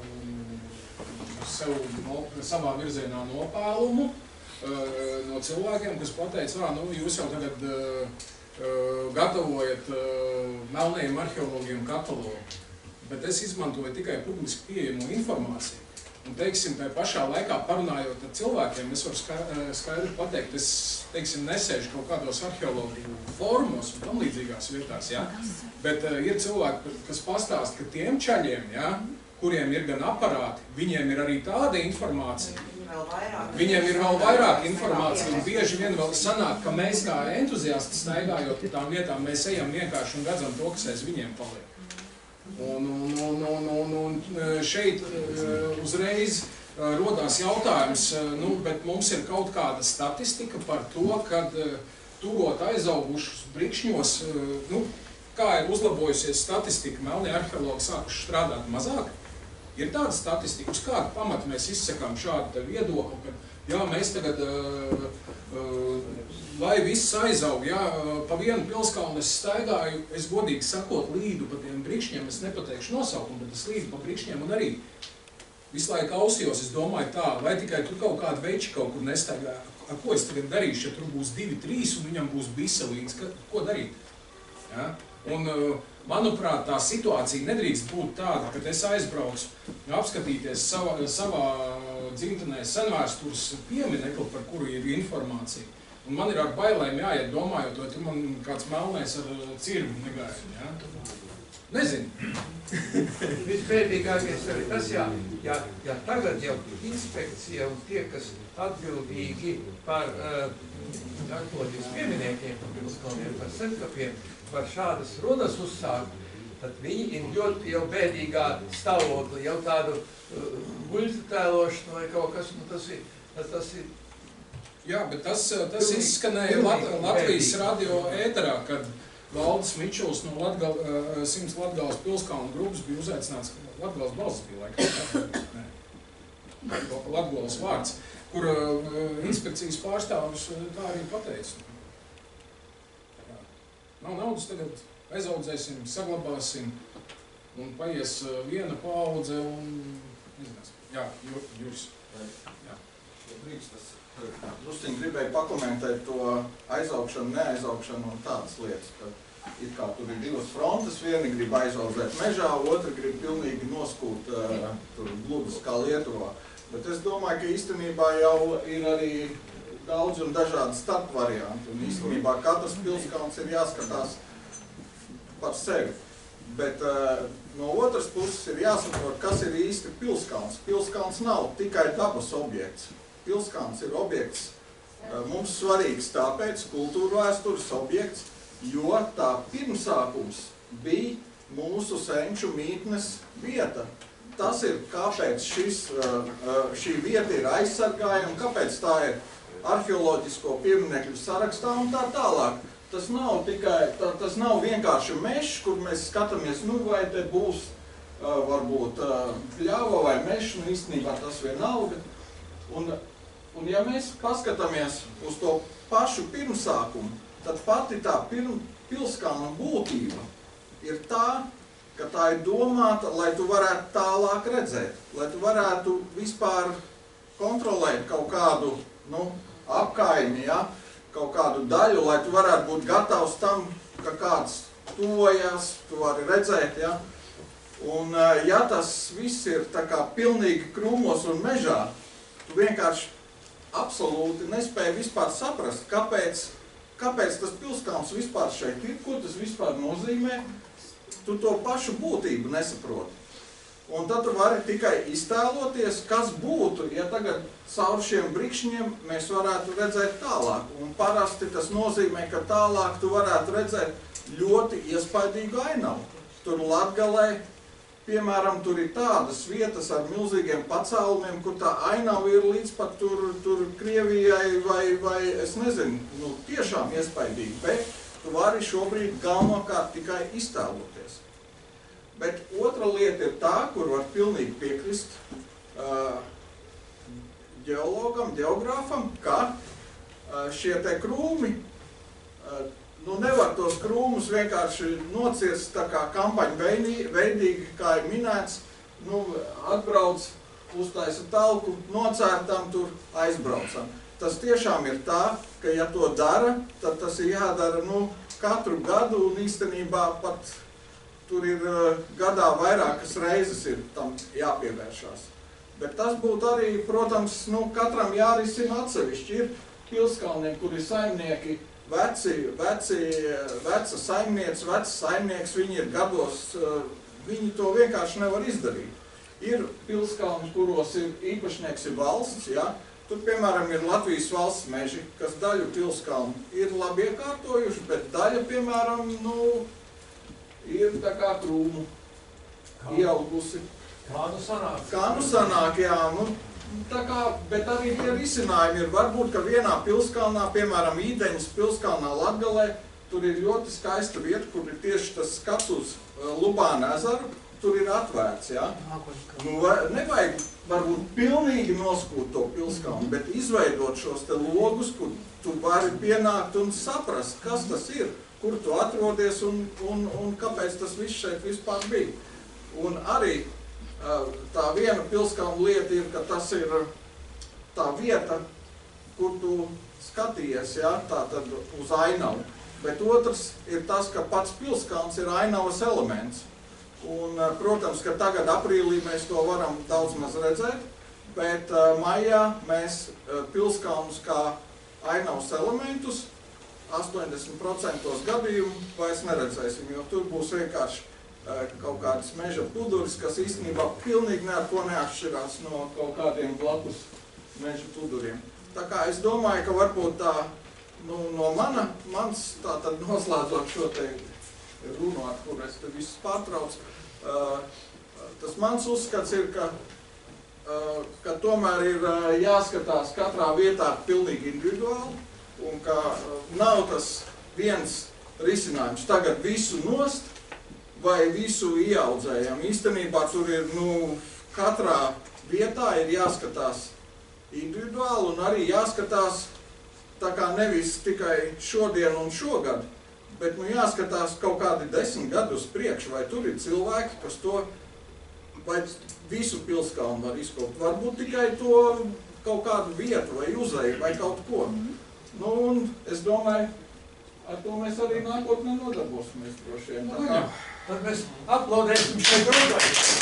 sev savā virzienā nopēlumu no cilvēkiem, kas pateica, nu, jūs jau tagad gatavojat melnajiem arheologiem katalogu, bet es izmantoju tikai publiski pieejamu informāciju. Un, teiksim, tajā pašā laikā parunājot ar cilvēkiem, es varu skaidri pateikt, es, teiksim, nesēžu kaut kādos arheologu fórumos un tam līdzīgās vietās, ja? Bet ir cilvēki, kas pastāst, ka tiem čaļiem, ja, kuriem ir gan aparāti, viņiem ir arī tāda informācija. Viņiem ir vēl vairāk informācija, un bieži vien vēl sanāk, ka mēs kā entuziasti staigājot pa tām vietām, mēs ejam vienkārši un redzam to, kas aiz viņiem paliek. Un šeit uzreiz rodās jautājums, nu, bet mums ir kaut kāda statistika par to, kad turot aizaugušus brikšņos, nu, kā ir uzlabojusies statistika, melnie arheologi sākuši strādāt mazāk, Ir tāda statistika, uz kādu pamatu mēs izsakām šādu viedokli, ka jā, mēs tagad, lai viss aizaug, jā, pa vienu pilskalnu es staigāju, es godīgi sakot līdu pa tiem brikšņiem, es nepateikšu nosaukumu, bet es līdu pa brikšņiem un arī visu laiku ausījos, es domāju tā, vai tikai tur kaut kāda veči kaut kur nestaigā, ar ko es tagad darīšu, ja tur būs 2, 3 un viņam būs bisa līdz, ko darīt? Ja? Un, manuprāt, tā situācija nedrīkst būt tāda, ka es aizbraucu apskatīties savā dzimtenē senvēstures pieminekli, par kuru ir informācija. Un man ir ar bailēm jāiet domājot, vai tur man kāds melnais ar cirvi negaida. Ja? Nezinu. Visbēdīgākais arī tas, ja tagad jau inspekcija un tie, kas atbildīgi par arheoloģijas pieminiekiem, par pilskalniem, par senkapiem, par šādas runas uzsākt, tad viņi ir ļoti jau bēdīgā stāvoklī, jau tādu guļu tēlošanu vai kaut kas, nu tas ir. Jā, bet tas izskanēja Latvijas radio ēterā, kad Valdis Mičuls no 100 Latgales pilskalnu grupas bija uzaicināts, Latgales balss bija laikam, Latgales vārds, kur inspekcijas pārstāvis tā arī pateica. Nav naudas tagad, aizaudzēsim, saglabāsim, un paies viena paudze un, nezinās, jā, Juris. Jā. Drusciņi gribēju pakomentēt to aizaugšanu, neaizaugšanu un tādas lietas, ka it kā tur ir 2 frontes, vieni grib aizaudzēt mežā, otri grib pilnīgi noskūt tur gludus kā Lietuvā. Bet es domāju, ka īstenībā jau ir arī daudz un dažādi starpvarianti, un īstenībā katrs pilskalns ir jāskatās par sevi. Bet no otras puses ir jāsaprot, kas ir īsti pilskalns. Pilskalns nav tikai dabas objekts. Pilskalns ir objekts mums svarīgs tāpēc, kultūra vēstures objekts, jo tā pirmsākums bija mūsu senču mītnes vieta. Tas ir, kāpēc šī vieta ir aizsargājama, kāpēc tā ir arheoloģisko pieminekļu sarakstā un tā tālāk. Tas nav vienkārši mežs, kur mēs skatāmies, nu vai te būs varbūt pļava vai mežs, nu īstenībā tas vienalga. Un ja mēs paskatāmies uz to pašu pirmsākumu, tad pati tā pilskalna būtība ir tā, ka tā ir domāta, lai tu varētu tālāk redzēt, lai tu varētu vispār kontrolēt kaut kādu apkaimi, ja? Kaut kādu daļu, lai tu varētu būt gatavs tam, ka kāds tuvojas, tu vari redzēt. Ja? Un ja tas viss ir tā kā pilnīgi krūmos un mežā, tu vienkārši absolūti nespēji vispār saprast, kāpēc tas pilskalns vispār šeit ir, ko tas vispār nozīmē. Tu to pašu būtību nesaproti. Un tad tu vari tikai iztēloties, kas būtu, ja tagad caur šiem brikšņiem mēs varētu redzēt tālāk. Un parasti tas nozīmē, ka tālāk tu varētu redzēt ļoti iespaidīgu ainavu. Tur Latgalē, piemēram, tur ir tādas vietas ar milzīgiem pacēlumiem, kur tā ainava ir līdz pat tur Krievijai vai es nezinu, tiešām iespaidīgi, bet tu vari šobrīd galvenokārt tikai iztēloties. Bet otra lieta ir tā, kur var pilnīgi piekrist ģeologam, ģeogrāfam, ka šie te krūmi, nevar tos krūmus vienkārši nocirst tā kā kampaņu veidīgi, kā ir minēts, atbrauc, uztaisa talku, nocērtam, tur aizbraucam. Tas tiešām ir tā, ka ja to dara, tad tas ir jādara katru gadu un īstenībā pat tur ir gadā vairākas reizes ir tam jāpievēršās. Bet tas būtu arī, protams, katram jārisina atsevišķi. Ir pilskalniem, kur ir saimnieki, veca saimnieks, vecs saimnieks, viņi ir gados, viņi to vienkārši nevar izdarīt. Ir pilskalni, kuros ir īpašnieks ir valsts, ja? Tur, piemēram, ir Latvijas valsts meži, kas daļu pilskalnu ir labi iekārtojuši, bet daļa, piemēram, ir tā kā krūmu ieaugusi. Kā nu sanāk, jā. Tā kā, bet arī tie risinājumi ir varbūt, ka vienā pilskalnā, piemēram, Īdeņas pilskalnā Latgalē, tur ir ļoti skaista vieta, kur ir tieši tas skats uz Lubāna ezeru. tur ir atvērts, ja? Nu, nevajag varbūt pilnīgi noskūt to pilskalnu, bet izveidot šos te logus, kur tu vari pienākt un saprast, kas tas ir, kur tu atrodies un kāpēc tas viss šeit vispār bija. Un arī tā viena pilskalnu lieta ir, ka tas ir tā vieta, kur tu skatījies, ja, tā tad uz ainavu. Bet otrs ir tas, ka pats pilskalns ir ainavas elements. Un, protams, ka tagad aprīlī mēs to varam daudz maz redzēt, bet maijā mēs pilskalnus kā ainavas elementus 80% gadījumu vairs neredzēsim, jo tur būs vienkārši kaut kādas meža puduris, kas īstenībā pilnīgi neko neatšķirās no kaut kādiem blakus meža puduriem. Tā kā es domāju, ka varbūt tā no mans tātad noslēdzot šo te runu, ar kur es te visus pārtraucu, tas mans uzskats ir, ka tomēr ir jāskatās katrā vietā pilnīgi individuāli, un ka nav tas viens risinājums tagad visu nost vai visu ieaudzējam. Īstenībā tur ir, katrā vietā ir jāskatās individuāli un arī jāskatās tā kā nevis tikai šodien un šogad, bet jāskatās kaut kādi 10 gadi uz priekšu, vai tur ir cilvēki, kas to, vai visu pilskalnu var izkopt, varbūt tikai to kaut kādu vietu vai uzeju vai kaut ko. Un es domāju, ar to mēs arī nākotnē nodarbosimies droši vien. Tad mēs aplaudēsim šai grupai.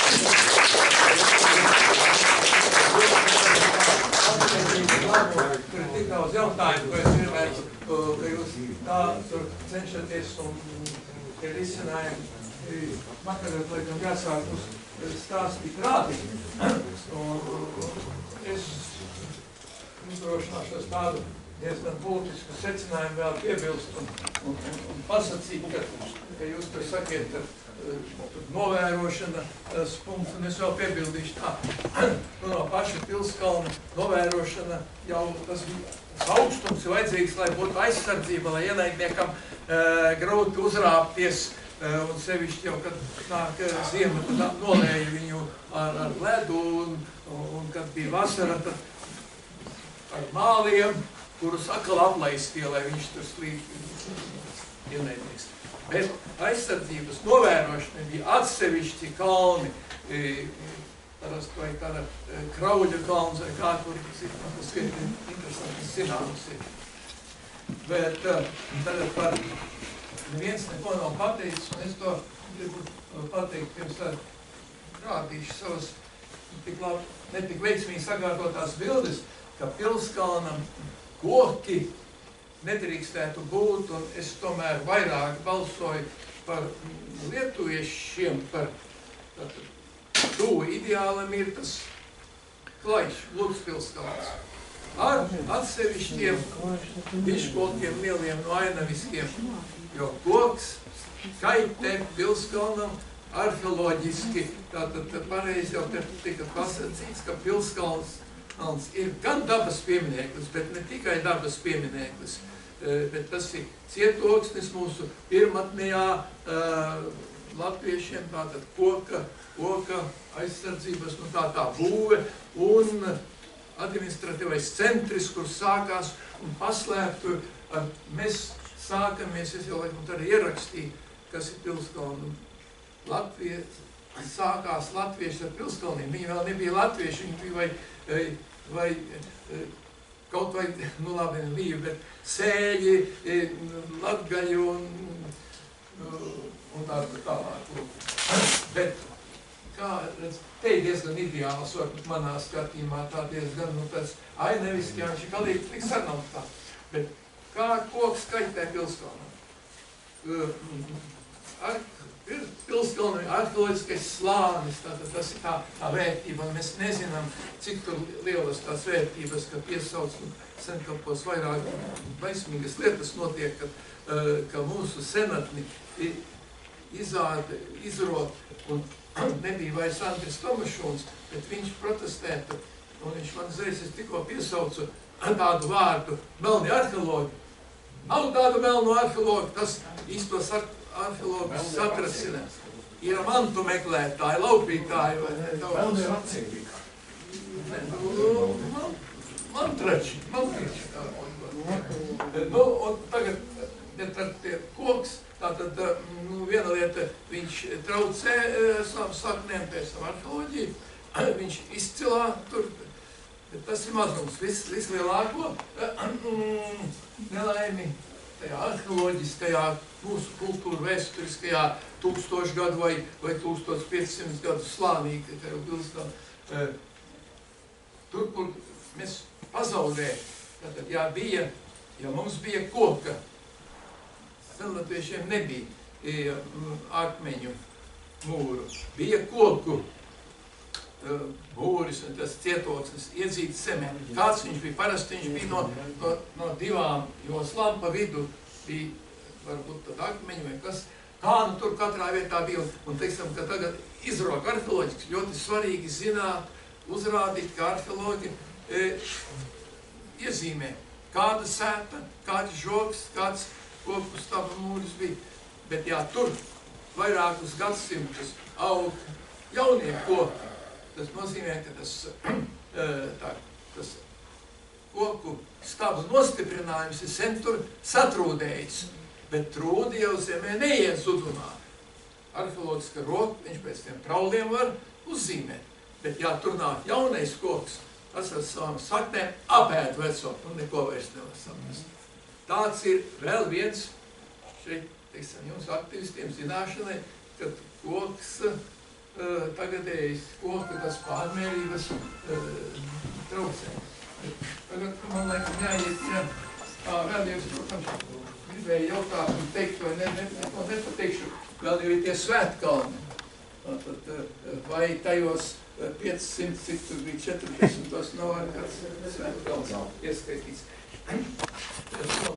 Tur ir tik daudz jautājumu, ko es gribētu, ka jūs tā tur cenšaties un tie risinājumi makarēt, laikam jāsāk uz stāstīt rādīt. Es uzdrošināšos tādu diezgan būtisku secinājumu vēl piebilst un pasacīt, ka jūs tur sakiet, novērošanas punkts, un es vēl piebildīšu tā, no paša pilskalna novērošana jau tas augstums ir vajadzīgs, lai būtu aizsardzība, lai ienaidniekam grūti uzrāpties, un sevišķi jau, kad nāk ziema, tad nolēja viņu ar ledu, un kad bija vasara, tad ar māliem, kurus atkal aplaistīja, lai viņš tur slīd ienaidnieks. Bet aizsardzības novērošana bija atsevišķi kalni, parasti vai kāda Krauļa kalns vai kā, kur tas ir interesanti zināms ir. Bet tagad par neviens neko nav pateicis, un es to gribu pateikt, pirms tad rādīšu savas netik veiksmīgi sakārtotās bildes, ka pilskalnam koki nedrīkstētu būt, un es tomēr vairāk balsoju par lietuviešiem, par tuvu ideālam ir tas klaišs, Lūgspilskalns. Ar atsevišķiem biškokiem lieliem no ainaviskiem, jo koks kaitē pilskalnam arheoloģiski, tātad pareizi jau te tika pasacīts, ka pilskalns ir gan dabas piemineklis, bet ne tikai dabas piemineklis, bet tas ir cietoksnis mūsu pirmatnējā latviešiem, tātad koka aizsardzības, tā būve un administratīvais centris, kur sākās un paslēptu. Mēs sākamies, es jau laikam arī ierakstīju, kas ir pilskalnu. Latvija sākās latvieši ar pilskalniem. Viņi vēl nebija latvieši, viņi bija vai kaut vai, labi, līvi, bet sēļi, latgaļi un tālāk. Bet, kā redz, te ir diezgan ideāls, varbūt manā skatījumā tā diezgan, tas ainaviski, viņš ir kalīgi, tik sarnām tā. Bet kā koks kaitē pilskalnam? Ir pilskalni arheoloģiskais slānis, tātad tas ir tā vērtība, un mēs nezinām, cik tur lielas tās vērtības, ka piesauc senkapos vairāk baismīgas lietas notiek, ka mūsu senatni izrod, un nebija vairs Andris Tomašons, bet viņš protestēta, un viņš man uzreiz, es tikko piesaucu tādu vārdu melni arheologi. Nav tādu melnu arheologu, tas īstos arheologus satrasinās. ir mantu meklētāji, laupītāji vai ne? Vēl ir atcīmīgā. Mantrači. Nu, un tagad, tie koks, tātad, nu, viena lieta, viņš traucē savam saknēm, pēc tam arheoloģiju, viņš izcilā tur, bet tas ir mazums, vislielāko nelaimi tajā arheoloģiskajā, mūsu kultūra vēsturiskajā 1000 gadu vai 1500 gadu slānī, tajā pilsētā. Tur, kur mēs pazaudējam, tātad, ja mums bija koka, Senlatviešiem nebija akmeņu mūru, bija koku būris un tas cietoksnis iedzīts zemē. Kāds viņš bija? Parasti viņš bija no divām joslām, pa vidu bija varbūt tad akmeņi vai kas. Kā nu tur katrā vietā bija, un teiksim, ka tagad izroka arheoloģiski ļoti svarīgi zināt, uzrādīt, ka arheologi iezīmē, kāda sēta, kāds žogs, kāds koku staba mūris bija. Bet jā, tur vairākus gadsimtus aug jaunie koki. Tas nozīmē, ka tas koku stabu nostiprinājums ir sen tur satrūdējis, bet trūdi jau zemē neiet zudumā. Arheoloģiska roka, viņš pēc tiem prauliem var uzzīmēt, bet jā, tur nāk jaunais koks, tas ar savām saknēm apēd veco, un neko vairs nevar saprast. Tāds ir vēl viens šeit, teiksim, jums aktivistiem zināšanai, kad koks tagadējis koku tas pārmērības traucē. Tagad man laikam jāiet, vēl jūs, protams, gribēju jautāt un teikt, vai nepateikšu, vēl jau ir tie svētkalni. Vai tajos 500, cik tur bija 40, nav arī kāds svētkalns ieskaitīts.